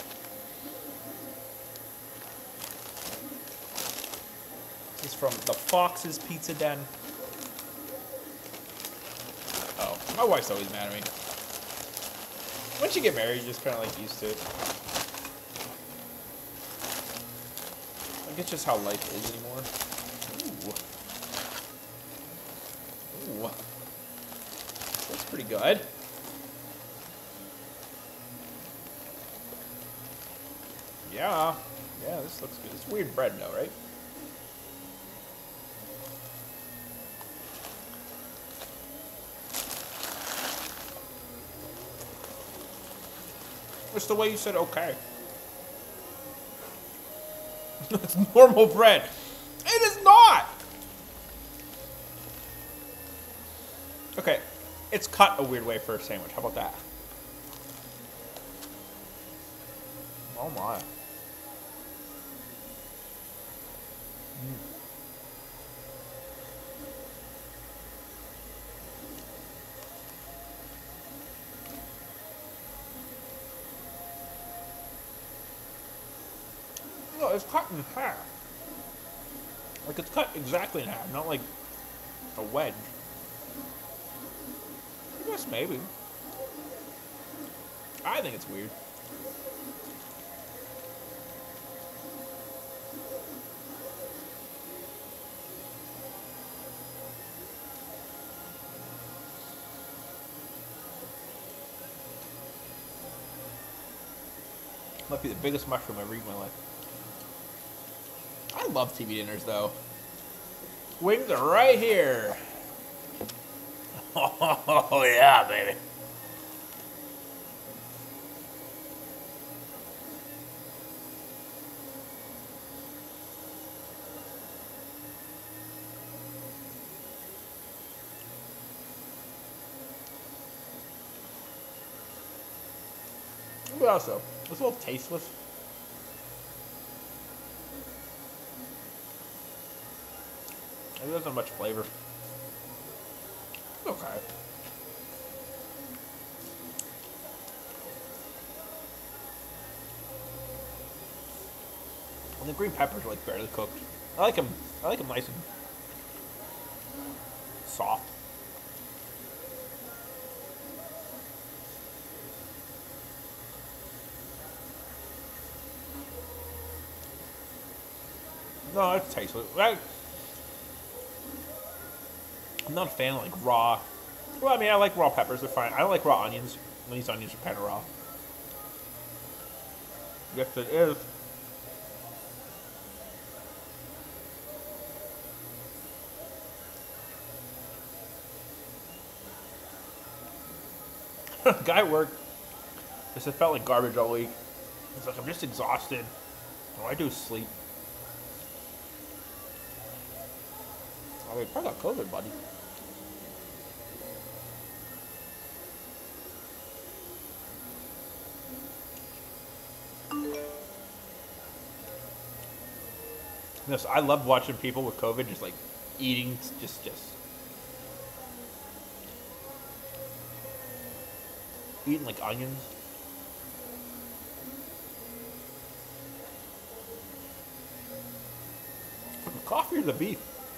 A: This is from the Fox's Pizza Den. Oh, my wife's always mad at me. Once you get married, you just kind of like used to it. I guess just how life is anymore. Ooh. Ooh. That's pretty good. Yeah. Yeah, this looks good. It's weird bread though, right? It's the way you said okay. It's normal bread. It is not! Okay, it's cut a weird way for a sandwich. How about that? Oh my. Mm. No, it's cut in half. Like, it's cut exactly in half, not like a wedge. I guess maybe. I think it's weird. Might be the biggest mushroom I've ever eaten in my life. I love T V dinners, though. Wings are right here. Oh, yeah, baby. What else, though? It's a little tasteless. It doesn't have much flavor. Okay. And the green peppers are like barely cooked. I like them. I like them nice and soft. No, it's tasteless. I, I'm not a fan of like raw. Well, I mean, I like raw peppers. They're fine. I don't like raw onions. These onions are kind of raw. Yes, it is. Guy at work just it felt like garbage all week. He's like, I'm just exhausted. All I do is sleep. Oh, you probably got COVID, buddy. This, I love watching people with COVID just like eating, just, just eating like onions. Coffee or the beef?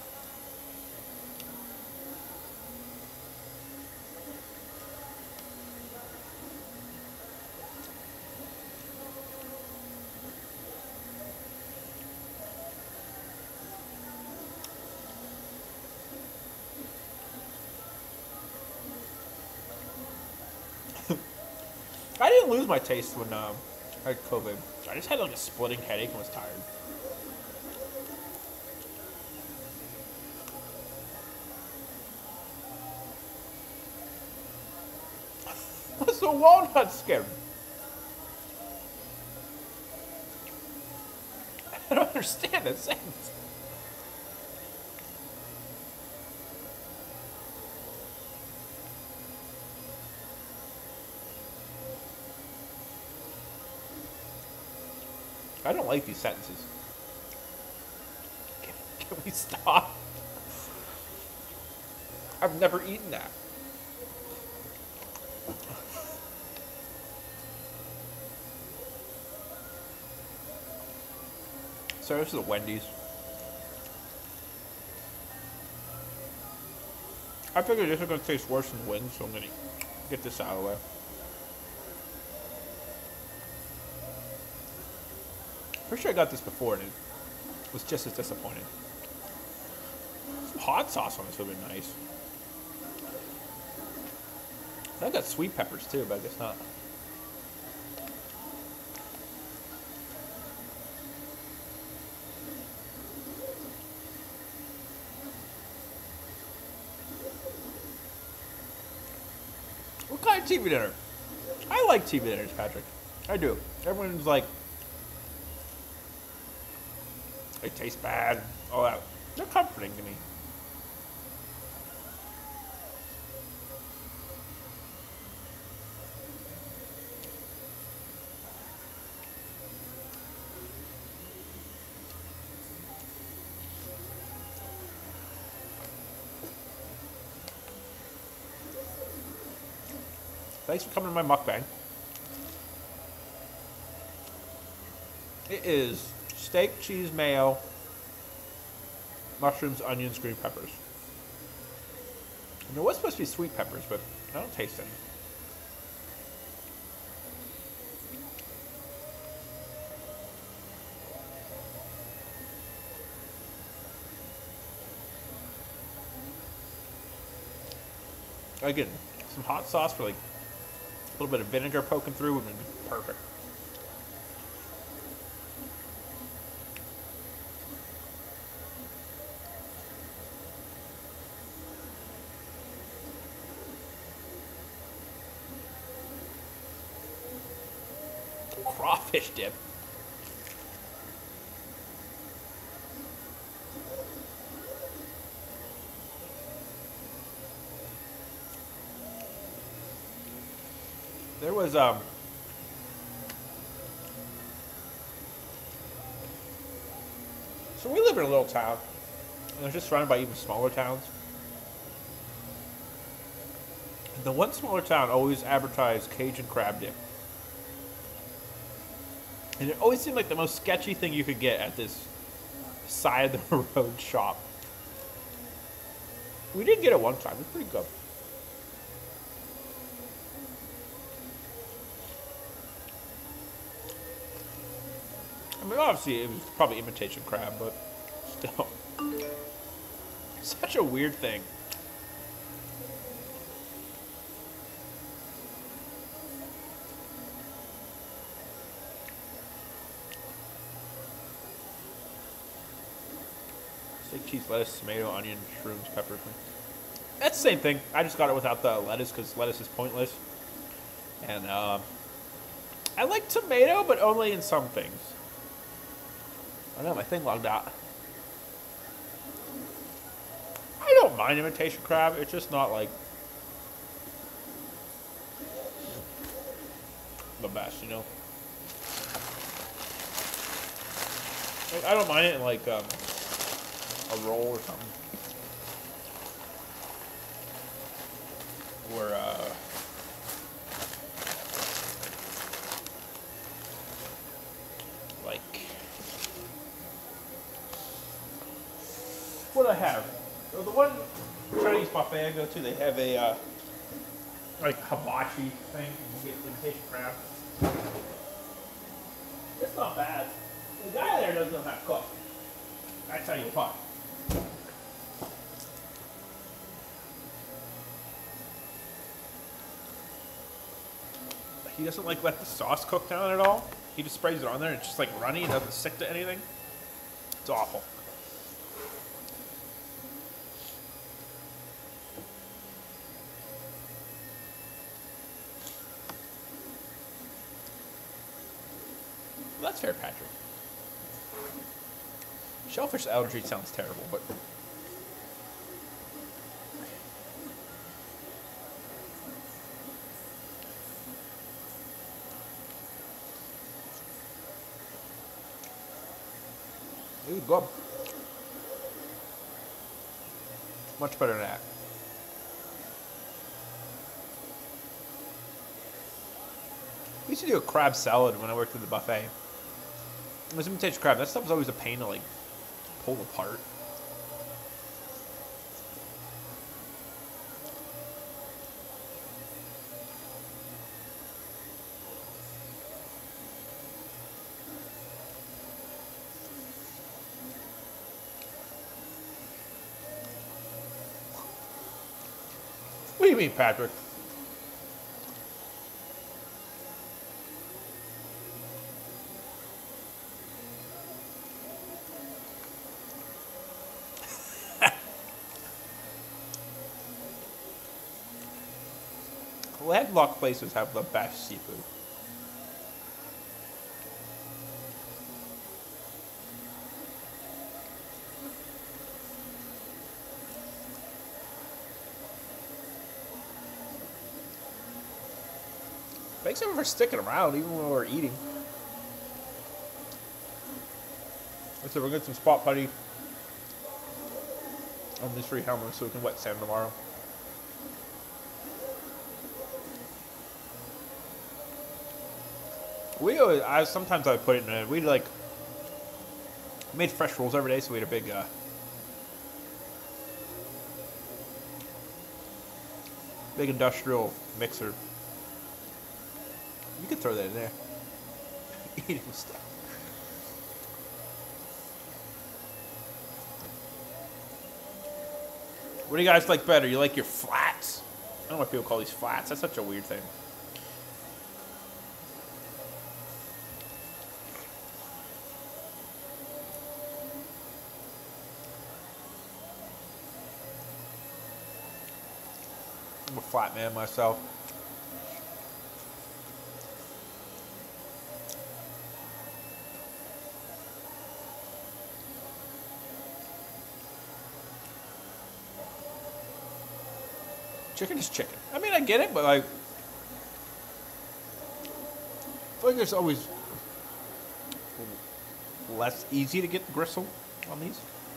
A: I didn't lose my taste when um, I had COVID. I just had like a splitting headache and was tired. What's the walnut skin? I don't understand that sentence. I don't like these sentences. Can, can we stop? I've never eaten that. So this is a Wendy's. I figured this is going to taste worse than wings, so I'm going to get this out of the way. Pretty sure I got this before and it was just as disappointing. Some hot sauce on this would have been nice. I got sweet peppers too, but I guess not. What kind of T V dinner? I like T V dinners, Patrick. I do. Everyone's like, they taste bad, all that. They're comforting to me. Thanks for coming to my mukbang. It is steak, cheese, mayo, mushrooms, onions, green peppers. And there was supposed to be sweet peppers, but I don't taste any. Again, some hot sauce for like a little bit of vinegar poking through would be perfect. Crawfish dip. There was um so we live in a little town and it's just surrounded by even smaller towns. And the one smaller town always advertised Cajun crab dip. And it always seemed like the most sketchy thing you could get at this side of the road shop. We did get it one time. It was pretty good. I mean, obviously, it was probably imitation crab, but still. Such a weird thing. Steak, cheese, lettuce, tomato, onion, shrooms, peppers. That's the same thing. I just got it without the lettuce because lettuce is pointless. And uh, I like tomato, but only in some things. I know, my thing logged out. I don't mind imitation crab. It's just not like the best, you know? Like, I don't mind it in like um, a roll or something. Or uh, like, what do I have? So the one Chinese buffet I go to, they have a uh, like hibachi thing. You get imitation crab. It's not bad. The guy there doesn't know how to cook. That's how you fuck. He doesn't like let the sauce cook down at all. He just sprays it on there and it's just like runny and doesn't stick to anything. It's awful. Well, that's fair, Patrick. Shellfish allergy sounds terrible, but it was good. Much better than that. We used to do a crab salad when I worked at the buffet. It was imitation crab. That stuff was always a pain to like pull apart. What do you mean, Patrick? Landlocked places have the best seafood. Thanks everyone for sticking around even when we're eating. So we're gonna get some spot putty on this free helmet so we can wet sand tomorrow. We always, I sometimes I put it in a, we like made fresh rolls every day, so we had a big uh, big industrial mixer. You could throw that in there. Eating stuff. What do you guys like better? You like your flats? I don't know why people call these flats. That's such a weird thing. I'm a flat man myself. Chicken is chicken. I mean, I get it, but like, I feel like it's always less easy to get the gristle on these.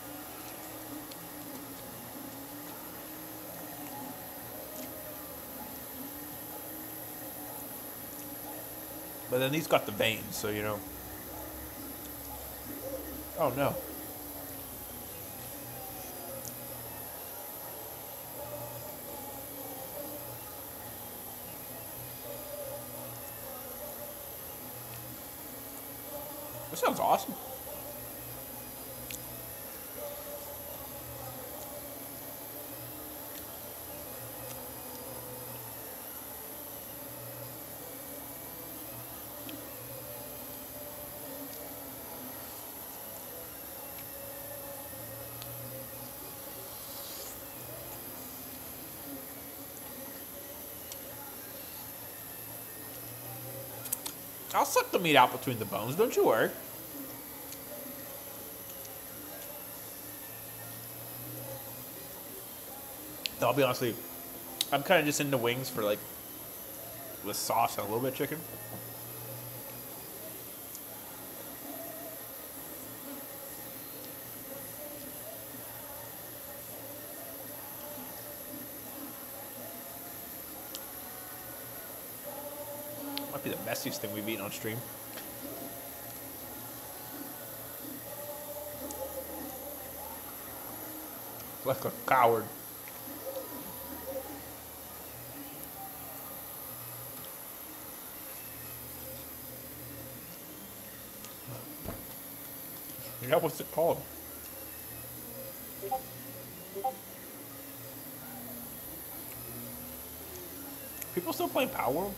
A: But then these got the veins, so you know. Oh no. That sounds awesome. I'll suck the meat out between the bones, don't you worry. I'll be honest with you, I'm kind of just into wings for like, with sauce and a little bit of chicken. Might be the messiest thing we've eaten on stream. Like a coward. Yeah, what's it called? People still playing Power World?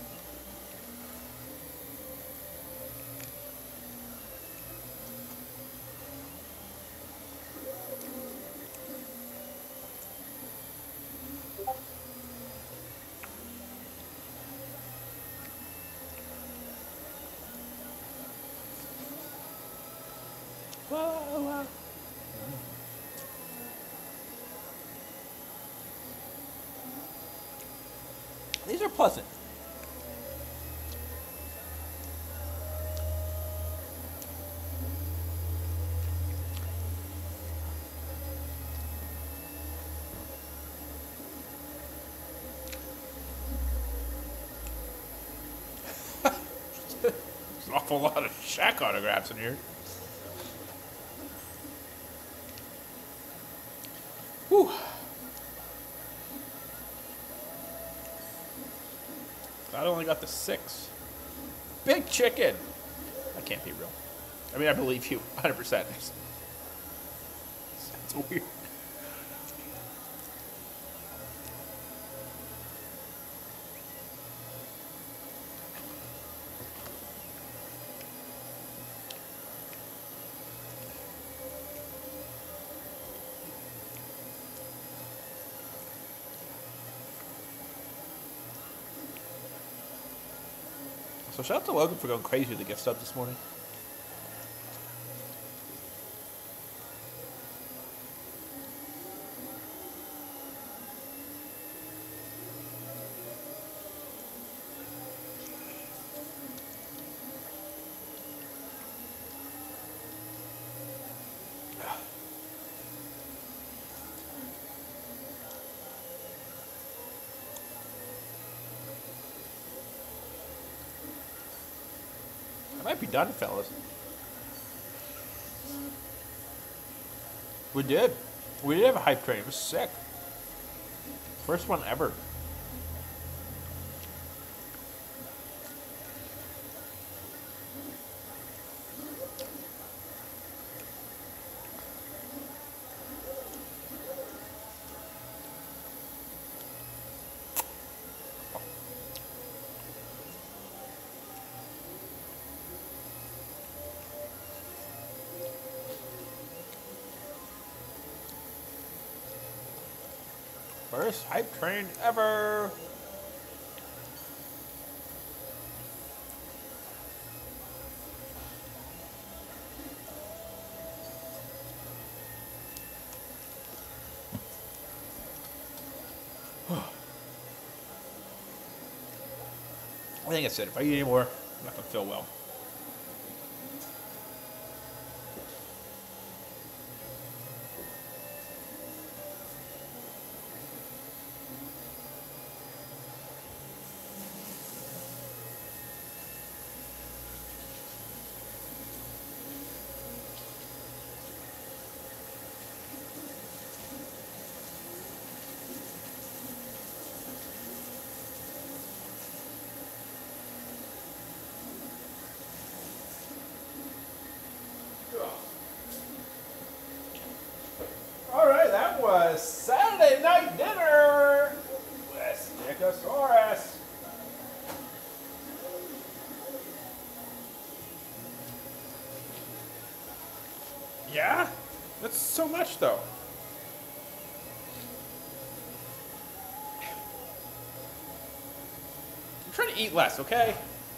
A: These are pleasant. There's an awful lot of Shaq autographs in here. Whew. I only got the six. Big chicken. That can't be real. I mean, I believe you one hundred percent. That's weird. So shout out to Logan for going crazy with the gift sub this morning. Might be done, fellas. We did. We did have a hype train. It was sick. First one ever. First hype train ever. I think that's it. If I eat any more, I'm not gonna feel well. Was Saturday night dinner with Stegosaurus. Yeah? That's so much though. I'm trying to eat less, okay?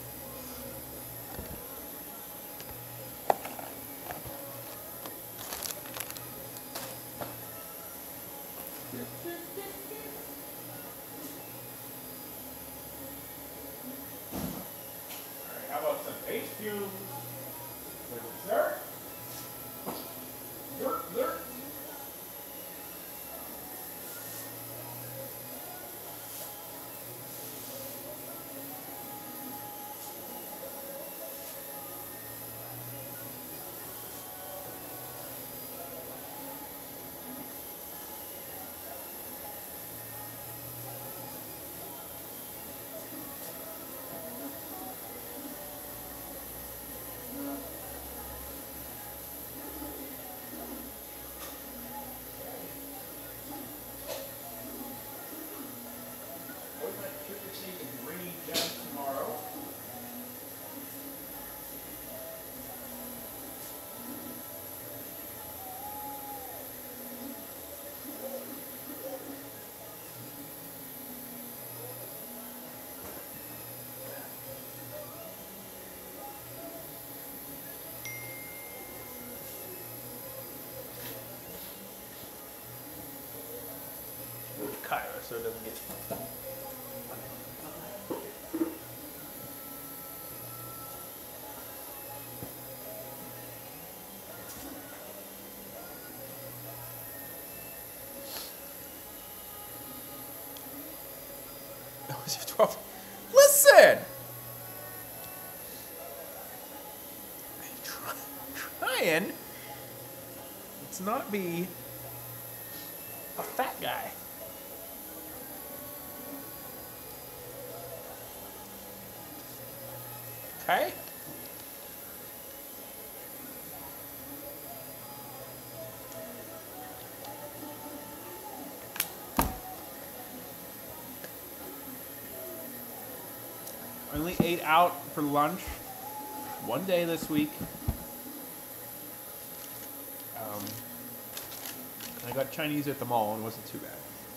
A: Kyra, so it doesn't get. twelve. Listen! Let's not be a fat guy. Okay. I only ate out for lunch one day this week. Um, I got Chinese at the mall and it wasn't too bad.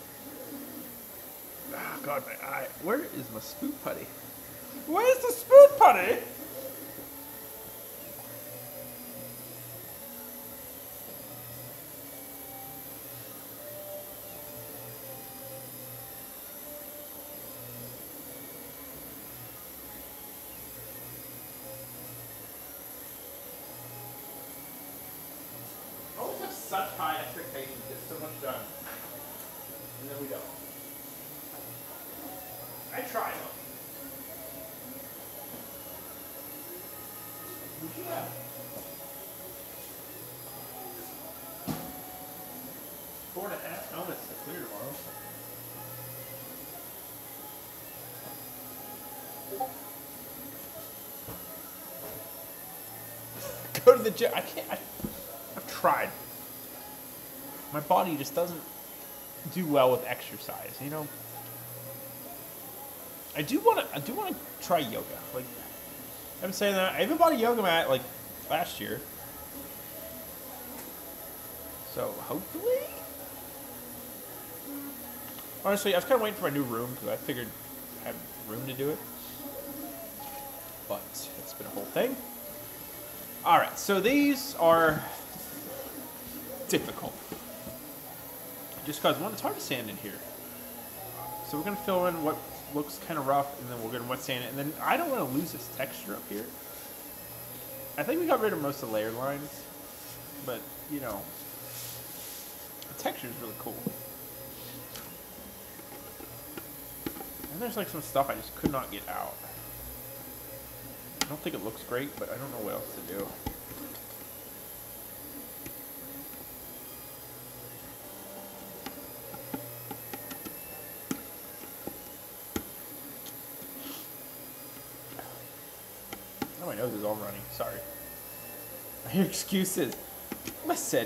A: Ah, oh, God, my eye. Where is my spoot putty? Where's the spoot putty? Such high expectations, get so much done, and then we don't. I try though. We should have. Four and a half helmets to clear tomorrow. Go to the gym. I can't. I, I've tried. My body just doesn't do well with exercise, you know. I do want to. I do want to try yoga. Like, I've been saying that. I even bought a yoga mat like last year. So hopefully, honestly, I was kind of waiting for my new room because I figured I had room to do it. But it's been a whole thing. All right, so these are difficult. Just because, one, it's hard to sand in here. So we're going to fill in what looks kind of rough, and then we're going to wet sand it. And then I don't want to lose this texture up here. I think we got rid of most of the layer lines. But, you know, the texture is really cool. And there's like some stuff I just could not get out. I don't think it looks great, but I don't know what else to do. Oh, my nose is all running. Sorry. I hear excuses. Listen.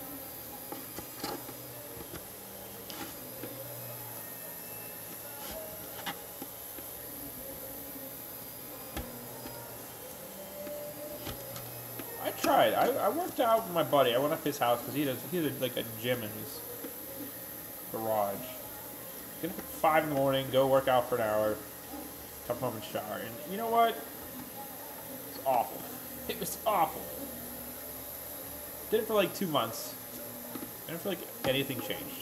A: I tried. I, I worked out with my buddy. I went up his house because he does he has like a gym in his garage. Get up at five in the morning, go work out for an hour, come home and shower. And you know what? Awful. It was awful. Did it for like two months. I didn't feel like anything changed.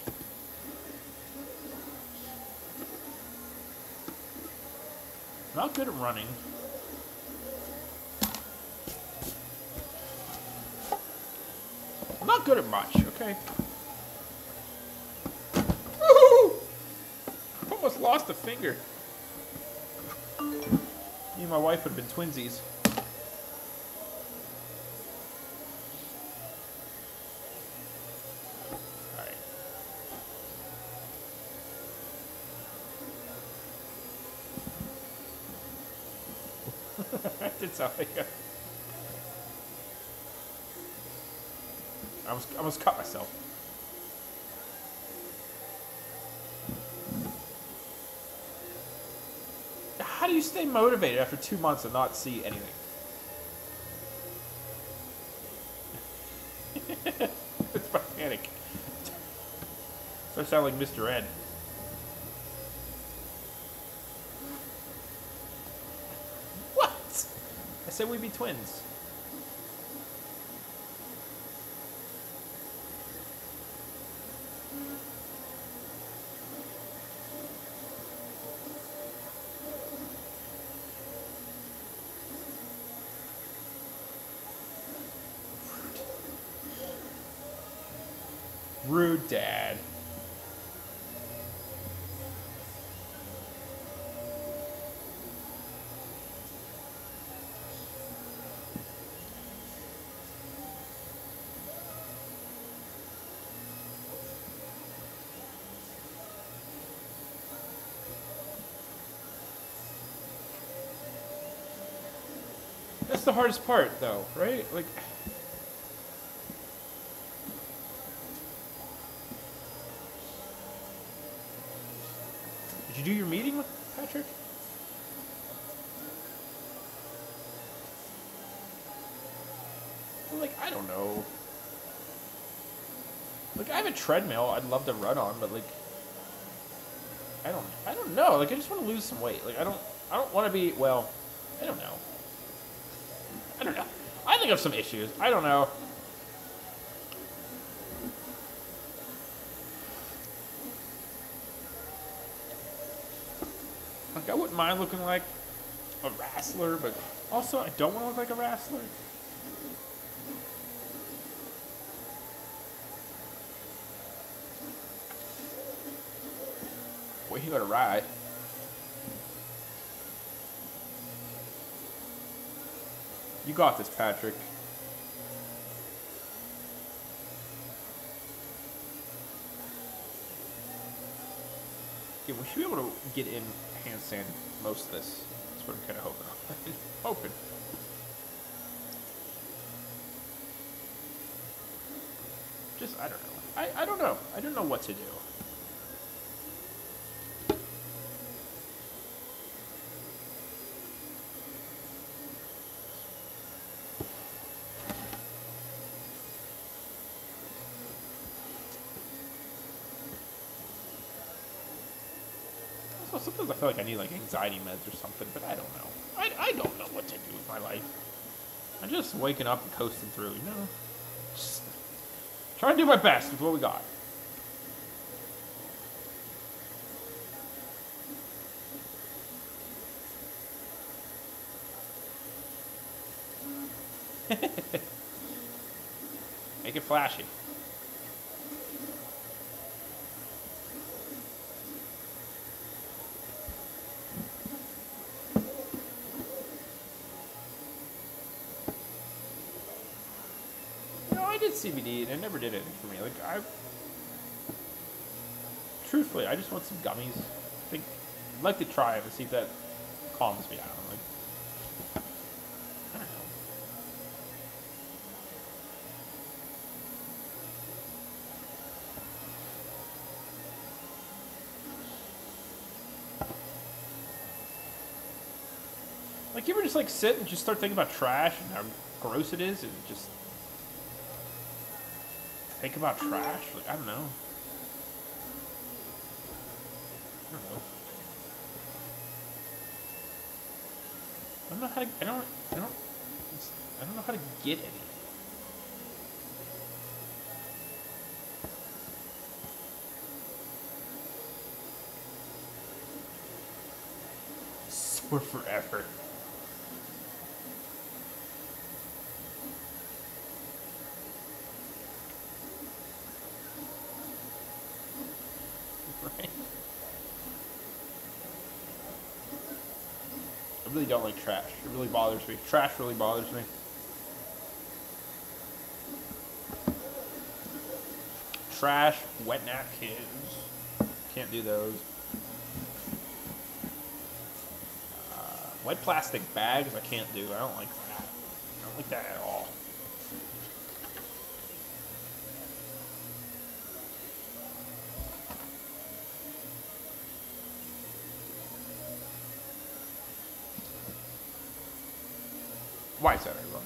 A: Not good at running. I'm not good at much, okay? Woohoo! Almost lost a finger. Me and my wife would have been twinsies. That did sound like a... I almost, I almost cut myself. How do you stay motivated after two months and not see anything? It's my panic. So I sound like Mister Ed. I said we'd be twins. Rude dad. the hardest part, though, right? Like... Did you do your meeting with Patrick? Well, like, I don't know. Like, I have a treadmill I'd love to run on, but, like... I don't... I don't know. Like, I just want to lose some weight. Like, I don't... I don't want to be... Well, I don't know. I don't know. I think I have some issues. I don't know. Like, I wouldn't mind looking like a wrestler, but also I don't want to look like a wrestler. Boy, he got a ride. You got this, Patrick. Yeah, we should be able to get in handstand most of this. That's what I'm kind of hoping on. Hoping. Just, I don't know. I, I don't know. I don't know what to do. Sometimes I feel like I need like anxiety meds or something, but I don't know. I, I don't know what to do with my life. I'm just waking up and coasting through, you know? Just trying to do my best with what we got. Make it flashy. C B D and it never did anything for me. Like I, truthfully, I just want some gummies. I think I'd like to try it and see if that calms me down. Like I don't know. Like you ever just like sit and just start thinking about trash and how gross it is and just think about trash? Like, I don't know. I don't know. I don't know how to. I don't. I don't. I don't know how to get any. Sore forever. I really don't like trash. It really bothers me. Trash really bothers me. Trash, wet napkins. Can't do those. Uh, wet plastic bags, I can't do. I don't like that. I don't like that at all. Why is that ironic?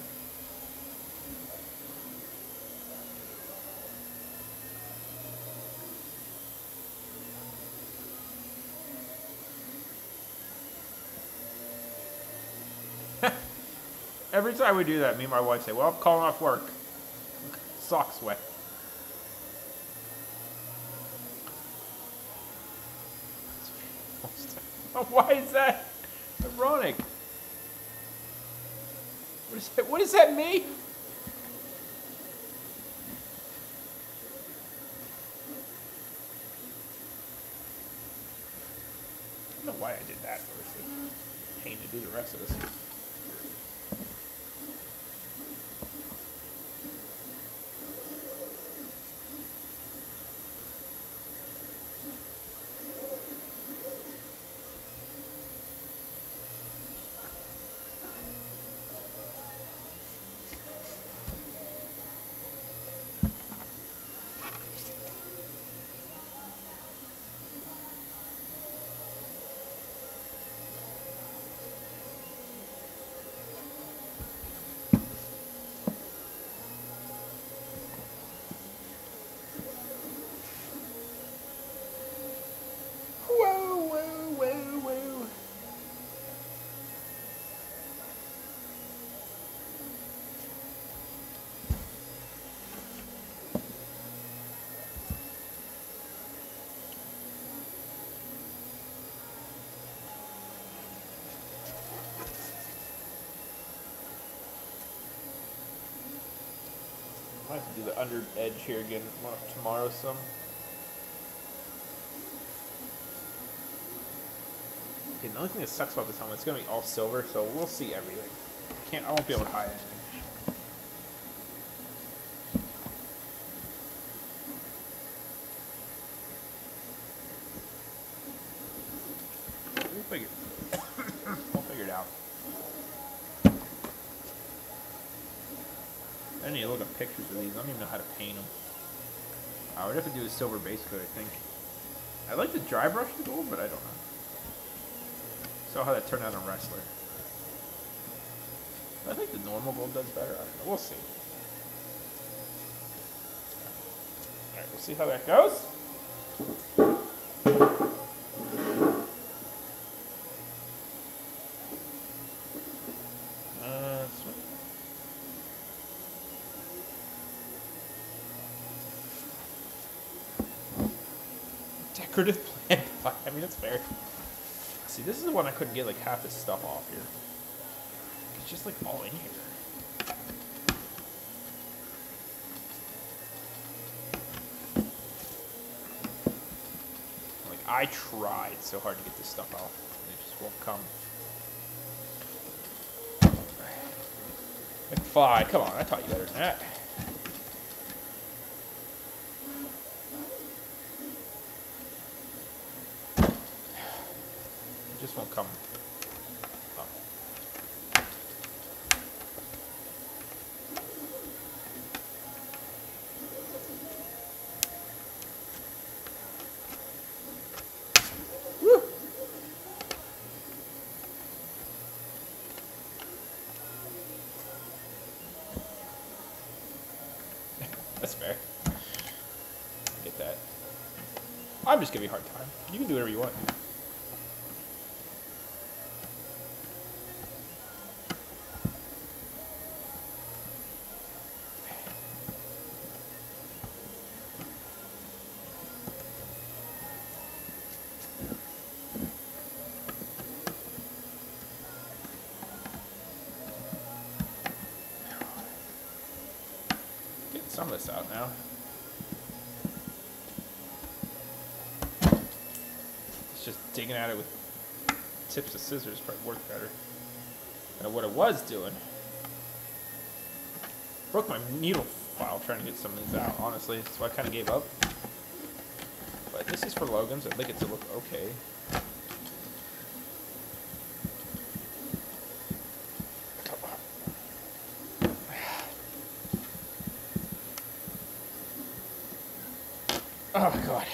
A: Every time we do that, me and my wife say, well, I'm calling off work. Socks wet. Why is that ironic? What, is that, what does that mean? I don't know why I did that first. It's a pain to do the rest of this. might have to do the under edge here again tomorrow some. Okay, the only thing that sucks about this helmet, it's gonna be all silver, so we'll see everything. Can't I won't be able to hide anything. We'll figure we'll figure it out. I need to look at pictures of these. I don't even know how to paint them. I would have to do a silver base coat, I think. I like the dry brush the gold, but I don't know. Saw how that turned out on Wrestler. I think the normal gold does better. I don't know. We'll see. Alright, we'll see how that goes. Uh, decorative plant. I mean, it's fair. See, this is the one I couldn't get like half this stuff off here. It's just like all in here. Like, I tried so hard to get this stuff off. It just won't come. McFly, come on, I taught you better than that. It just won't come. Oh. Woo. That's fair. I get that. I'm just giving you a hard time. You can do whatever you want. Getting some of this out now. It's just digging at it with tips of scissors probably work better than what it was doing. Broke my needle file trying to get some of these out, honestly, so I kind of gave up. But this is for Logan's. I'd like it to look okay. Oh my god.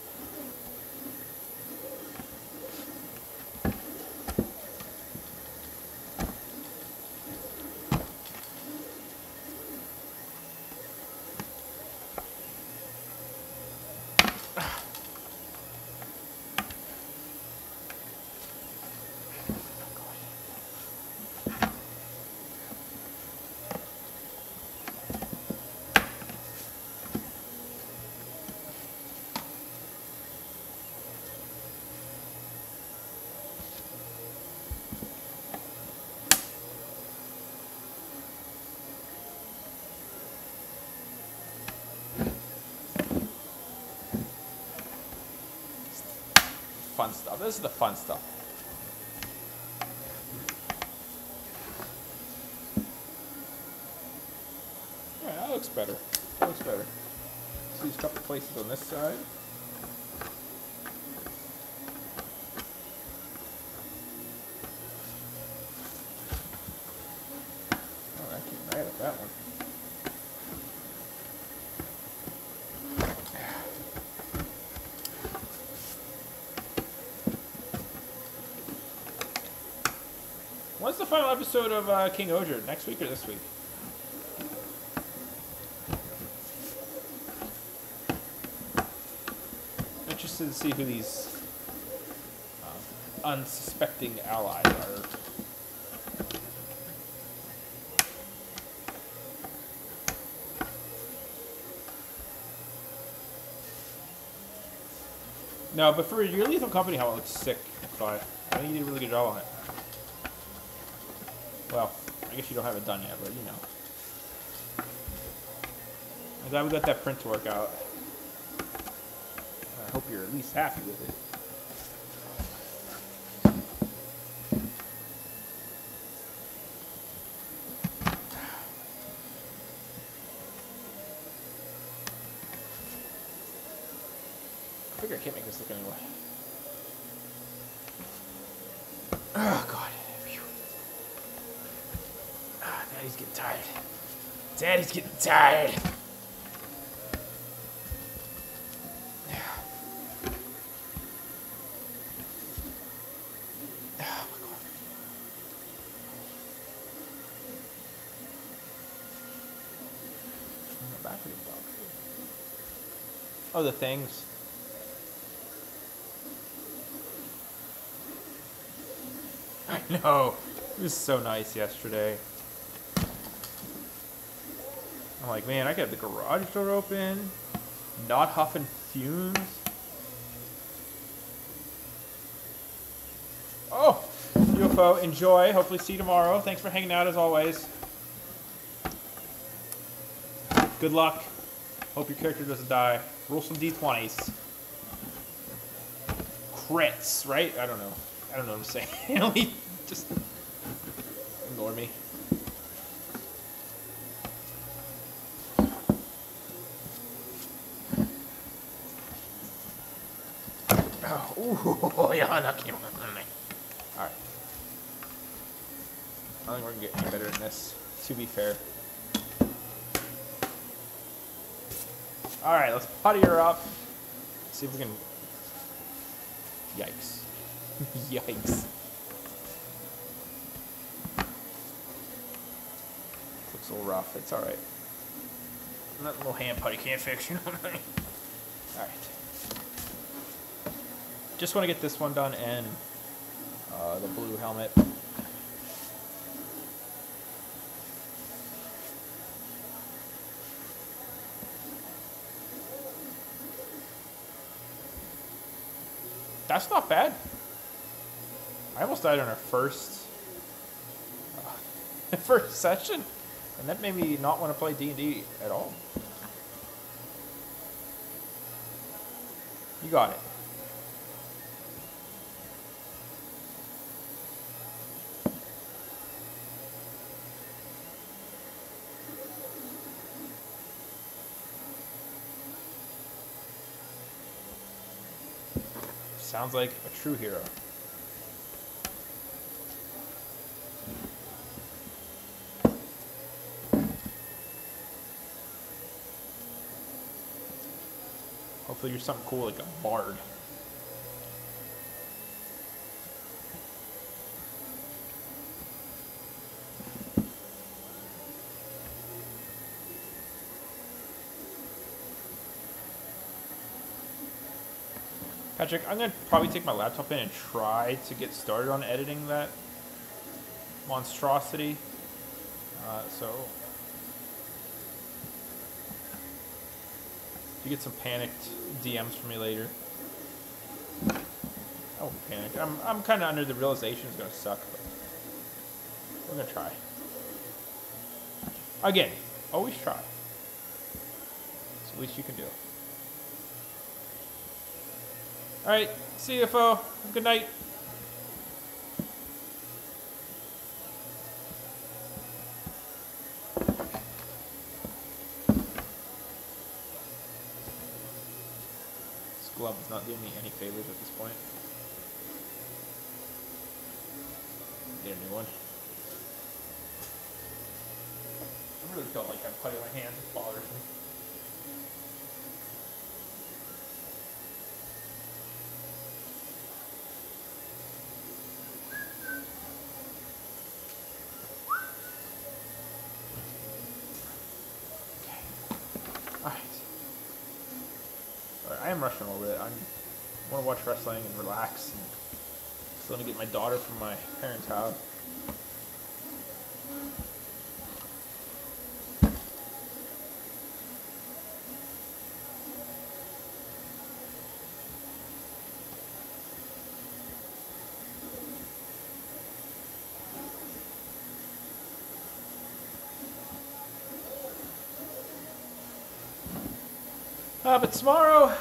A: Fun stuff. This is the fun stuff. Yeah, that looks better. That looks better. See these couple places on this side. Oh, I keep mad at that one. When's the final episode of uh, King Oger? Next week or this week? Interested to see who these uh, unsuspecting allies are. No, but for your Lethal Company helmet, it looks sick. But I think you did a really good job on it. Well, I guess you don't have it done yet, but you know. I'm glad we got that print to work out. I hope you're at least happy with it. I figure I can't make this look anyway. Oh, God. Phew. Ah, Daddy's getting tired. Daddy's getting tired. Oh, the things. I know. It was so nice yesterday. I'm like, man, I got the garage door open, not huffing fumes. Oh, U F O, enjoy. Hopefully see you tomorrow. Thanks for hanging out as always. Good luck. Hope your character doesn't die. Roll some d twenties. Crits, right? I don't know. I don't know what I'm saying. Just ignore me. Oh, ooh, yeah, lucky. All right. I don't think we're gonna get any better than this, to be fair. All right, let's putty her up. See if we can. Yikes! Yikes! Looks a little rough. It's all right. That little hand putty can't fix, you know what I mean? All right. Just want to get this one done and uh, the blue helmet. That's not bad. I almost died on our first uh, first session, and that made me not want to play D and D at all. You got it. Sounds like a true hero. Hopefully you're something cool like a bard. Patrick, I'm going to probably take my laptop in and try to get started on editing that monstrosity. Uh, so, you get some panicked D Ms from me later. I won't panic. I'm, I'm kind of under the realization it's going to suck, but we're going to try. Again, always try. It's the least you can do. All right, C F O. Good night. This glove is not doing me any favors at this point. Get a new one. I really felt like I'm putting my hands. It bothers me. I am rushing a little bit. I want to watch wrestling and relax. And still want to get my daughter from my parents' house. Uh, but tomorrow,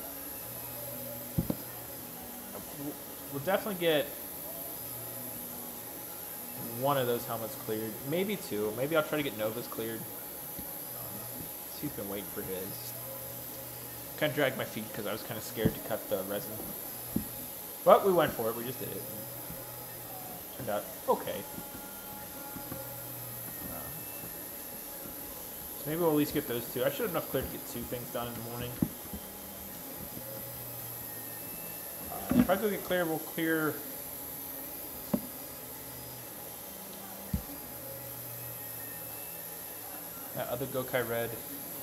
A: we'll definitely get one of those helmets cleared. Maybe two. Maybe I'll try to get Nova's cleared. Um, he's been waiting for his. Kind of dragged my feet because I was kind of scared to cut the resin. But we went for it. We just did it. And turned out okay. Um, so maybe we'll at least get those two. I should have enough clear to get two things done in the morning. Uh, if I go get clear, we'll clear... that other Gokai Red.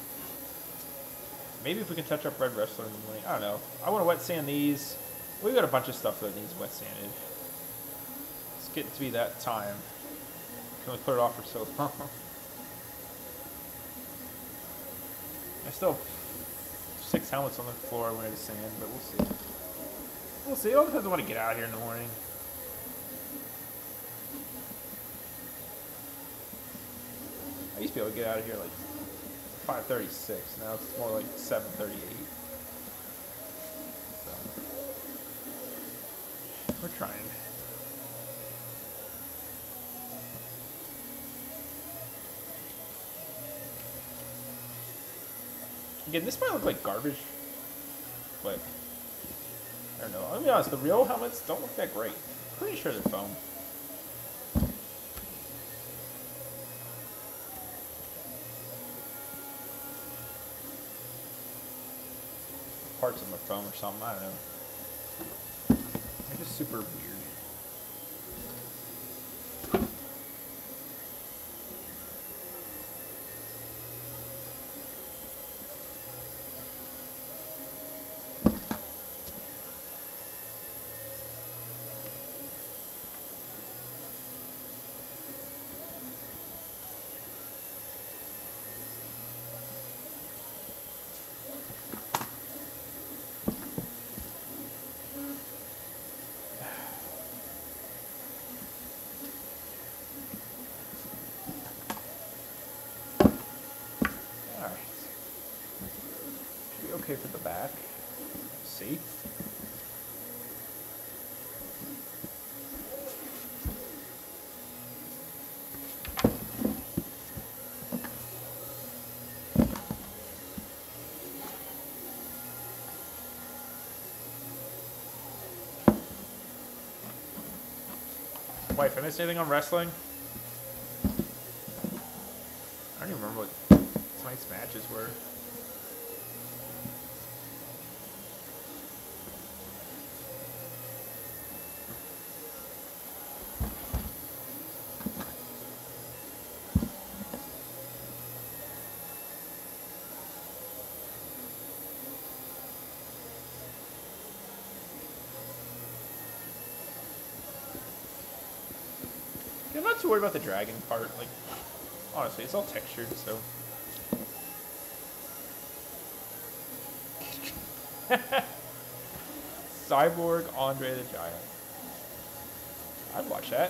A: Maybe if we can touch up Red Wrestler in the morning. I don't know. I want to wet sand these. We got a bunch of stuff that needs wet sanded. It's getting to be that time. Can we put it off for so long? I still have six helmets on the floor when it's sand, but we'll see. We'll see. It all depends on when I get out of here in the morning. I used to be able to get out of here like five thirty-six. Now it's more like seven thirty-eight. So we're trying. Again, this might look like garbage, but I don't know. I'll be honest, the real helmets don't look that great. Pretty sure they're foam. Parts of them are foam or something, I don't know. They're just super weird. Okay for the back. Let's see. Wait, if I missed anything on wrestling? I don't even remember what tonight's matches were. I'm not too worried about the dragon part. Like, honestly, it's all textured, so. Cyborg Andre the Giant. I'd watch that.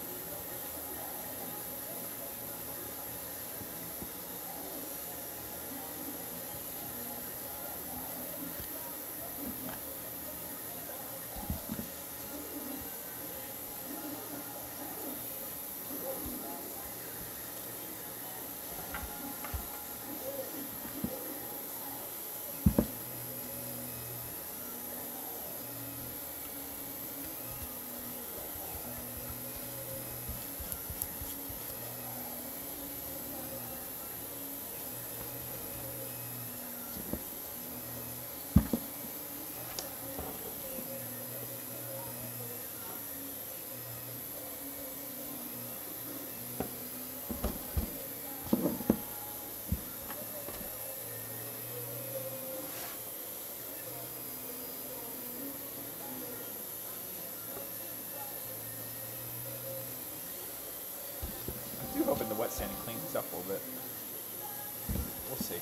A: Hoping the wet sanding cleans this up a little bit. We'll see.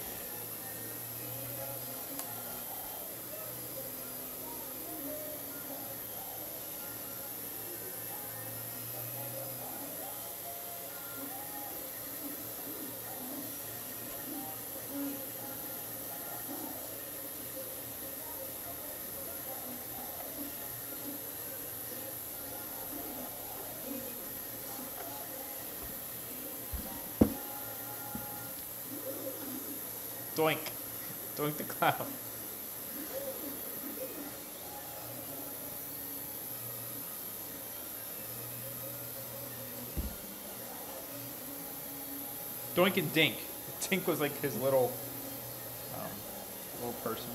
A: Doink. Doink the clown. Doink and Dink. Dink was like his little, um, little person.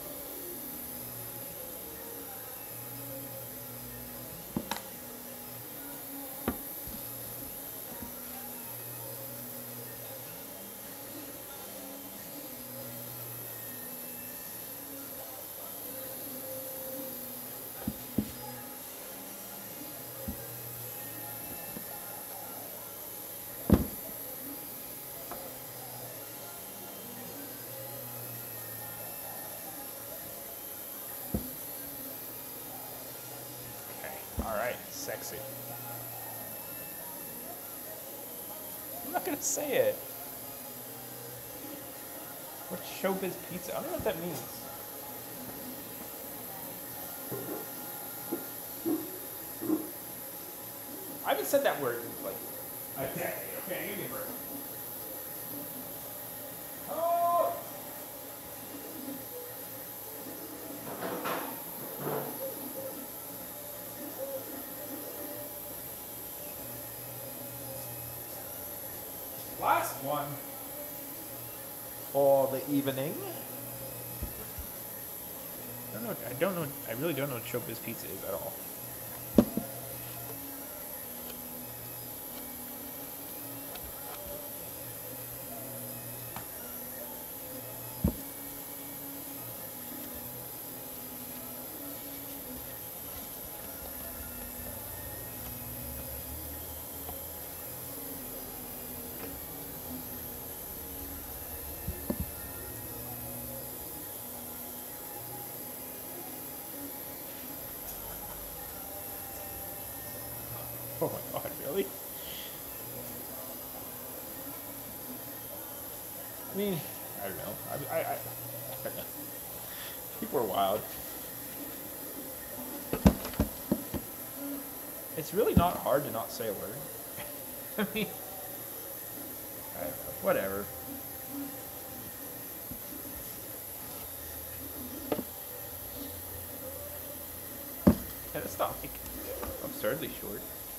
A: Alright, sexy. I'm not gonna say it. What's Showbiz Pizza? I don't know what that means. I haven't said that word in like a decade. Okay, give me a break. Oh! Last one for the evening. I don't know. I don't know. I really don't know what Showbiz Pizza is at all. Oh my god, really? I mean, I don't know. I, I, I, I don't know. People are wild. It's really not hard to not say a word. I mean, I don't know. Whatever. Yeah, it's not like absurdly short.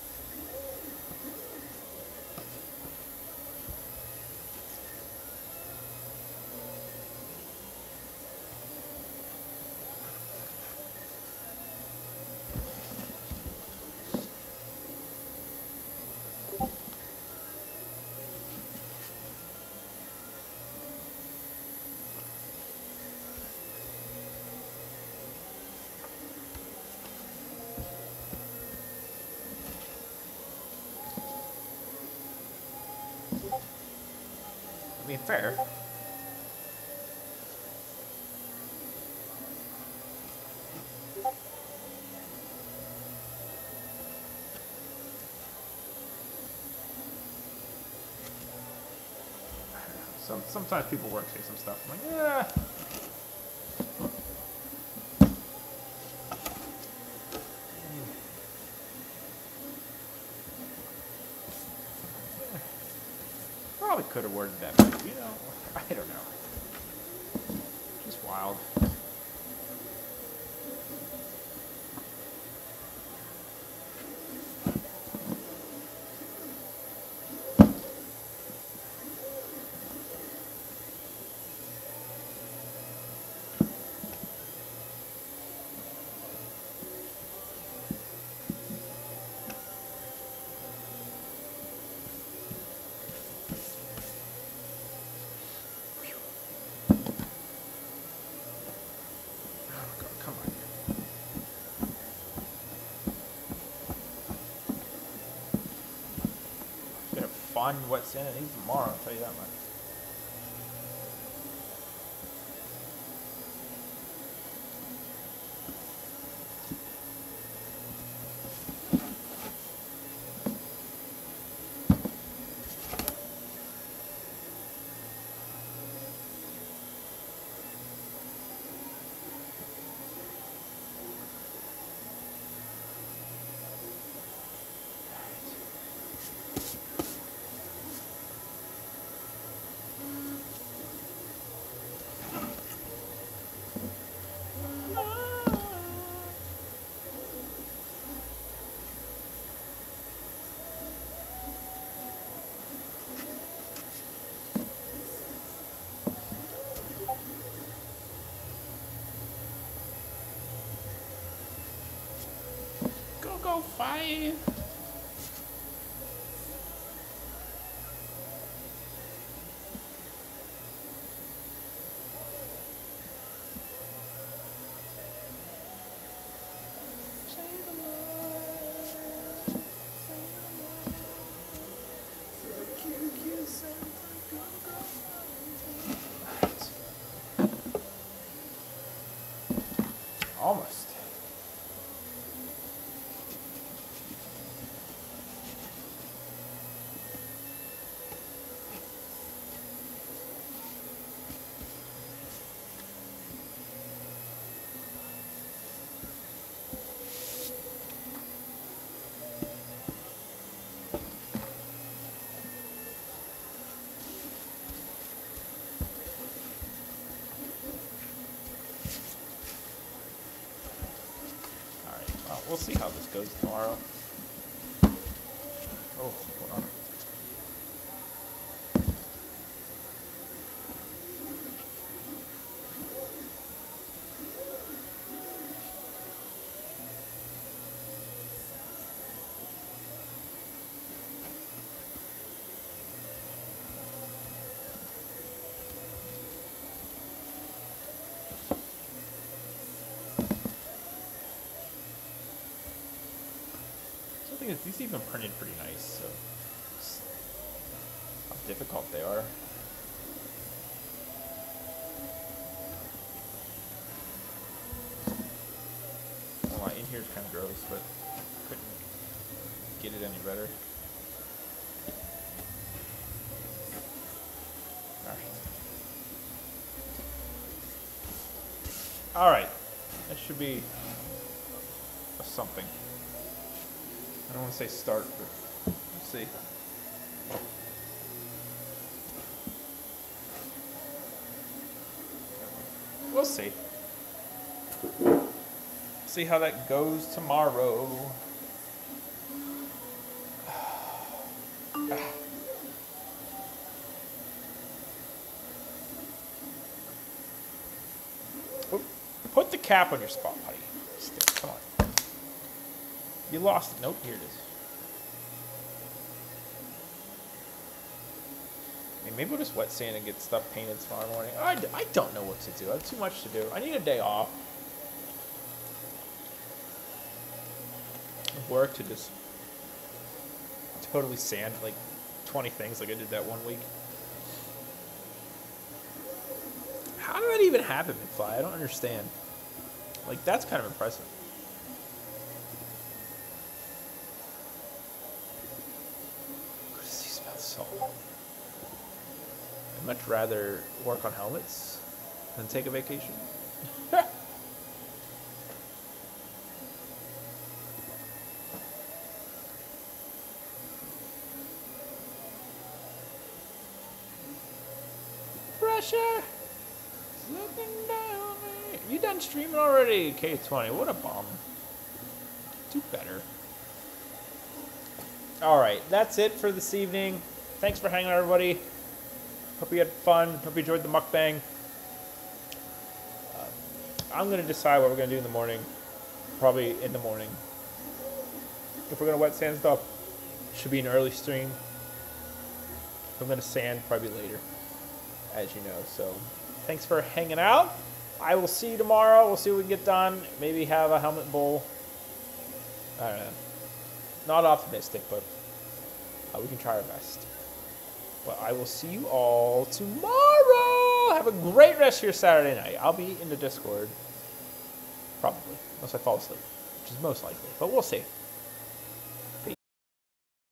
A: I mean, fair. Some, sometimes people work say some stuff. I'm like, yeah. Probably could have worded that better, you know. I don't know. Just wild. Fun what's in it. He's tomorrow, I'll tell you that much. oh five. Almost. Well, we'll see how this goes tomorrow. Oh, hold on. These even printed pretty nice, so just how difficult they are. Well, in here is kind of gross, but couldn't get it any better. All right. All right, that should be a something. I don't want to say start, but we'll see. We'll see. See how that goes tomorrow. Put the cap on your spot, buddy. Stick. Come on. You lost it. Nope, here it is. I mean, maybe we'll just wet sand and get stuff painted tomorrow morning. I, I don't know what to do. I have too much to do. I need a day off. Work to just totally sand like twenty things like I did that one week. How did that even happen, McFly? I don't understand. Like, that's kind of impressive. I'd much rather work on helmets than take a vacation. Pressure is looking down on me. You done streaming already? K twenty, what a bum. Do better. Alright, that's it for this evening. Thanks for hanging out, everybody. Hope you had fun. Hope you enjoyed the mukbang. Uh, I'm going to decide what we're going to do in the morning. Probably in the morning. If we're going to wet sand stuff, it should be an early stream. If I'm going to sand, probably later, as you know. So, thanks for hanging out. I will see you tomorrow. We'll see what we can get done. Maybe have a helmet bowl. I don't know. Not optimistic, but uh, we can try our best. Well, I will see you all tomorrow. Have a great rest of your Saturday night. I'll be in the Discord. Probably. Unless I fall asleep, which is most likely. But we'll see.